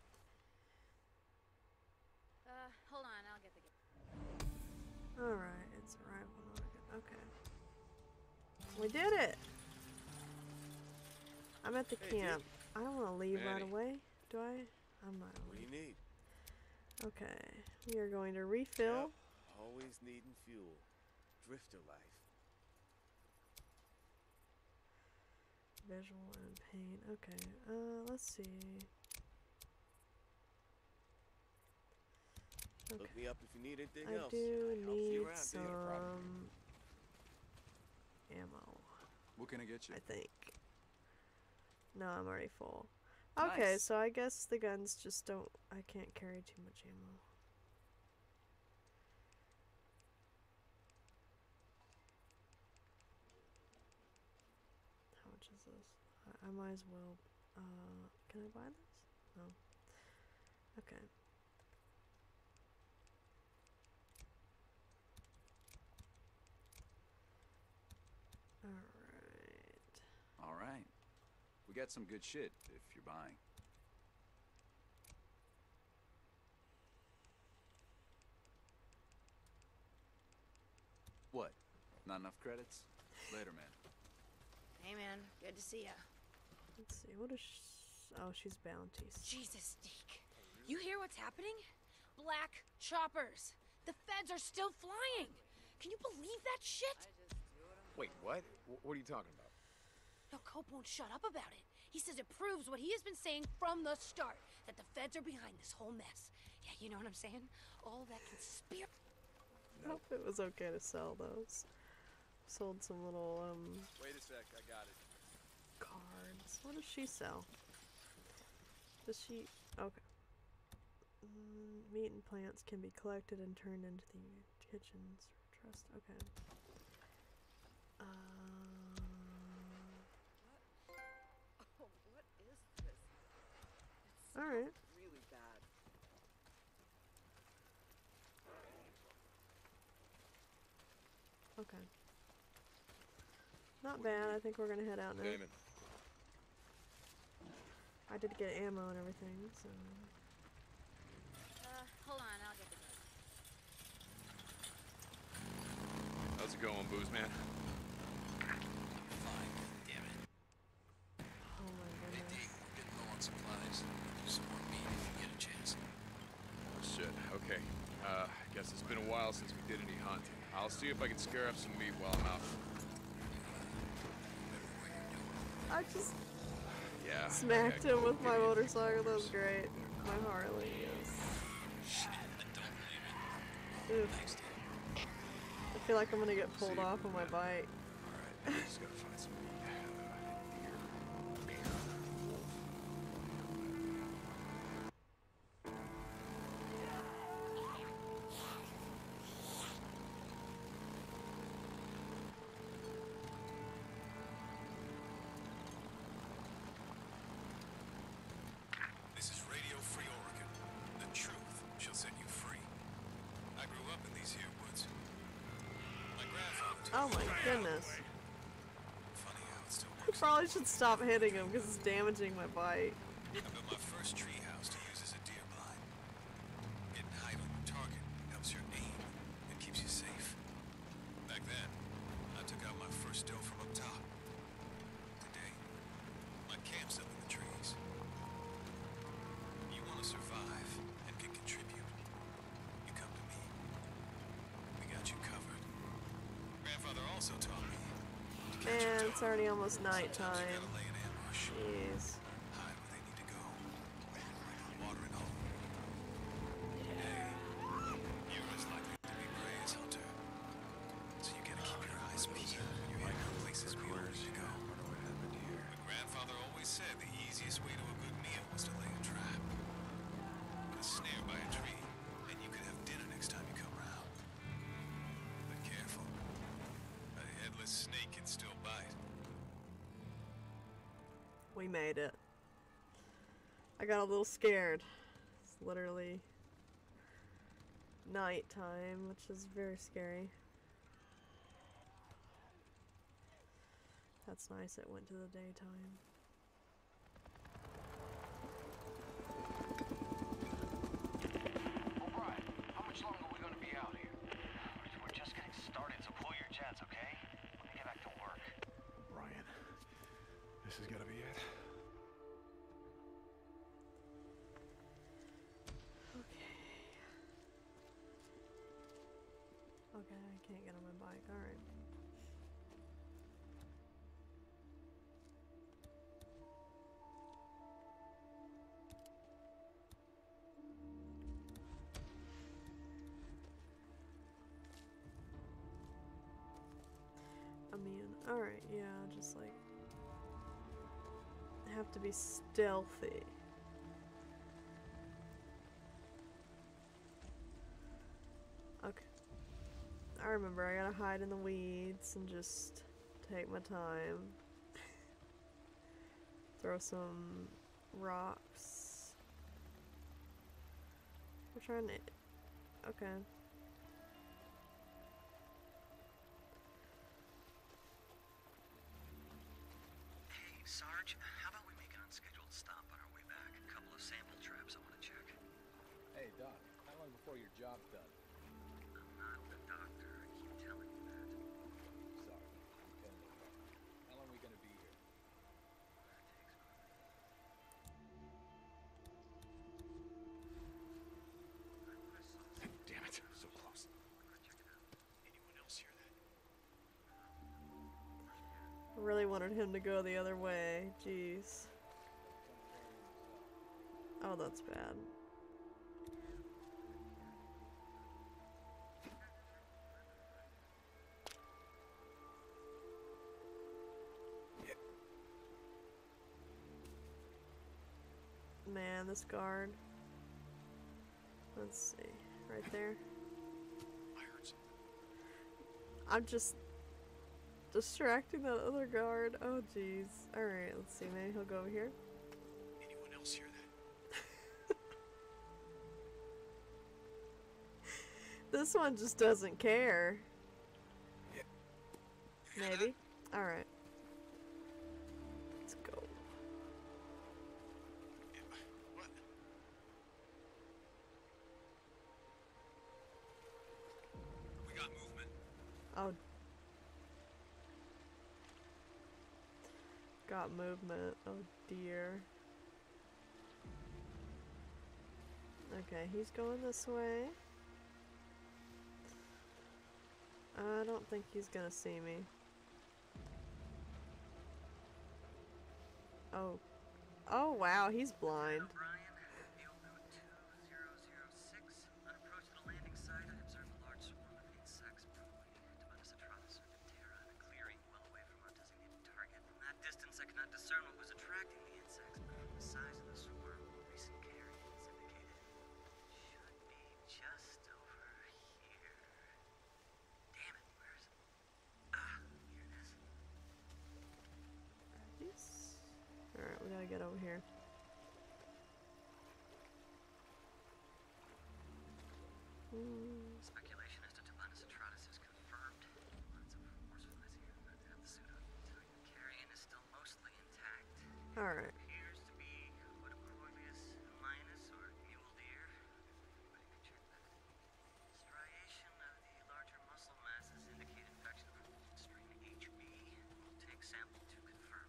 Speaker 18: Uh, hold on, I'll get the.
Speaker 1: All right, it's arrival notification. Okay, we did it. I'm at the
Speaker 3: Hey,
Speaker 1: camp.
Speaker 3: Deke.
Speaker 1: I don't want to leave right
Speaker 3: Manny.
Speaker 1: away. Do I? I'm not.
Speaker 3: What do you need?
Speaker 1: Okay, we are going to refill.
Speaker 3: Yep, always needing fuel. Drifter life.
Speaker 1: Visual and paint. Okay, uh, let's see.
Speaker 3: Look me up if you need anything
Speaker 1: I
Speaker 3: else.
Speaker 1: do
Speaker 3: I'll see
Speaker 1: need
Speaker 3: you around,
Speaker 1: some
Speaker 3: dude.
Speaker 1: ammo.
Speaker 5: What can I get you?
Speaker 1: I think. No, I'm already full. Okay,
Speaker 5: Nice.
Speaker 1: so I guess the guns just don't. I can't carry too much ammo. How much is this? I, I might as well. Uh, can I buy this? No. Okay. Alright.
Speaker 19: All right. We got some good shit if you're buying. What? Not enough credits? Later, man.
Speaker 17: Hey, man. Good to see ya.
Speaker 1: Let's see. What is. Sh oh, she's bounties.
Speaker 2: Jesus, Deke. You hear what's happening? Black choppers. The feds are still flying. Can you believe that shit?
Speaker 5: Wait, what? Wh- What are you talking about?
Speaker 2: No, Cope won't shut up about it. He says it proves what he has been saying from the start, that the feds are behind this whole mess. Yeah, you know what I'm saying? All that conspiracy.
Speaker 1: I hope it was okay to sell those. Sold some little um
Speaker 3: Wait a sec, I got it.
Speaker 1: cards. What does she sell? Does she? Okay. Mm, meat and plants can be collected and turned into the kitchens. Trust. Okay. Um.
Speaker 14: Oh, what is this? It
Speaker 1: All right.
Speaker 14: smells really bad.
Speaker 1: Okay. Not bad. I think we're gonna head out now.
Speaker 3: Damon,
Speaker 1: I did get ammo and everything, so.
Speaker 18: Uh, hold on, I'll get the gun.
Speaker 11: How's it going, Booze Man?
Speaker 8: Fine, damn it.
Speaker 1: Oh my
Speaker 8: Hey,
Speaker 1: goodness.
Speaker 8: Deke, we're getting low on supplies. Do some more meat if you get a chance.
Speaker 11: Oh, shit, okay. Uh, I guess it's been a while since we did any hunting. I'll see if I can scare up some meat while I'm out.
Speaker 1: I just
Speaker 11: Yeah.
Speaker 1: smacked
Speaker 11: okay,
Speaker 1: him
Speaker 11: cool.
Speaker 1: with my motorcycle. That was great. My Harley, yes. Oof. I feel like I'm gonna get pulled off on my bike.
Speaker 5: Alright, I just gotta find some meat. Uh, deer, bear, wolf.
Speaker 13: This is Radio Free Oregon. The truth shall set you free. I grew up in these here woods. My grandfather took
Speaker 1: Oh
Speaker 13: me
Speaker 1: my
Speaker 13: away.
Speaker 1: goodness.
Speaker 13: Funny how it still
Speaker 1: I
Speaker 13: works.
Speaker 1: probably should stop hitting him because it's damaging my bike.
Speaker 13: I built my first tree house to use as a deer blind. Getting height on your target helps your aim and keeps you safe. Back then, I took out my first doe from up top. Today, my camp's up in the trees. You want to survive and can contribute. You come to me. We got you covered. Grandfather also taught me to catch your
Speaker 1: And it's already almost
Speaker 13: Sometimes you
Speaker 1: nighttime.
Speaker 13: gotta lay an ambush.
Speaker 1: Jeez.
Speaker 13: Hide where they need to go. Water and all. Hey, you're as likely to be prey as hunter. So you gotta keep your eyes peeled when you head to places we ordered to go. But grandfather always said the easiest way to a good meal was to lay a trap. Put a snare by a tree, and you could have dinner next time you come round. But careful. A headless snake can still bite.
Speaker 1: We made it. I got a little scared. It's literally nighttime, which is very scary. That's nice, it went to the daytime.
Speaker 10: O'Brien, how much longer are we gonna be out here? We're just getting started, so pull your jets, okay? Let me get back to work.
Speaker 5: Brian, this has gotta be it.
Speaker 1: Okay. Okay, I can't get on my bike. Alright. I mean, alright, yeah, just like have to be stealthy. Okay. I remember I gotta hide in the weeds and just take my time. Throw some rocks. We're trying to. Okay.
Speaker 10: Hey, Sarge, how about we make an unscheduled stop on our way back? A couple of sample traps I want to check.
Speaker 19: Hey, Doc, how long before your job's done?
Speaker 10: I'm not the doctor. I keep telling you that.
Speaker 19: Sorry, Lieutenant O'Brien. How long are we gonna be here?
Speaker 5: Damn it, so close. Anyone else hear that?
Speaker 1: I really wanted him to go the other way. Jeez. Oh, that's bad. Man, this guard. Let's see. Right there.
Speaker 5: I heard something.
Speaker 1: I'm just distracting that other guard. Oh, jeez. Alright, let's see. Maybe he'll go over here.
Speaker 5: Anyone else hear that?
Speaker 1: This one just doesn't care. Maybe. Alright. Let's go. got movement. Oh dear. Okay, he's going this way. I don't think he's gonna see me. Oh. Oh wow, he's blind. Alright, we gotta get over here. Mm.
Speaker 10: Speculation as to Tabanus Atratus is confirmed. Lots of horseflies here, but have the suit on. Carrion is still mostly intact.
Speaker 1: Alright.
Speaker 10: Appears to be Odoprobius minus or mule deer. Anybody can check that. Striation of the larger muscle masses indicate infection from strain H B. We'll take sample to confirm.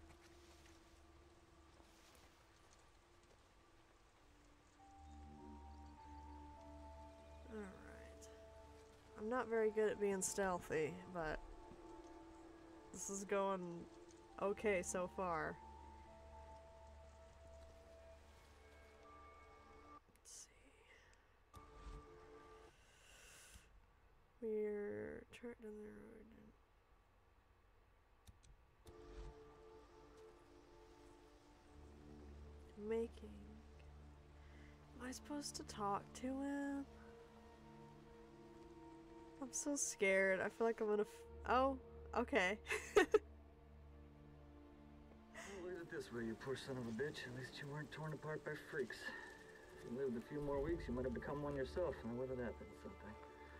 Speaker 1: Alright. I'm not very good at being stealthy, but this is going okay so far. Let's see. We're tracked down the road. Making. Am I supposed to talk to him? I'm so scared. I feel like I'm gonna f oh, okay.
Speaker 20: Well, look at it this way, you poor son of a bitch. At least you weren't torn apart by freaks. If you lived a few more weeks, you might have become one yourself. Now, whether that means something.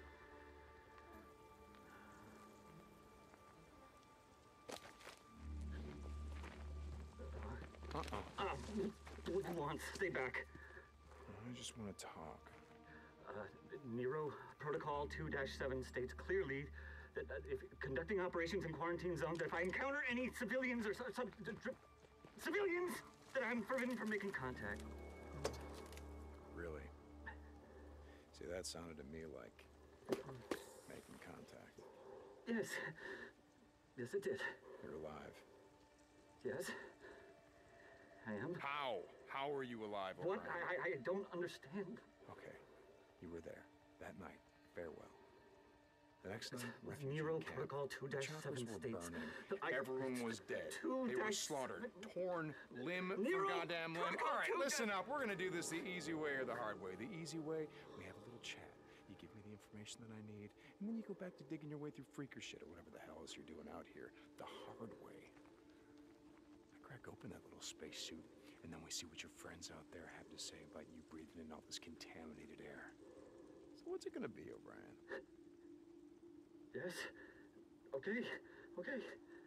Speaker 11: Uh-uh.
Speaker 20: Uh, what do you want? Stay back.
Speaker 11: I just want to talk.
Speaker 20: Uh, Nero Protocol two dash seven states clearly that uh, if conducting operations in quarantine zones, if I encounter any civilians or some civilians, that I'm forbidden from making contact.
Speaker 11: Really? See, that sounded to me like making contact.
Speaker 20: Yes. Yes, it did.
Speaker 11: You're alive.
Speaker 20: Yes. I am.
Speaker 11: How? How are you alive,
Speaker 20: What?
Speaker 11: O'Brien?
Speaker 20: I, I, I don't understand.
Speaker 11: Okay. You were there. That night. Farewell. The next night,
Speaker 20: Uh,
Speaker 11: refugee
Speaker 20: Nero
Speaker 11: camp.
Speaker 20: Protocol two dash seven
Speaker 11: Choppers were
Speaker 20: states.
Speaker 11: burning.
Speaker 20: I-
Speaker 11: Everyone was dead.
Speaker 20: two
Speaker 11: They were
Speaker 20: dash
Speaker 11: slaughtered. Torn limb
Speaker 20: Nero
Speaker 11: for goddamn limb.
Speaker 20: Protocol
Speaker 11: All right,
Speaker 20: two
Speaker 11: listen
Speaker 20: dash-
Speaker 11: up. We're gonna do this the easy way or the hard way. The easy way, we have a little chat. You give me the information that I need, and then you go back to digging your way through freaker shit or whatever the hell is you're doing out here. The hard way. I crack open that little spacesuit, and then we see what your friends out there have to say about you breathing in all this contaminated air. So what's it gonna be, O'Brien?
Speaker 20: Yes. Okay. Okay.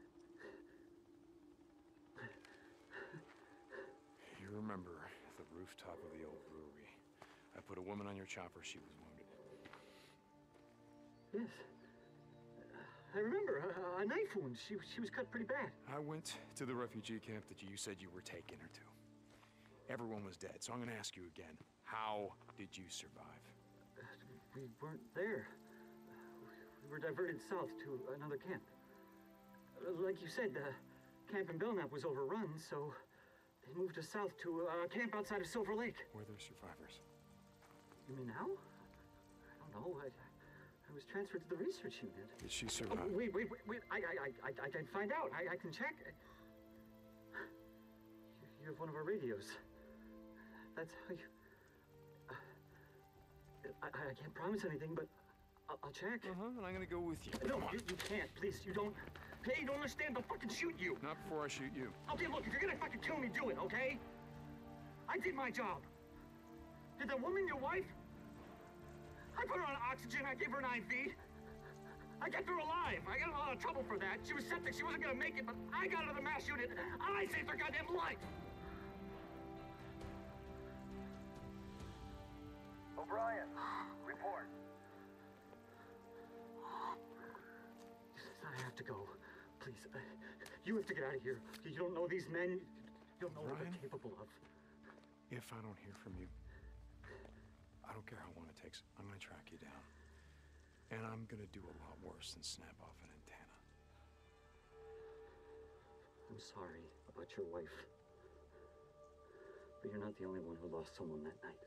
Speaker 11: You remember the rooftop of the old brewery. I put a woman on your chopper. She was wounded.
Speaker 20: Yes. I remember a, a knife wound. She she was cut pretty bad.
Speaker 11: I went to the refugee camp that you said you were taking her to. Everyone was dead, so I'm gonna ask you again. How did you survive?
Speaker 20: We weren't there. We were diverted south to another camp. Uh, Like you said, the camp in Belknap was overrun, so they moved us south to a camp outside of Silver Lake.
Speaker 11: Were there survivors?
Speaker 20: You mean now? I don't know. I, I was transferred to the research unit.
Speaker 11: Did she
Speaker 20: Oh,
Speaker 11: survive?
Speaker 20: wait, wait, wait, wait. I, I, I, I can find out. I, I can check. You, you have one of our radios. That's how you. Uh, I, I can't promise anything, but I'll, I'll check.
Speaker 11: Uh huh. And I'm gonna go with you.
Speaker 20: No,
Speaker 11: Come on.
Speaker 20: you, you can't. Please, you don't. Hey, you don't understand. They'll fucking shoot you.
Speaker 11: Not before I shoot you.
Speaker 20: Okay, look, if you're gonna fucking kill me, do it, okay? I did my job. Did the woman, your wife? I put her on oxygen. I gave her an I V. I kept her alive. I got in a lot of trouble for that. She was septic. She wasn't gonna make it, but I got her to the mass unit. I saved her goddamn life.
Speaker 10: O'Brien, report.
Speaker 20: I have to go. Please, uh, You have to get out of here. You don't know these men. You don't know what
Speaker 5: Ryan?
Speaker 20: they're capable of.
Speaker 5: If I don't hear from you, I don't care how long it takes. I'm gonna track you down. And I'm gonna do a lot worse than snap off an antenna.
Speaker 20: I'm sorry about your wife. But you're not the only one who lost someone that night.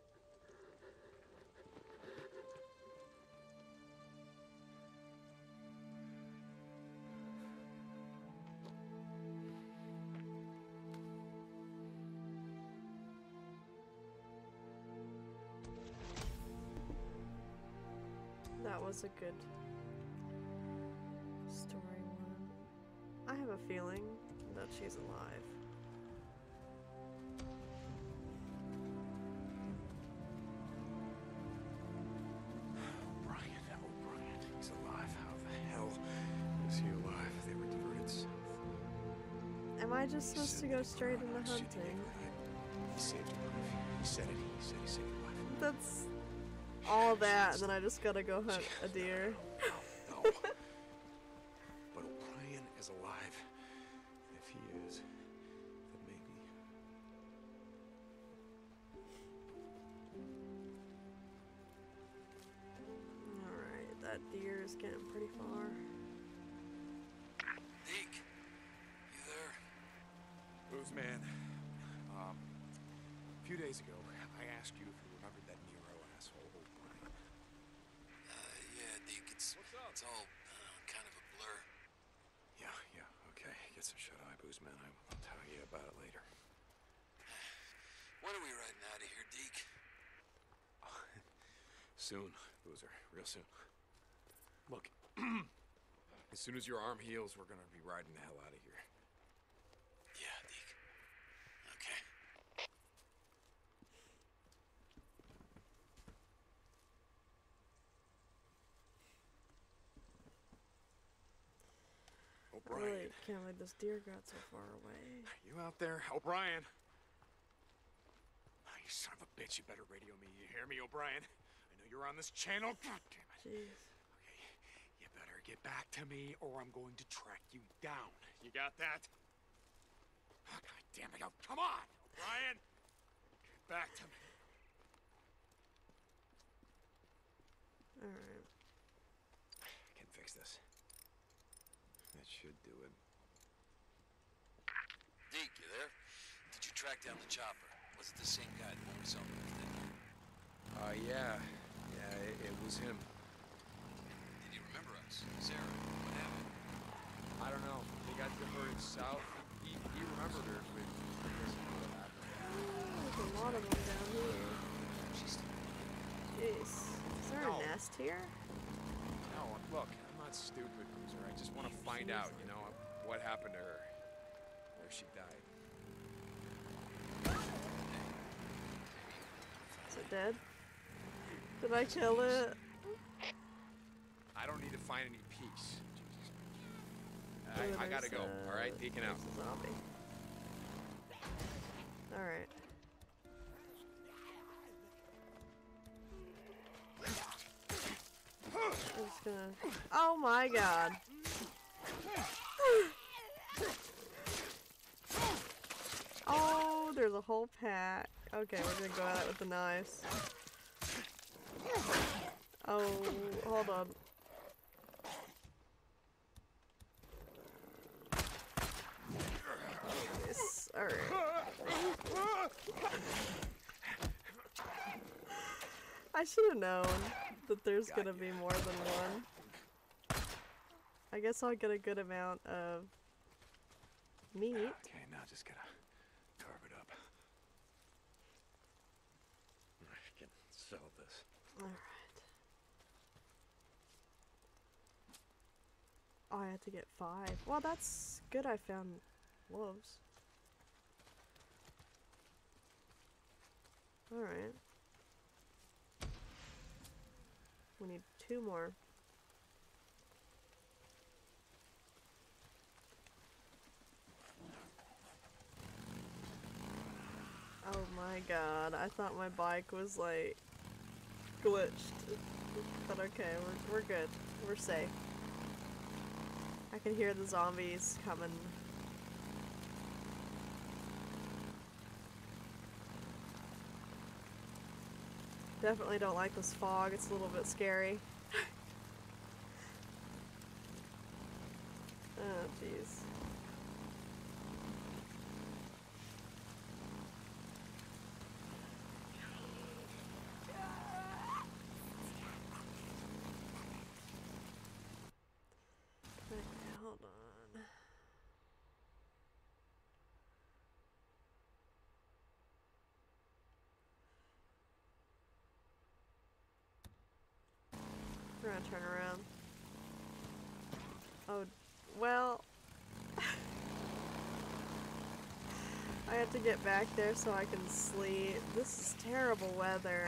Speaker 1: That was a good story one. I have a feeling that she's alive.
Speaker 5: O'Brien, O'Brien, he's alive. How the hell is he alive? They were diverted south.
Speaker 1: Am I just supposed to go straight into hunting?
Speaker 5: He saved your life. He said it. He said he saved your life.
Speaker 1: That's all that, and then I just gotta go hunt a deer.
Speaker 5: No. But O'Brien is alive. If he is, then maybe.
Speaker 1: Alright, that deer is getting pretty far.
Speaker 8: Deke, you there?
Speaker 11: Booze man. Um, a few days ago, I asked you if you remembered that Nero asshole O'Brien.
Speaker 8: Uh, yeah, Deke, it's, it's all uh, kind of a blur.
Speaker 5: Yeah, yeah, okay. Get some shut-eye, Booze man. I- I'll tell you about it later.
Speaker 8: When are we riding out of here, Deke?
Speaker 5: Soon, Boozer. Real soon.
Speaker 11: Look, as soon as your arm heals, we're gonna be riding the hell out of here.
Speaker 8: Yeah, Deke. Okay.
Speaker 1: I
Speaker 11: O'Brien.
Speaker 1: really can't believe this deer got so far away.
Speaker 11: You out there, O'Brien? Oh, you son of a bitch, you better radio me. You hear me, O'Brien? I know you're on this channel. God damn it.
Speaker 1: Jeez.
Speaker 11: Okay, you better get back to me or I'm going to track you down. You got that? Oh, God damn it. Oh, come on, O'Brien. Get back to me.
Speaker 1: Alright.
Speaker 5: I can fix this. That should do it.
Speaker 8: Deke, you there? Did you track down the chopper? Was it the same guy, the one we saw moved in?
Speaker 11: Uh, yeah. Yeah, it, it was him.
Speaker 8: Did he remember us? Sarah, what happened?
Speaker 11: I don't know. They got diverted south. He, he remembered her, but he doesn't know what happened.
Speaker 1: There's a lot of them down here. Jeez. Is there
Speaker 11: No.
Speaker 1: a nest here?
Speaker 11: No, look, I'm not stupid, Boozer. I just want to find out, you know, what happened to her. Where she died.
Speaker 1: Is it dead? Did I kill it?
Speaker 11: I don't need to find any peace. Jesus.
Speaker 1: Ooh,
Speaker 11: I, I gotta
Speaker 1: there's,
Speaker 11: go.
Speaker 1: uh,
Speaker 11: All right, peeking out.
Speaker 1: there's a zombie. Alright. I'm just gonna... Oh my god. Oh, there's a whole pack. Okay, we're gonna go at it with the knives. Oh, hold on. Yes, alright. I should have known that there's gonna be more than one. I guess I'll get a good amount of meat.
Speaker 5: Okay, now just gotta carve it up. I can sell this.
Speaker 1: Alright. Oh, I had to get five. Well, that's good I found wolves. Alright. We need two more. Oh my god, I thought my bike was like glitched. But okay, we're, we're good. We're safe. I can hear the zombies coming Definitely don't like this fog. It's a little bit scary. Oh, jeez. Okay, hold on. We're gonna turn around. Oh, well. I have to get back there so I can sleep. This is terrible weather.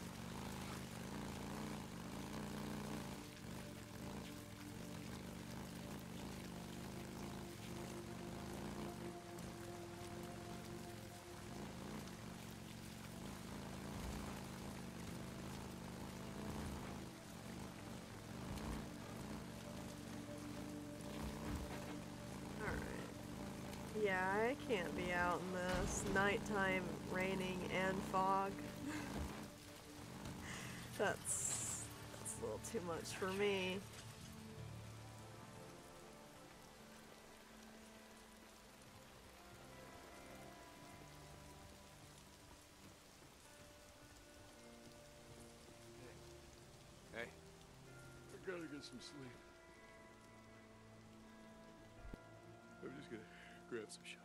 Speaker 1: Yeah, I can't be out in this nighttime raining and fog. That's, that's a little too much for me.
Speaker 11: Hey. I gotta get some sleep. I'm just gonna grab some shut eye.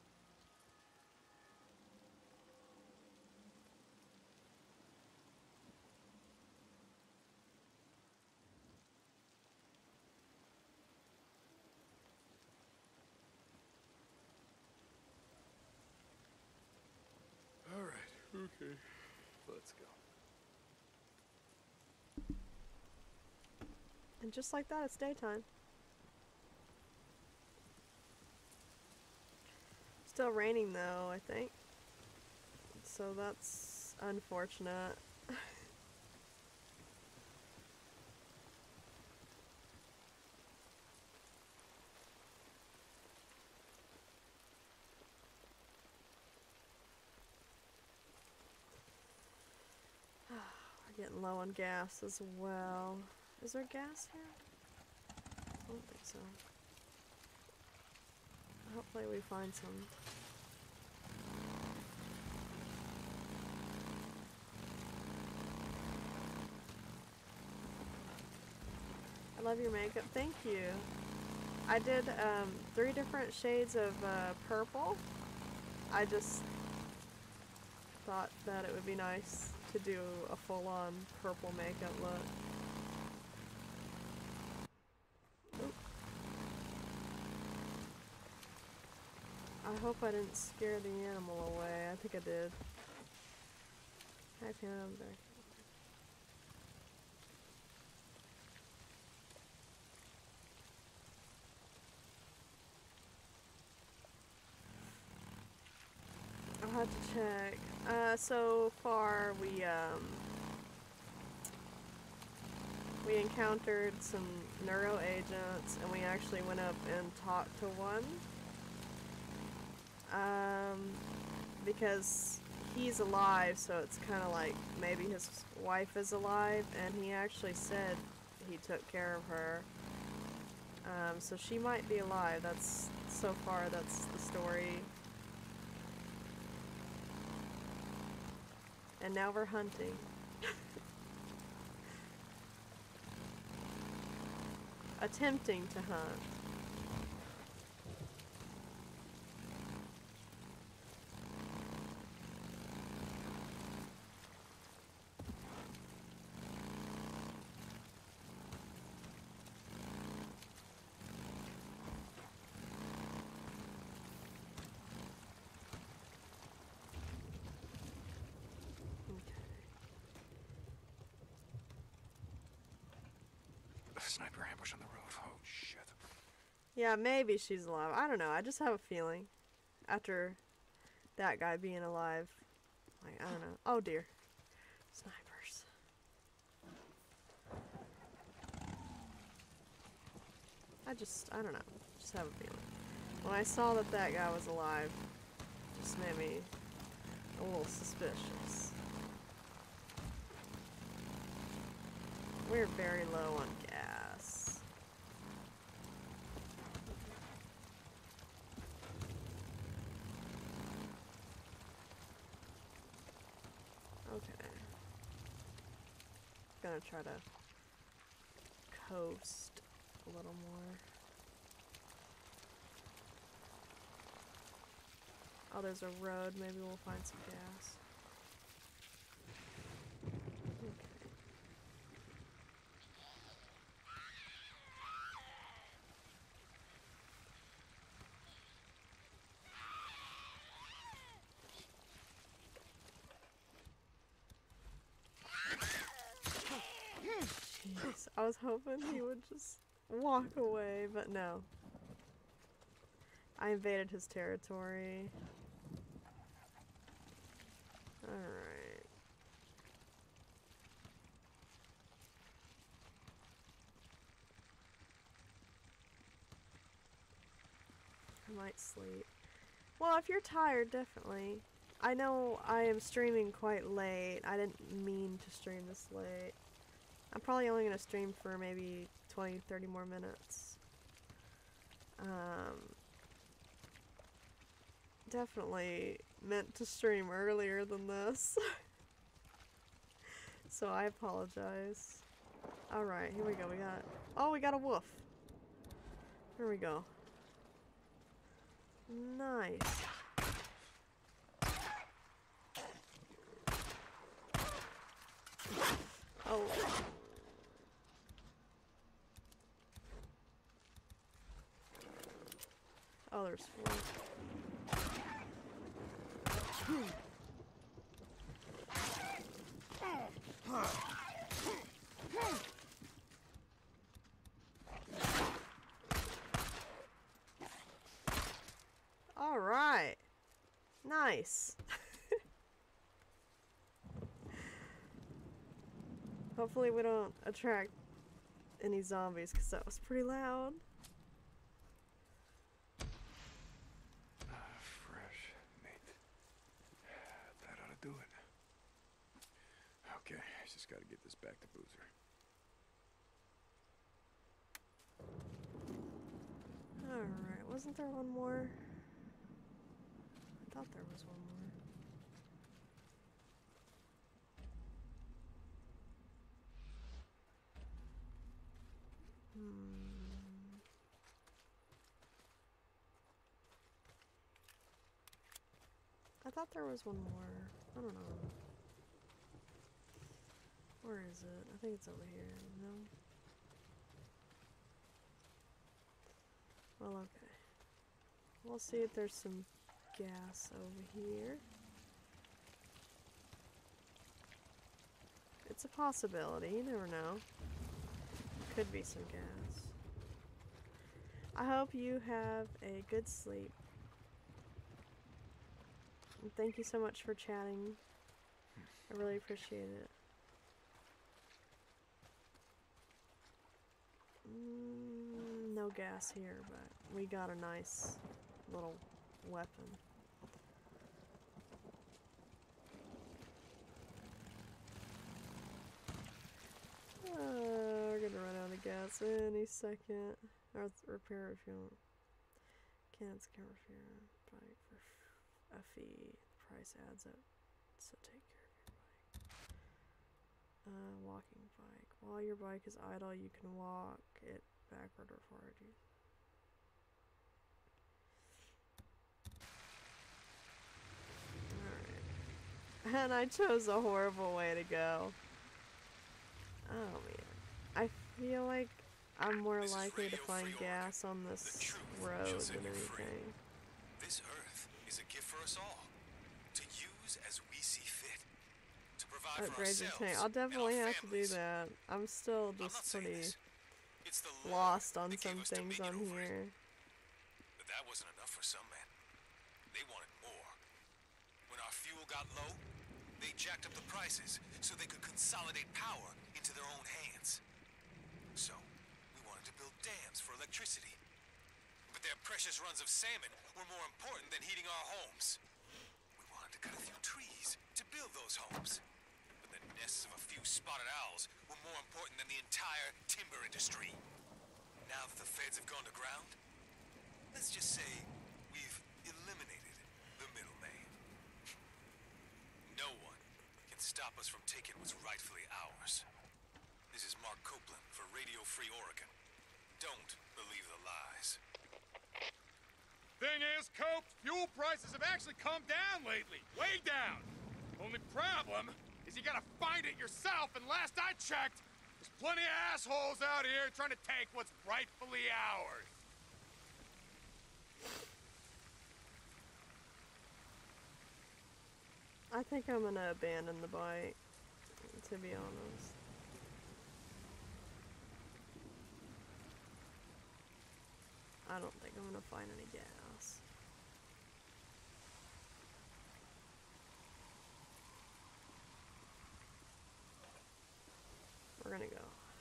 Speaker 11: All right, okay, let's go.
Speaker 1: And just like that, it's daytime. Still raining though, I think. So that's unfortunate. We're getting low on gas as well. Is there gas here? I don't think so. Hopefully we find some. I love your makeup. Thank you. I did um, three different shades of uh, purple. I just thought that it would be nice to do a full-on purple makeup look. Oop. I hope I didn't scare the animal away. I think I did. Hi, Pam. I'm back. I'll have to check. Uh, so far, we um, we encountered some neuro agents, and we actually went up and talked to one. Um, because he's alive, so it's kind of like maybe his wife is alive, and he actually said he took care of her. Um, so she might be alive. That's so far. That's the story. And now we're hunting. Attempting to hunt.
Speaker 11: Sniper ambush on the road. Oh, shit.
Speaker 1: Yeah, maybe she's alive. I don't know. I just have a feeling. After that guy being alive. Like, I don't know. Oh, dear. Snipers. I just, I don't know. Just have a feeling. When I saw that that guy was alive, it just made me a little suspicious. we're very low on gas. Okay. Gonna try to coast a little more. Oh, there's a road. Maybe we'll find some gas. Jeez, I was hoping he would just walk away, but no. I invaded his territory. Alright. I might sleep. Well, if you're tired, definitely. I know I am streaming quite late. I didn't mean to stream this late. I'm probably only going to stream for maybe twenty, thirty more minutes. Um, definitely meant to stream earlier than this. So I apologize. Alright, here we go. We got... Oh, we got a wolf. Here we go. Nice. Oh. Oh, there's four. All right. Nice. Hopefully we don't attract any zombies, because that was pretty loud.
Speaker 5: Fresh meat. That ought to do it. Okay, I just gotta get this back to Boozer.
Speaker 1: Alright, wasn't there one more? I thought there was one more. Hmm. I thought there was one more. I don't know. Where is it? I think it's over here. No? Well, okay. We'll see if there's some gas over here. It's a possibility. You never know. Could be some gas. I hope you have a good sleep. And thank you so much for chatting. I really appreciate it. Mm, no gas here, but we got a nice little weapon. Uh, we're gonna run out of gas any second. Or repair if you want. Cannons can repair bike for f a fee. The price adds up, so take care of your bike. Uh, walking bike. While your bike is idle, you can walk it backward or forward. Alright. And I chose a horrible way to go. Oh man. I feel like I'm more likely to find gas on this road than anything.
Speaker 13: This earth is a gift for us all, to use as we see fit, to provide for
Speaker 1: Upgrade the
Speaker 13: ourselves
Speaker 1: tank. I'll definitely
Speaker 13: and our
Speaker 1: have to do
Speaker 13: families.
Speaker 1: that. I'm still just pretty lost on some things on here.
Speaker 13: But that wasn't enough for some men. They wanted more. When our fuel got low, they jacked up the prices so they could consolidate power into their own hands. So, we wanted to build dams for electricity. But their precious runs of salmon were more important than heating our homes. We wanted to cut a few trees to build those homes. But the nests of a few spotted owls were more important than the entire timber industry. Now that the feds have gone to ground, let's just say we've eliminated the middleman. No one can stop us from taking what's rightfully ours. This is Mark Copeland for Radio Free Oregon. Don't believe the lies.
Speaker 11: Thing is, Cope, fuel prices have actually come down lately. Way down. Only problem is you gotta find it yourself, and last I checked, there's plenty of assholes out here trying to take what's rightfully ours.
Speaker 1: I think I'm gonna abandon the bike, to be honest. I don't think I'm gonna find any gas. We're gonna go.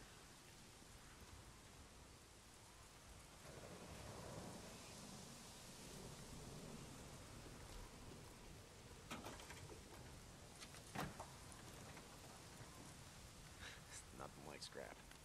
Speaker 5: Nothing like scrap.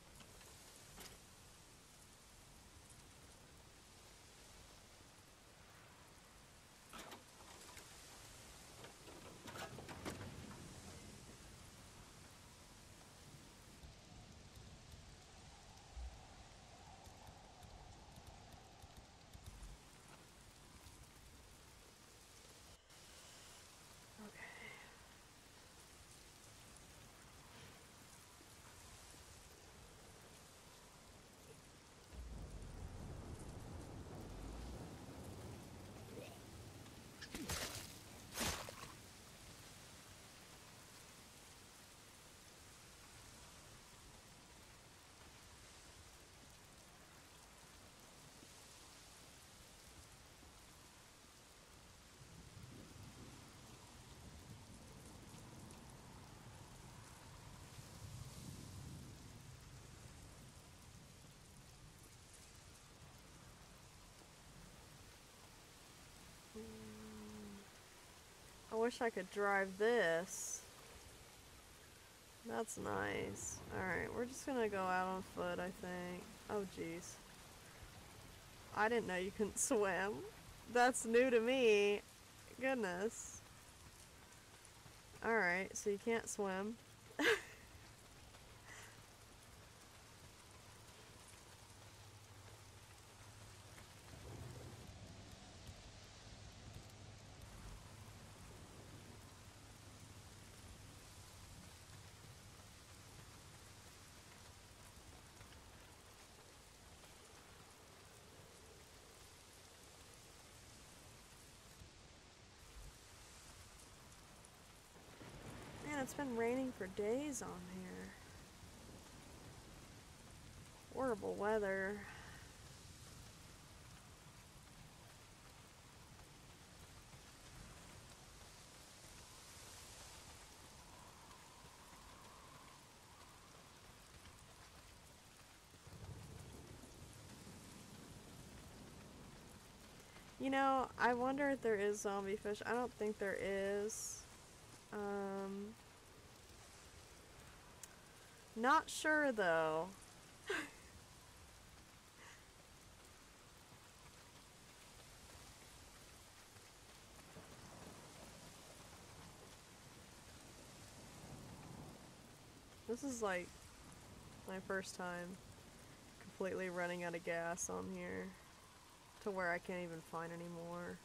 Speaker 1: I wish I could drive this. That's nice. Alright, we're just gonna go out on foot, I think. Oh, jeez. I didn't know you couldn't swim. That's new to me. Goodness. Alright, so you can't swim. Man, it's been raining for days on here. Horrible weather. You know, I wonder if there is zombie fish. I don't think there is. Um, not sure though. This is like my first time completely running out of gas on here to where I can't even find any more.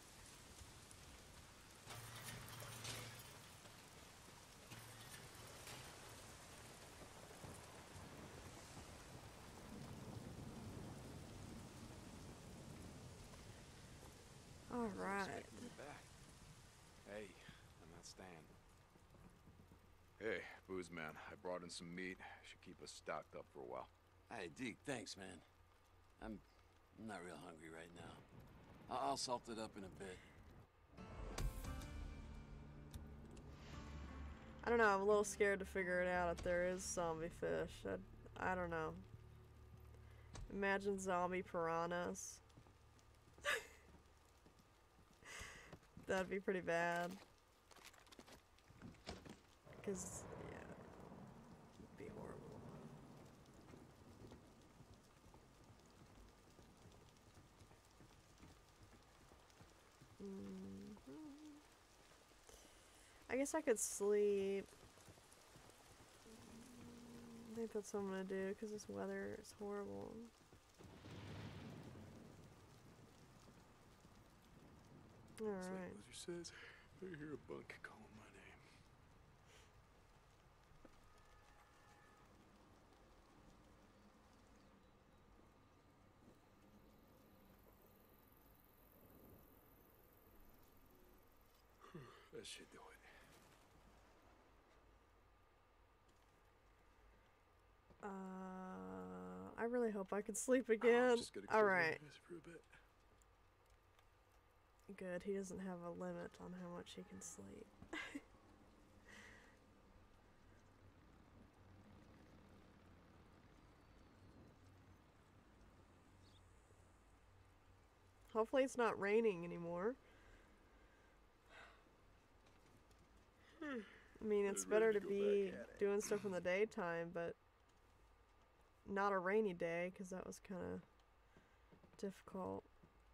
Speaker 1: All right.
Speaker 5: Hey, I'm not staying. Hey, booze man, I brought in some meat. Should keep us stocked up for a while.
Speaker 4: Hey, Deke, thanks, man. I'm not real hungry right now. I I'll salt it up in a bit.
Speaker 1: I don't know, I'm a little scared to figure it out if there is zombie fish. I, I don't know. Imagine zombie piranhas. That'd be pretty bad. Because, yeah, it'd be horrible. Mm-hmm. I guess I could sleep. I think that's what I'm gonna do because this weather is horrible. Alright.
Speaker 5: Boozer says, if I hear a bunk calling my name. That should do it.
Speaker 1: Uh, I really hope I can sleep again. Alright.
Speaker 5: For a bit.
Speaker 1: Good, he doesn't have a limit on how much he can sleep. Hopefully it's not raining anymore. I mean, it's better to be doing stuff in the daytime, but not a rainy day, because that was kind of difficult.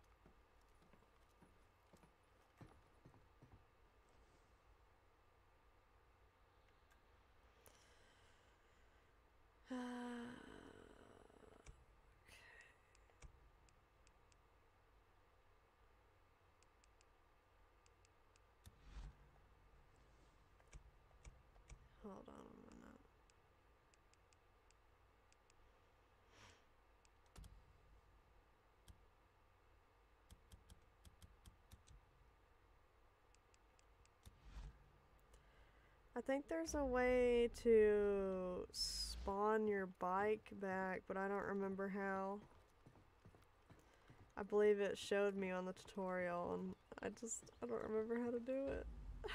Speaker 1: Hold on a minute. I think there's a way to spawn your bike back, but I don't remember how. I believe it showed me on the tutorial, and I just, I don't remember how to do it.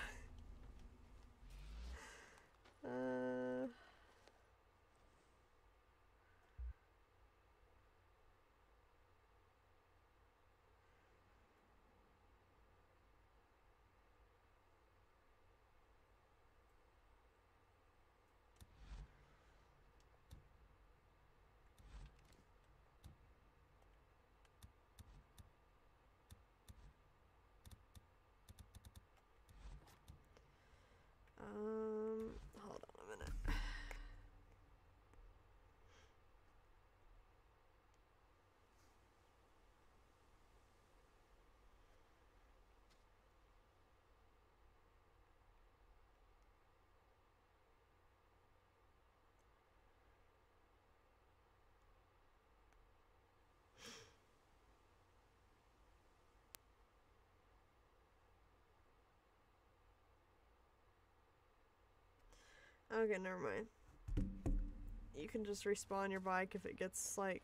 Speaker 1: uh... Um, hold on a minute. Okay, never mind. You can just respawn your bike if it gets, like,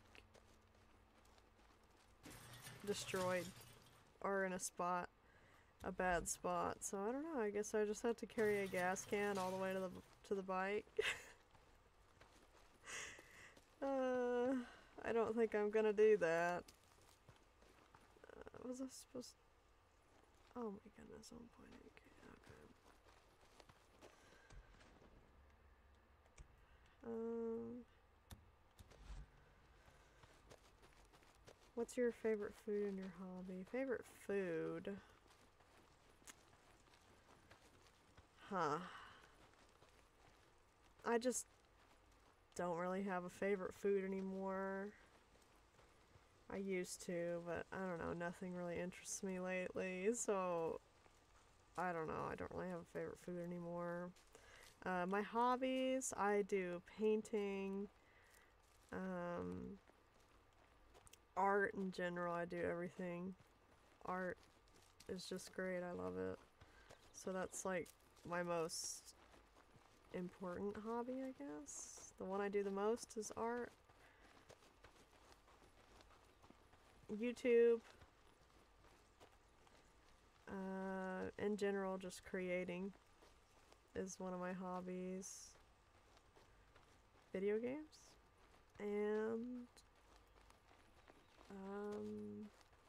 Speaker 1: destroyed or in a spot, a bad spot. So I don't know, I guess I just have to carry a gas can all the way to the to the bike. uh, I don't think I'm gonna do that. Uh, was I supposed to... Oh my goodness, one point eight K, okay. Um, what's your favorite food and your hobby? Favorite food? Huh. I just don't really have a favorite food anymore. I used to, but I don't know, nothing really interests me lately, so I don't know, I don't really have a favorite food anymore. Uh, my hobbies, I do painting, um, art in general, I do everything. Art is just great, I love it. So that's like my most important hobby, I guess. The one I do the most is art. YouTube. Uh, in general, just creating is one of my hobbies. Video games. And um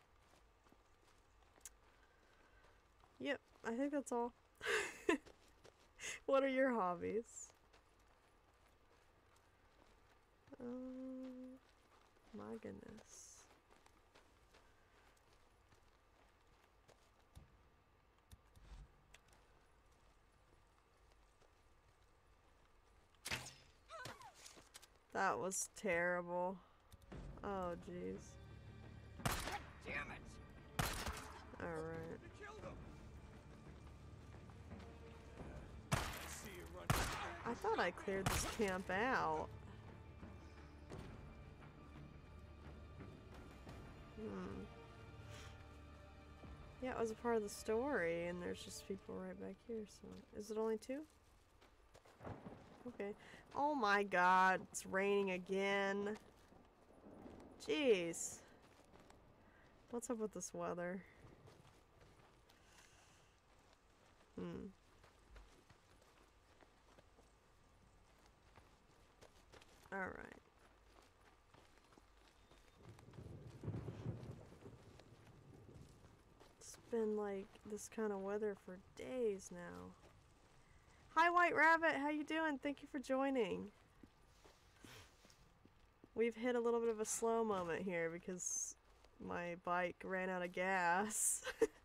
Speaker 1: yep, I think that's all. What are your hobbies? Um, my goodness. That was terrible. Oh, jeez.
Speaker 9: Damn it!
Speaker 1: Alright. I thought I cleared this camp out. Hmm. Yeah, it was a part of the story, and there's just people right back here, so... Is it only two? Okay. Oh my god, it's raining again. Jeez. What's up with this weather? Hmm. Alright. It's been like this kind of weather for days now. Hi White Rabbit, how you doing? Thank you for joining. We've hit a little bit of a slow moment here because my bike ran out of gas.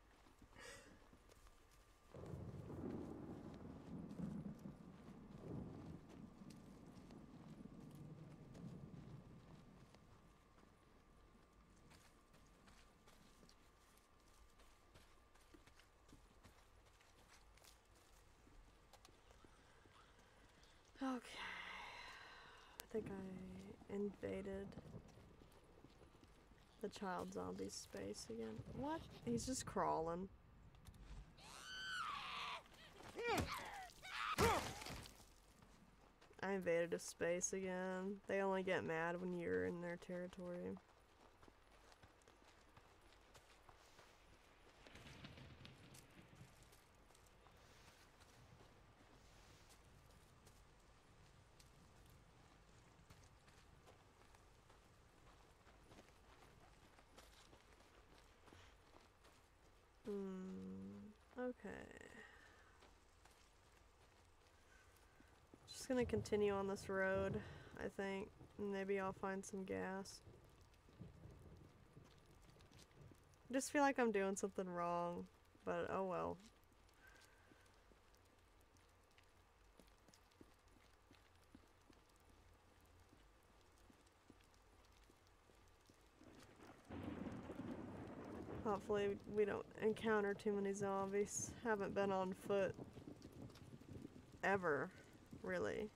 Speaker 1: Okay. I think I invaded the child zombie space again. What? He's just crawling. I invaded a space again. They only get mad when you're in their territory. Hmm, okay. Just gonna continue on this road, I think. Maybe I'll find some gas. I just feel like I'm doing something wrong, but oh well. Hopefully we don't encounter too many zombies. Haven't been on foot ever, really.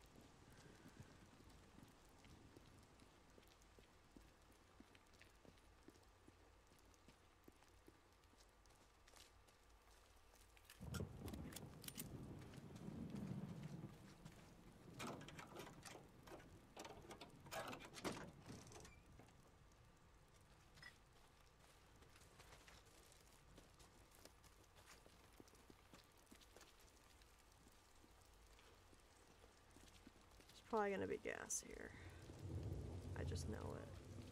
Speaker 1: Probably gonna be gas here. I just know it.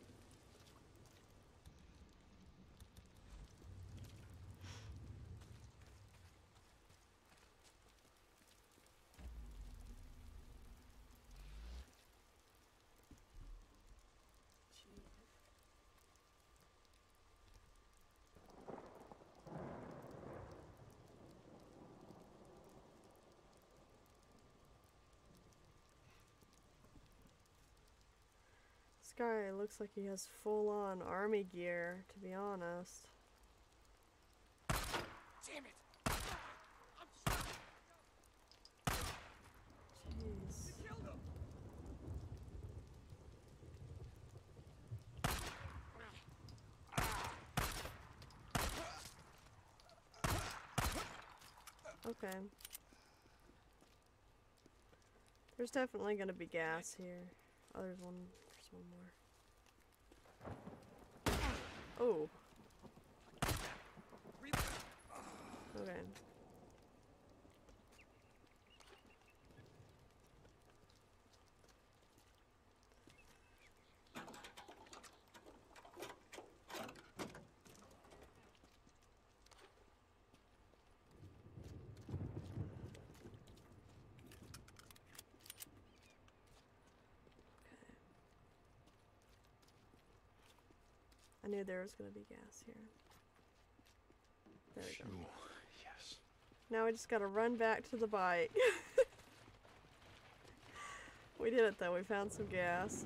Speaker 1: This guy looks like he has full-on army gear, to be honest.
Speaker 9: Damn it! I'm sorry.
Speaker 1: Jeez.
Speaker 9: You killed him.
Speaker 1: Okay. There's definitely gonna be gas here. Oh, there's one. There's one more. Oh. Okay. I knew there was going to be gas here. There we go.
Speaker 5: Yes.
Speaker 1: Now I just got to run back to the bike. We did it though, we found some gas.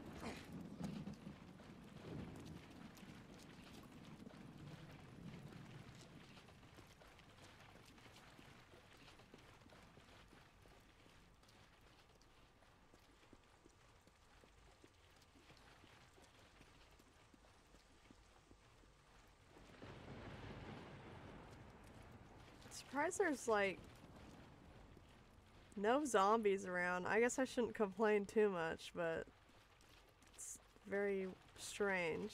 Speaker 1: Surprised there's like no zombies around. I guess I shouldn't complain too much, but it's very strange.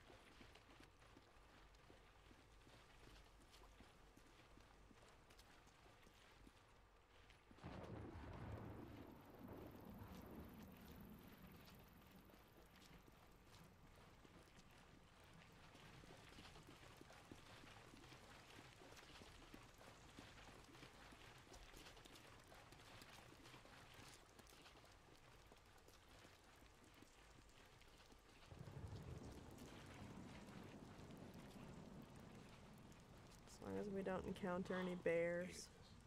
Speaker 1: As long as we don't encounter any bears.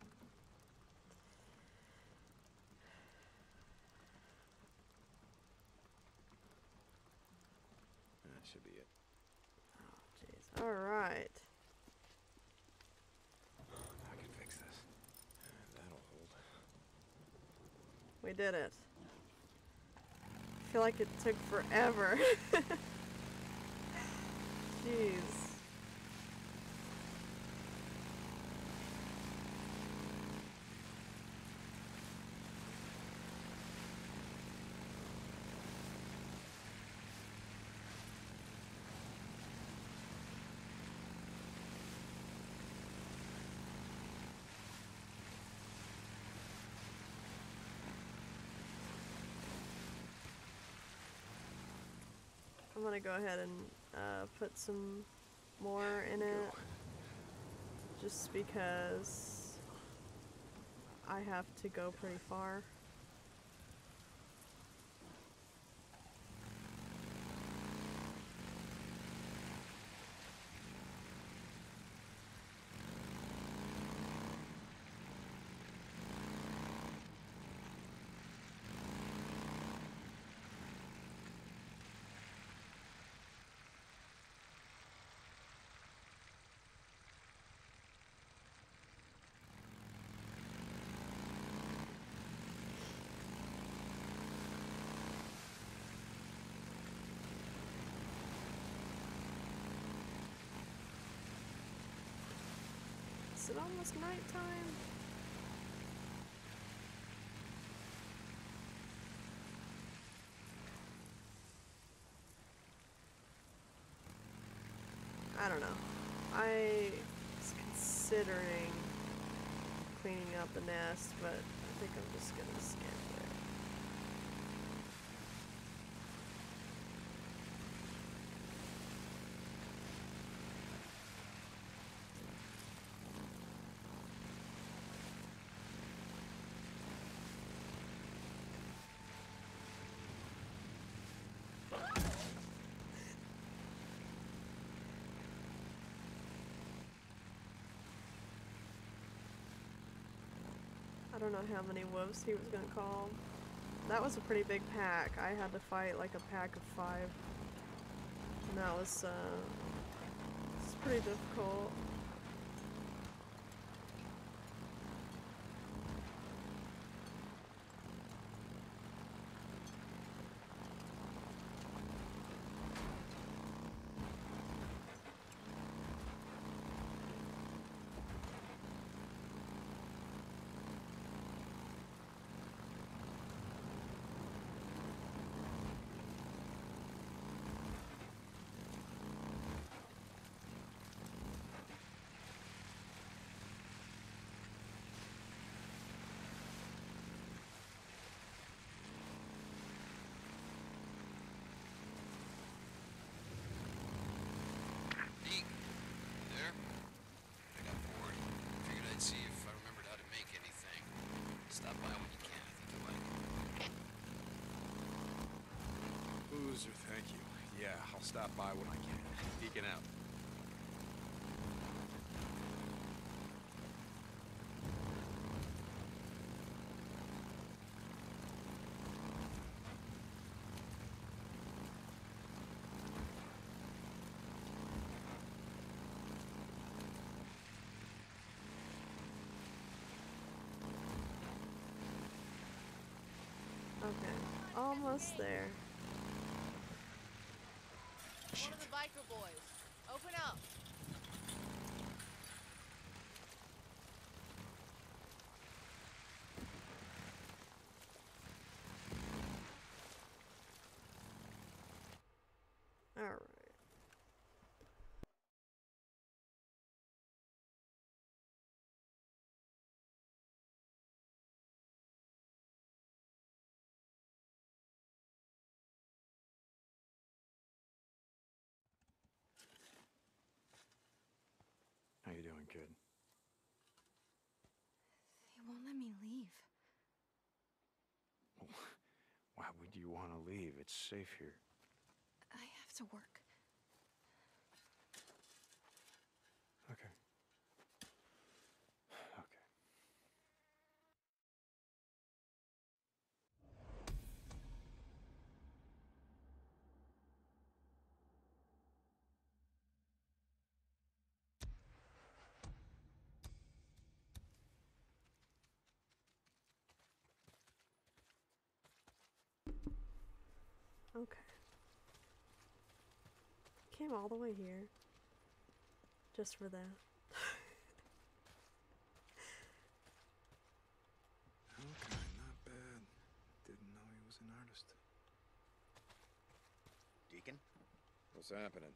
Speaker 5: That should be it.
Speaker 1: Oh, jeez. Alright.
Speaker 5: I can fix this. That'll hold.
Speaker 1: We did it. I feel like it took forever. Jeez. I'm gonna go ahead and uh, put some more in it, just because I have to go pretty far. Is it almost nighttime? I don't know. I was considering cleaning out the nest, but I think I'm just gonna skip it. I don't know how many wolves he was gonna call. That was a pretty big pack. I had to fight like a pack of five. And that was, uh, it's pretty difficult.
Speaker 5: Thank you. Yeah, I'll stop by when I can. Peeking out.
Speaker 1: almost there.
Speaker 9: One of the biker boys. Open up.
Speaker 1: All right.
Speaker 5: How you doing, kid?
Speaker 16: They won't let me leave.
Speaker 5: Why would you want to leave? It's safe here.
Speaker 16: I have to work.
Speaker 5: Okay. Okay.
Speaker 1: Okay. Came all the way here. Just for that.
Speaker 5: Okay, not bad. Didn't know he was an artist.
Speaker 15: Deacon,
Speaker 5: What's happening?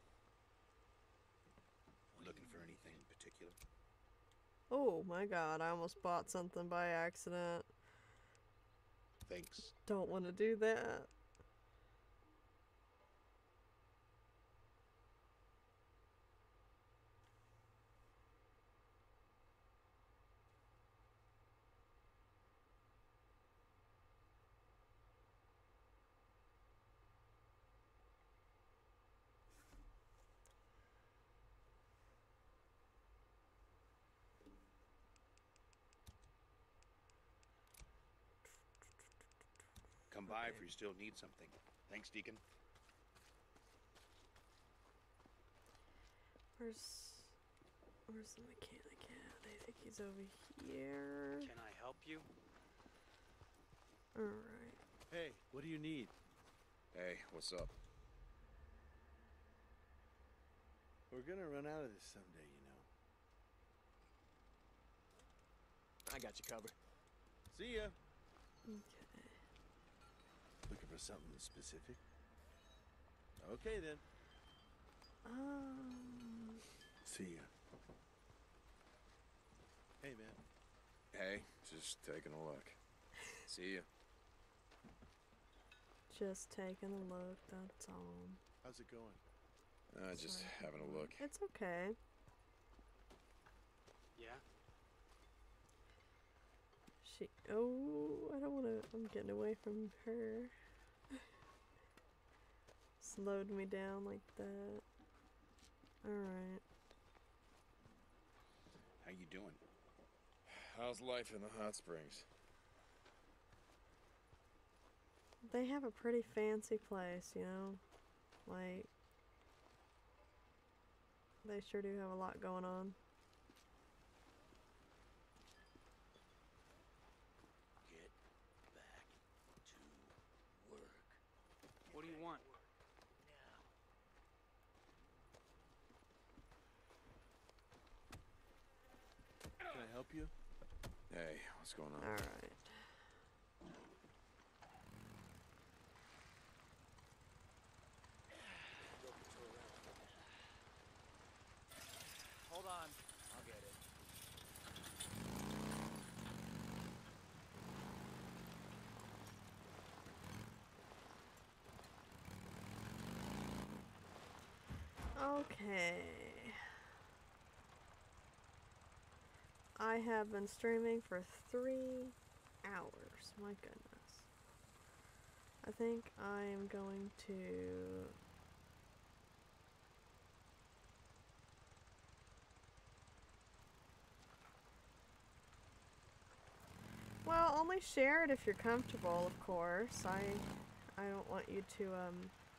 Speaker 15: looking for anything in particular?
Speaker 1: Oh my god, I almost bought something by accident.
Speaker 15: Thanks.
Speaker 1: Don't want to do that.
Speaker 15: Come by if you still need something. Thanks, Deacon.
Speaker 1: Where's where's the mechanic at? I think he's over here.
Speaker 6: Can I help you?
Speaker 1: Alright.
Speaker 7: Hey, what do you need?
Speaker 5: Hey, what's up?
Speaker 7: We're gonna run out of this someday, you know.
Speaker 4: I got you covered.
Speaker 7: See ya.
Speaker 1: Okay.
Speaker 7: Looking for something specific? Okay then.
Speaker 1: Um.
Speaker 7: See ya. Hey man.
Speaker 5: Hey, just taking a look. See ya.
Speaker 1: Just taking a look, that's all.
Speaker 7: How's it going?
Speaker 5: Uh, just
Speaker 1: Sorry.
Speaker 5: having a look.
Speaker 1: It's okay.
Speaker 6: Yeah?
Speaker 1: She. Oh, I don't want to. I'm getting away from her. Slowed me down like that. Alright.
Speaker 15: How you doing?
Speaker 5: How's life in the hot springs?
Speaker 1: They have a pretty fancy place, you know? Like, they sure do have a lot going on.
Speaker 15: Get back to work.
Speaker 6: What do you want?
Speaker 7: Can I help you?
Speaker 5: Hey, what's going on?
Speaker 1: Alright.
Speaker 6: Hold on. I'll get it.
Speaker 1: Okay. I have been streaming for three hours. My goodness. I think I am going to... Well, only share it if you're comfortable, of course. I I don't want you to um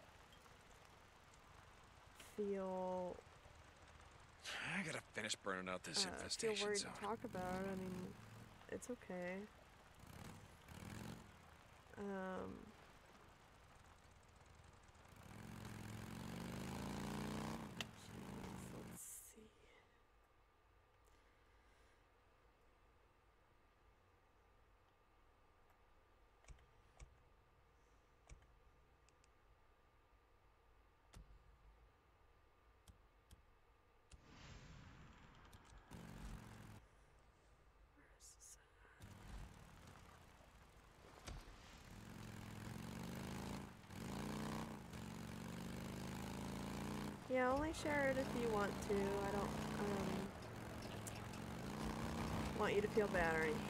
Speaker 1: feel
Speaker 5: I gotta finish burning out this
Speaker 1: uh, feel
Speaker 5: infestation
Speaker 1: worried
Speaker 5: zone.
Speaker 1: to talk about it. I mean, it's okay. Um, Yeah, only share it if you want to. I don't um, want you to feel bad or anything.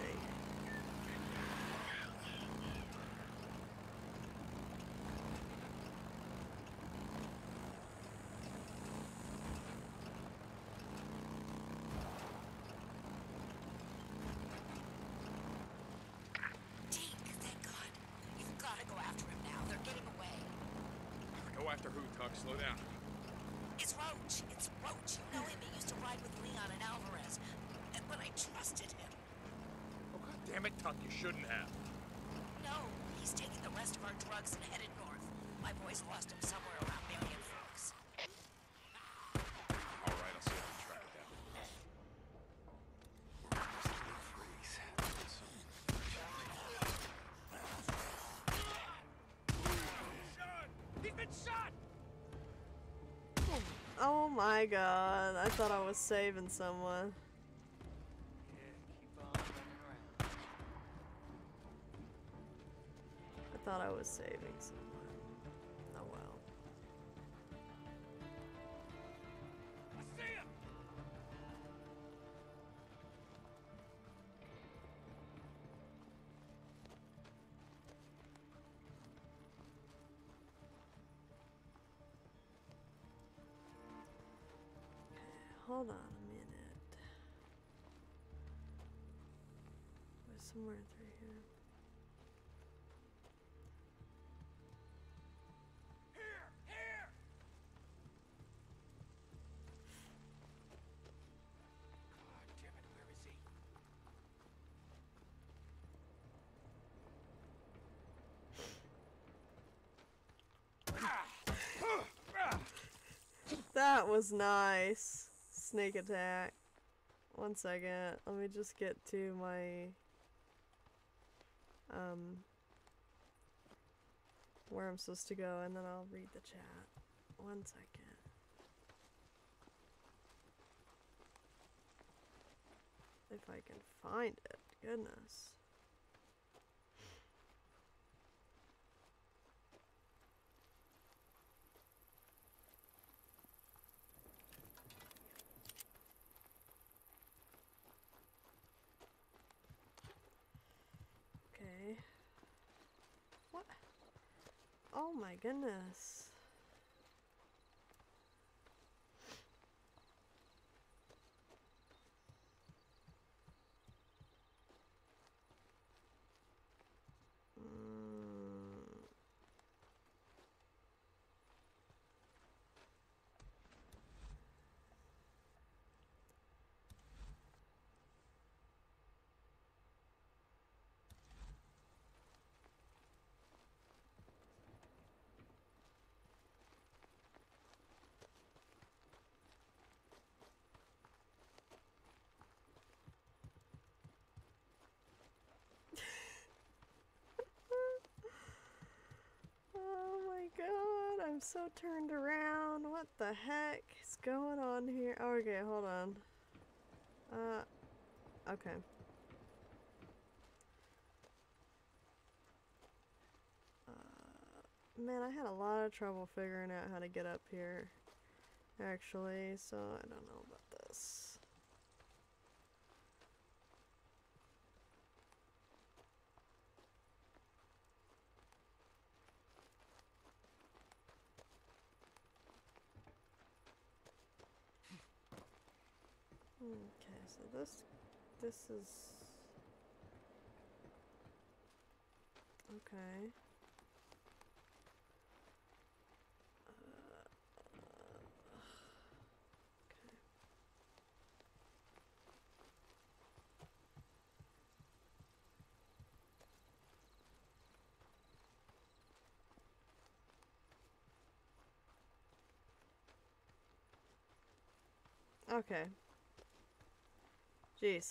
Speaker 11: Go after who, Tuck? Slow down.
Speaker 17: It's Roach. It's Roach. You know him. He used to ride with Leon and Alvarez. But I trusted him.
Speaker 11: Oh, God damn it, Tuck. You shouldn't have.
Speaker 17: No, he's taking the rest of our drugs and headed north. My boys lost him somewhere around Marion Forks.
Speaker 11: All right, I'll see if I can track it down.
Speaker 9: He's been shot!
Speaker 1: Oh my god, I thought I was saving someone. I thought I was saving someone. Oh well.
Speaker 9: I see him!
Speaker 1: Hold on a minute. There's somewhere through here.
Speaker 9: Here! Here! God damn it, where is he?
Speaker 1: That was nice. Sneak attack. One second. Let me just get to my um where I'm supposed to go and then I'll read the chat. One second. If I can find it. Goodness. Okay. What? Oh my goodness. Mm. Oh my god, I'm so turned around. What the heck is going on here? Oh, okay, hold on. Uh, okay. Uh, man, I had a lot of trouble figuring out how to get up here, actually, so I don't know about this. Okay, so this, this is, okay. Uh, okay. Okay. Jeez.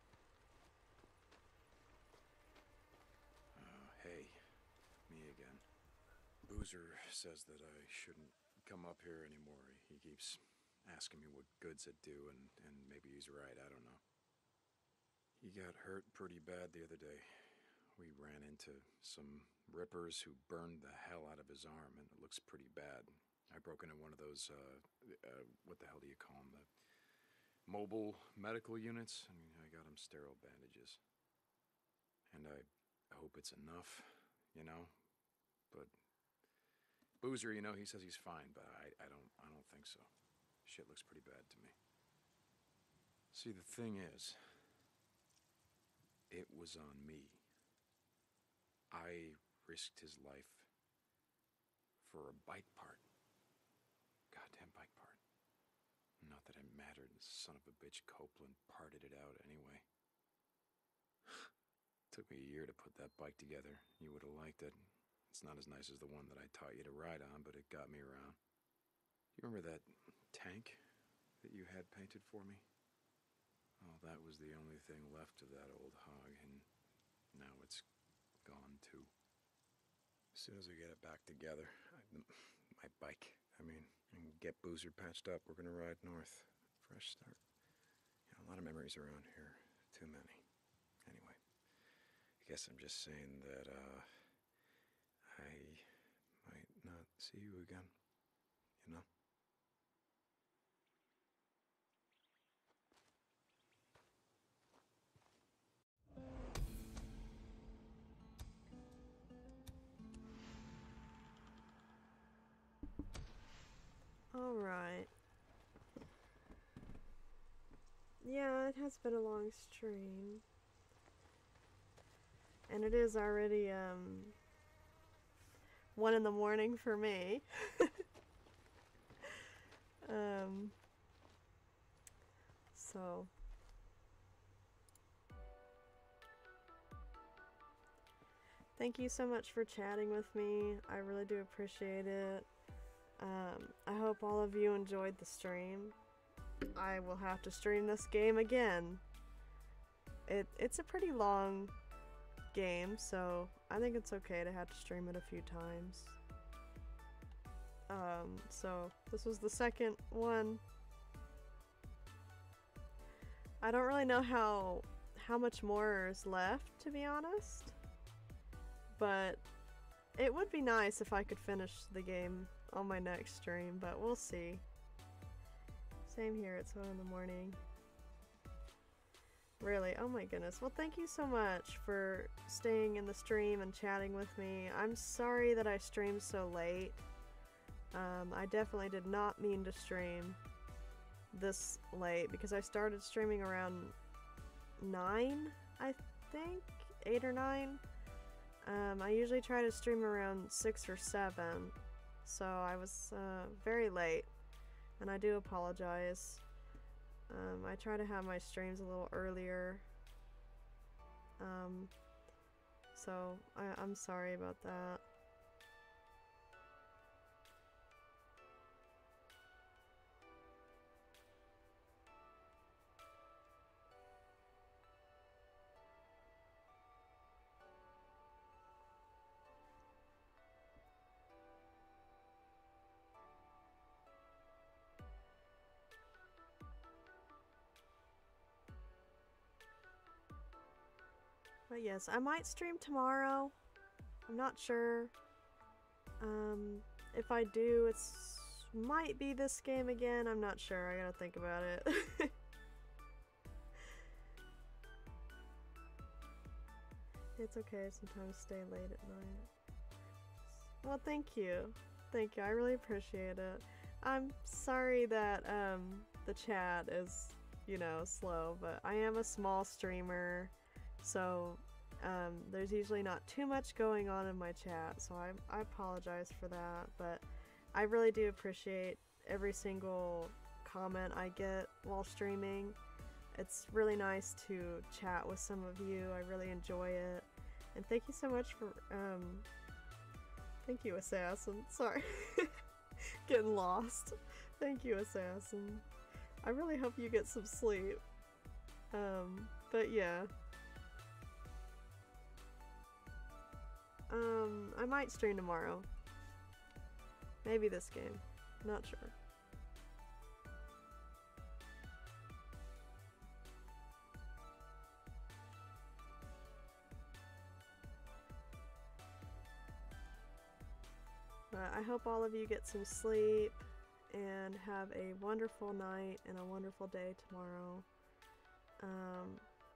Speaker 5: Hey, me again. Boozer says that I shouldn't come up here anymore. He keeps asking me what good's it do, and, and maybe he's right, I don't know. He got hurt pretty bad the other day. We ran into some rippers who burned the hell out of his arm, and it looks pretty bad. I broke into one of those, uh, uh, what the hell do you call them, the mobile medical units. I mean, I got him sterile bandages. And I hope it's enough, you know? But Boozer, you know, he says he's fine, but I, I don't, I don't think so. Shit looks pretty bad to me. See, the thing is, it was on me. I risked his life for a bike part. Goddamn bike part. Not that it mattered. The son of a bitch Copeland parted it out anyway. Took me a year to put that bike together. You would have liked it. It's not as nice as the one that I taught you to ride on, but it got me around. You remember that tank that you had painted for me? Oh, that was the only thing left of that old hog, and now it's gone too. As soon as we get it back together, I, my bike, I mean, and get Boozer patched up, we're gonna ride north. Fresh start. You know, a lot of memories around here. Too many. Anyway, I guess I'm just saying that, uh, I might not see you again, you know?
Speaker 1: All right. Yeah, it has been a long stream. And it is already, um, one in the morning for me. um, so. Thank you so much for chatting with me. I really do appreciate it. Um, I hope all of you enjoyed the stream. I will have to stream this game again. It, it's a pretty long game, so I think it's okay to have to stream it a few times. Um, so this was the second one. I don't really know how how much more is left, to be honest, but it would be nice if I could finish the game on my next stream, but we'll see. Same here, it's one in the morning. Really, oh my goodness. Well, thank you so much for staying in the stream and chatting with me. I'm sorry that I streamed so late. Um, I definitely did not mean to stream this late because I started streaming around nine, I think? eight or nine? Um, I usually try to stream around six or seven, so I was uh, very late, and I do apologize. Um, I try to have my streams a little earlier, um, so I, I'm sorry about that. But yes, I might stream tomorrow. I'm not sure. Um, if I do, it's might be this game again. I'm not sure. I gotta think about it. It's okay sometimes stay late at night. Well, thank you. Thank you. I really appreciate it. I'm sorry that um, the chat is, you know, slow, but I am a small streamer. So, um, there's usually not too much going on in my chat, so I, I apologize for that, but I really do appreciate every single comment I get while streaming. It's really nice to chat with some of you. I really enjoy it, and thank you so much for, um, thank you, Assassin. Sorry. Getting lost. Thank you, Assassin. I really hope you get some sleep. Um, but yeah. Um, I might stream tomorrow. Maybe this game. Not sure. But I hope all of you get some sleep and have a wonderful night and a wonderful day tomorrow. Um,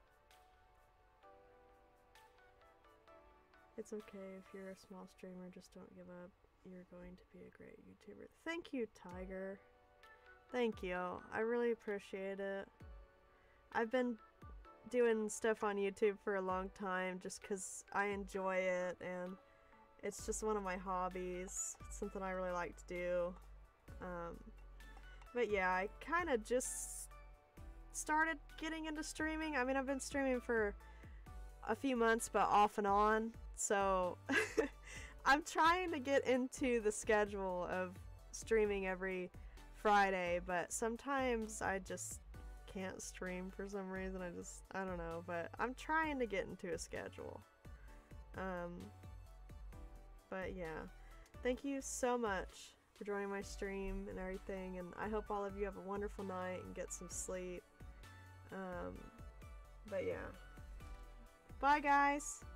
Speaker 1: it's okay if you're a small streamer, just don't give up. You're going to be a great YouTuber. Thank you, Tiger. Thank you. I really appreciate it. I've been doing stuff on YouTube for a long time just because I enjoy it and it's just one of my hobbies. It's something I really like to do. Um, but yeah, I kind of just started getting into streaming. I mean, I've been streaming for a few months, but off and on. So I'm trying to get into the schedule of streaming every Friday, but sometimes I just can't stream for some reason. I just, I don't know, but I'm trying to get into a schedule. Um, but yeah, thank you so much for joining my stream and everything, and I hope all of you have a wonderful night and get some sleep. Um, but yeah, bye guys.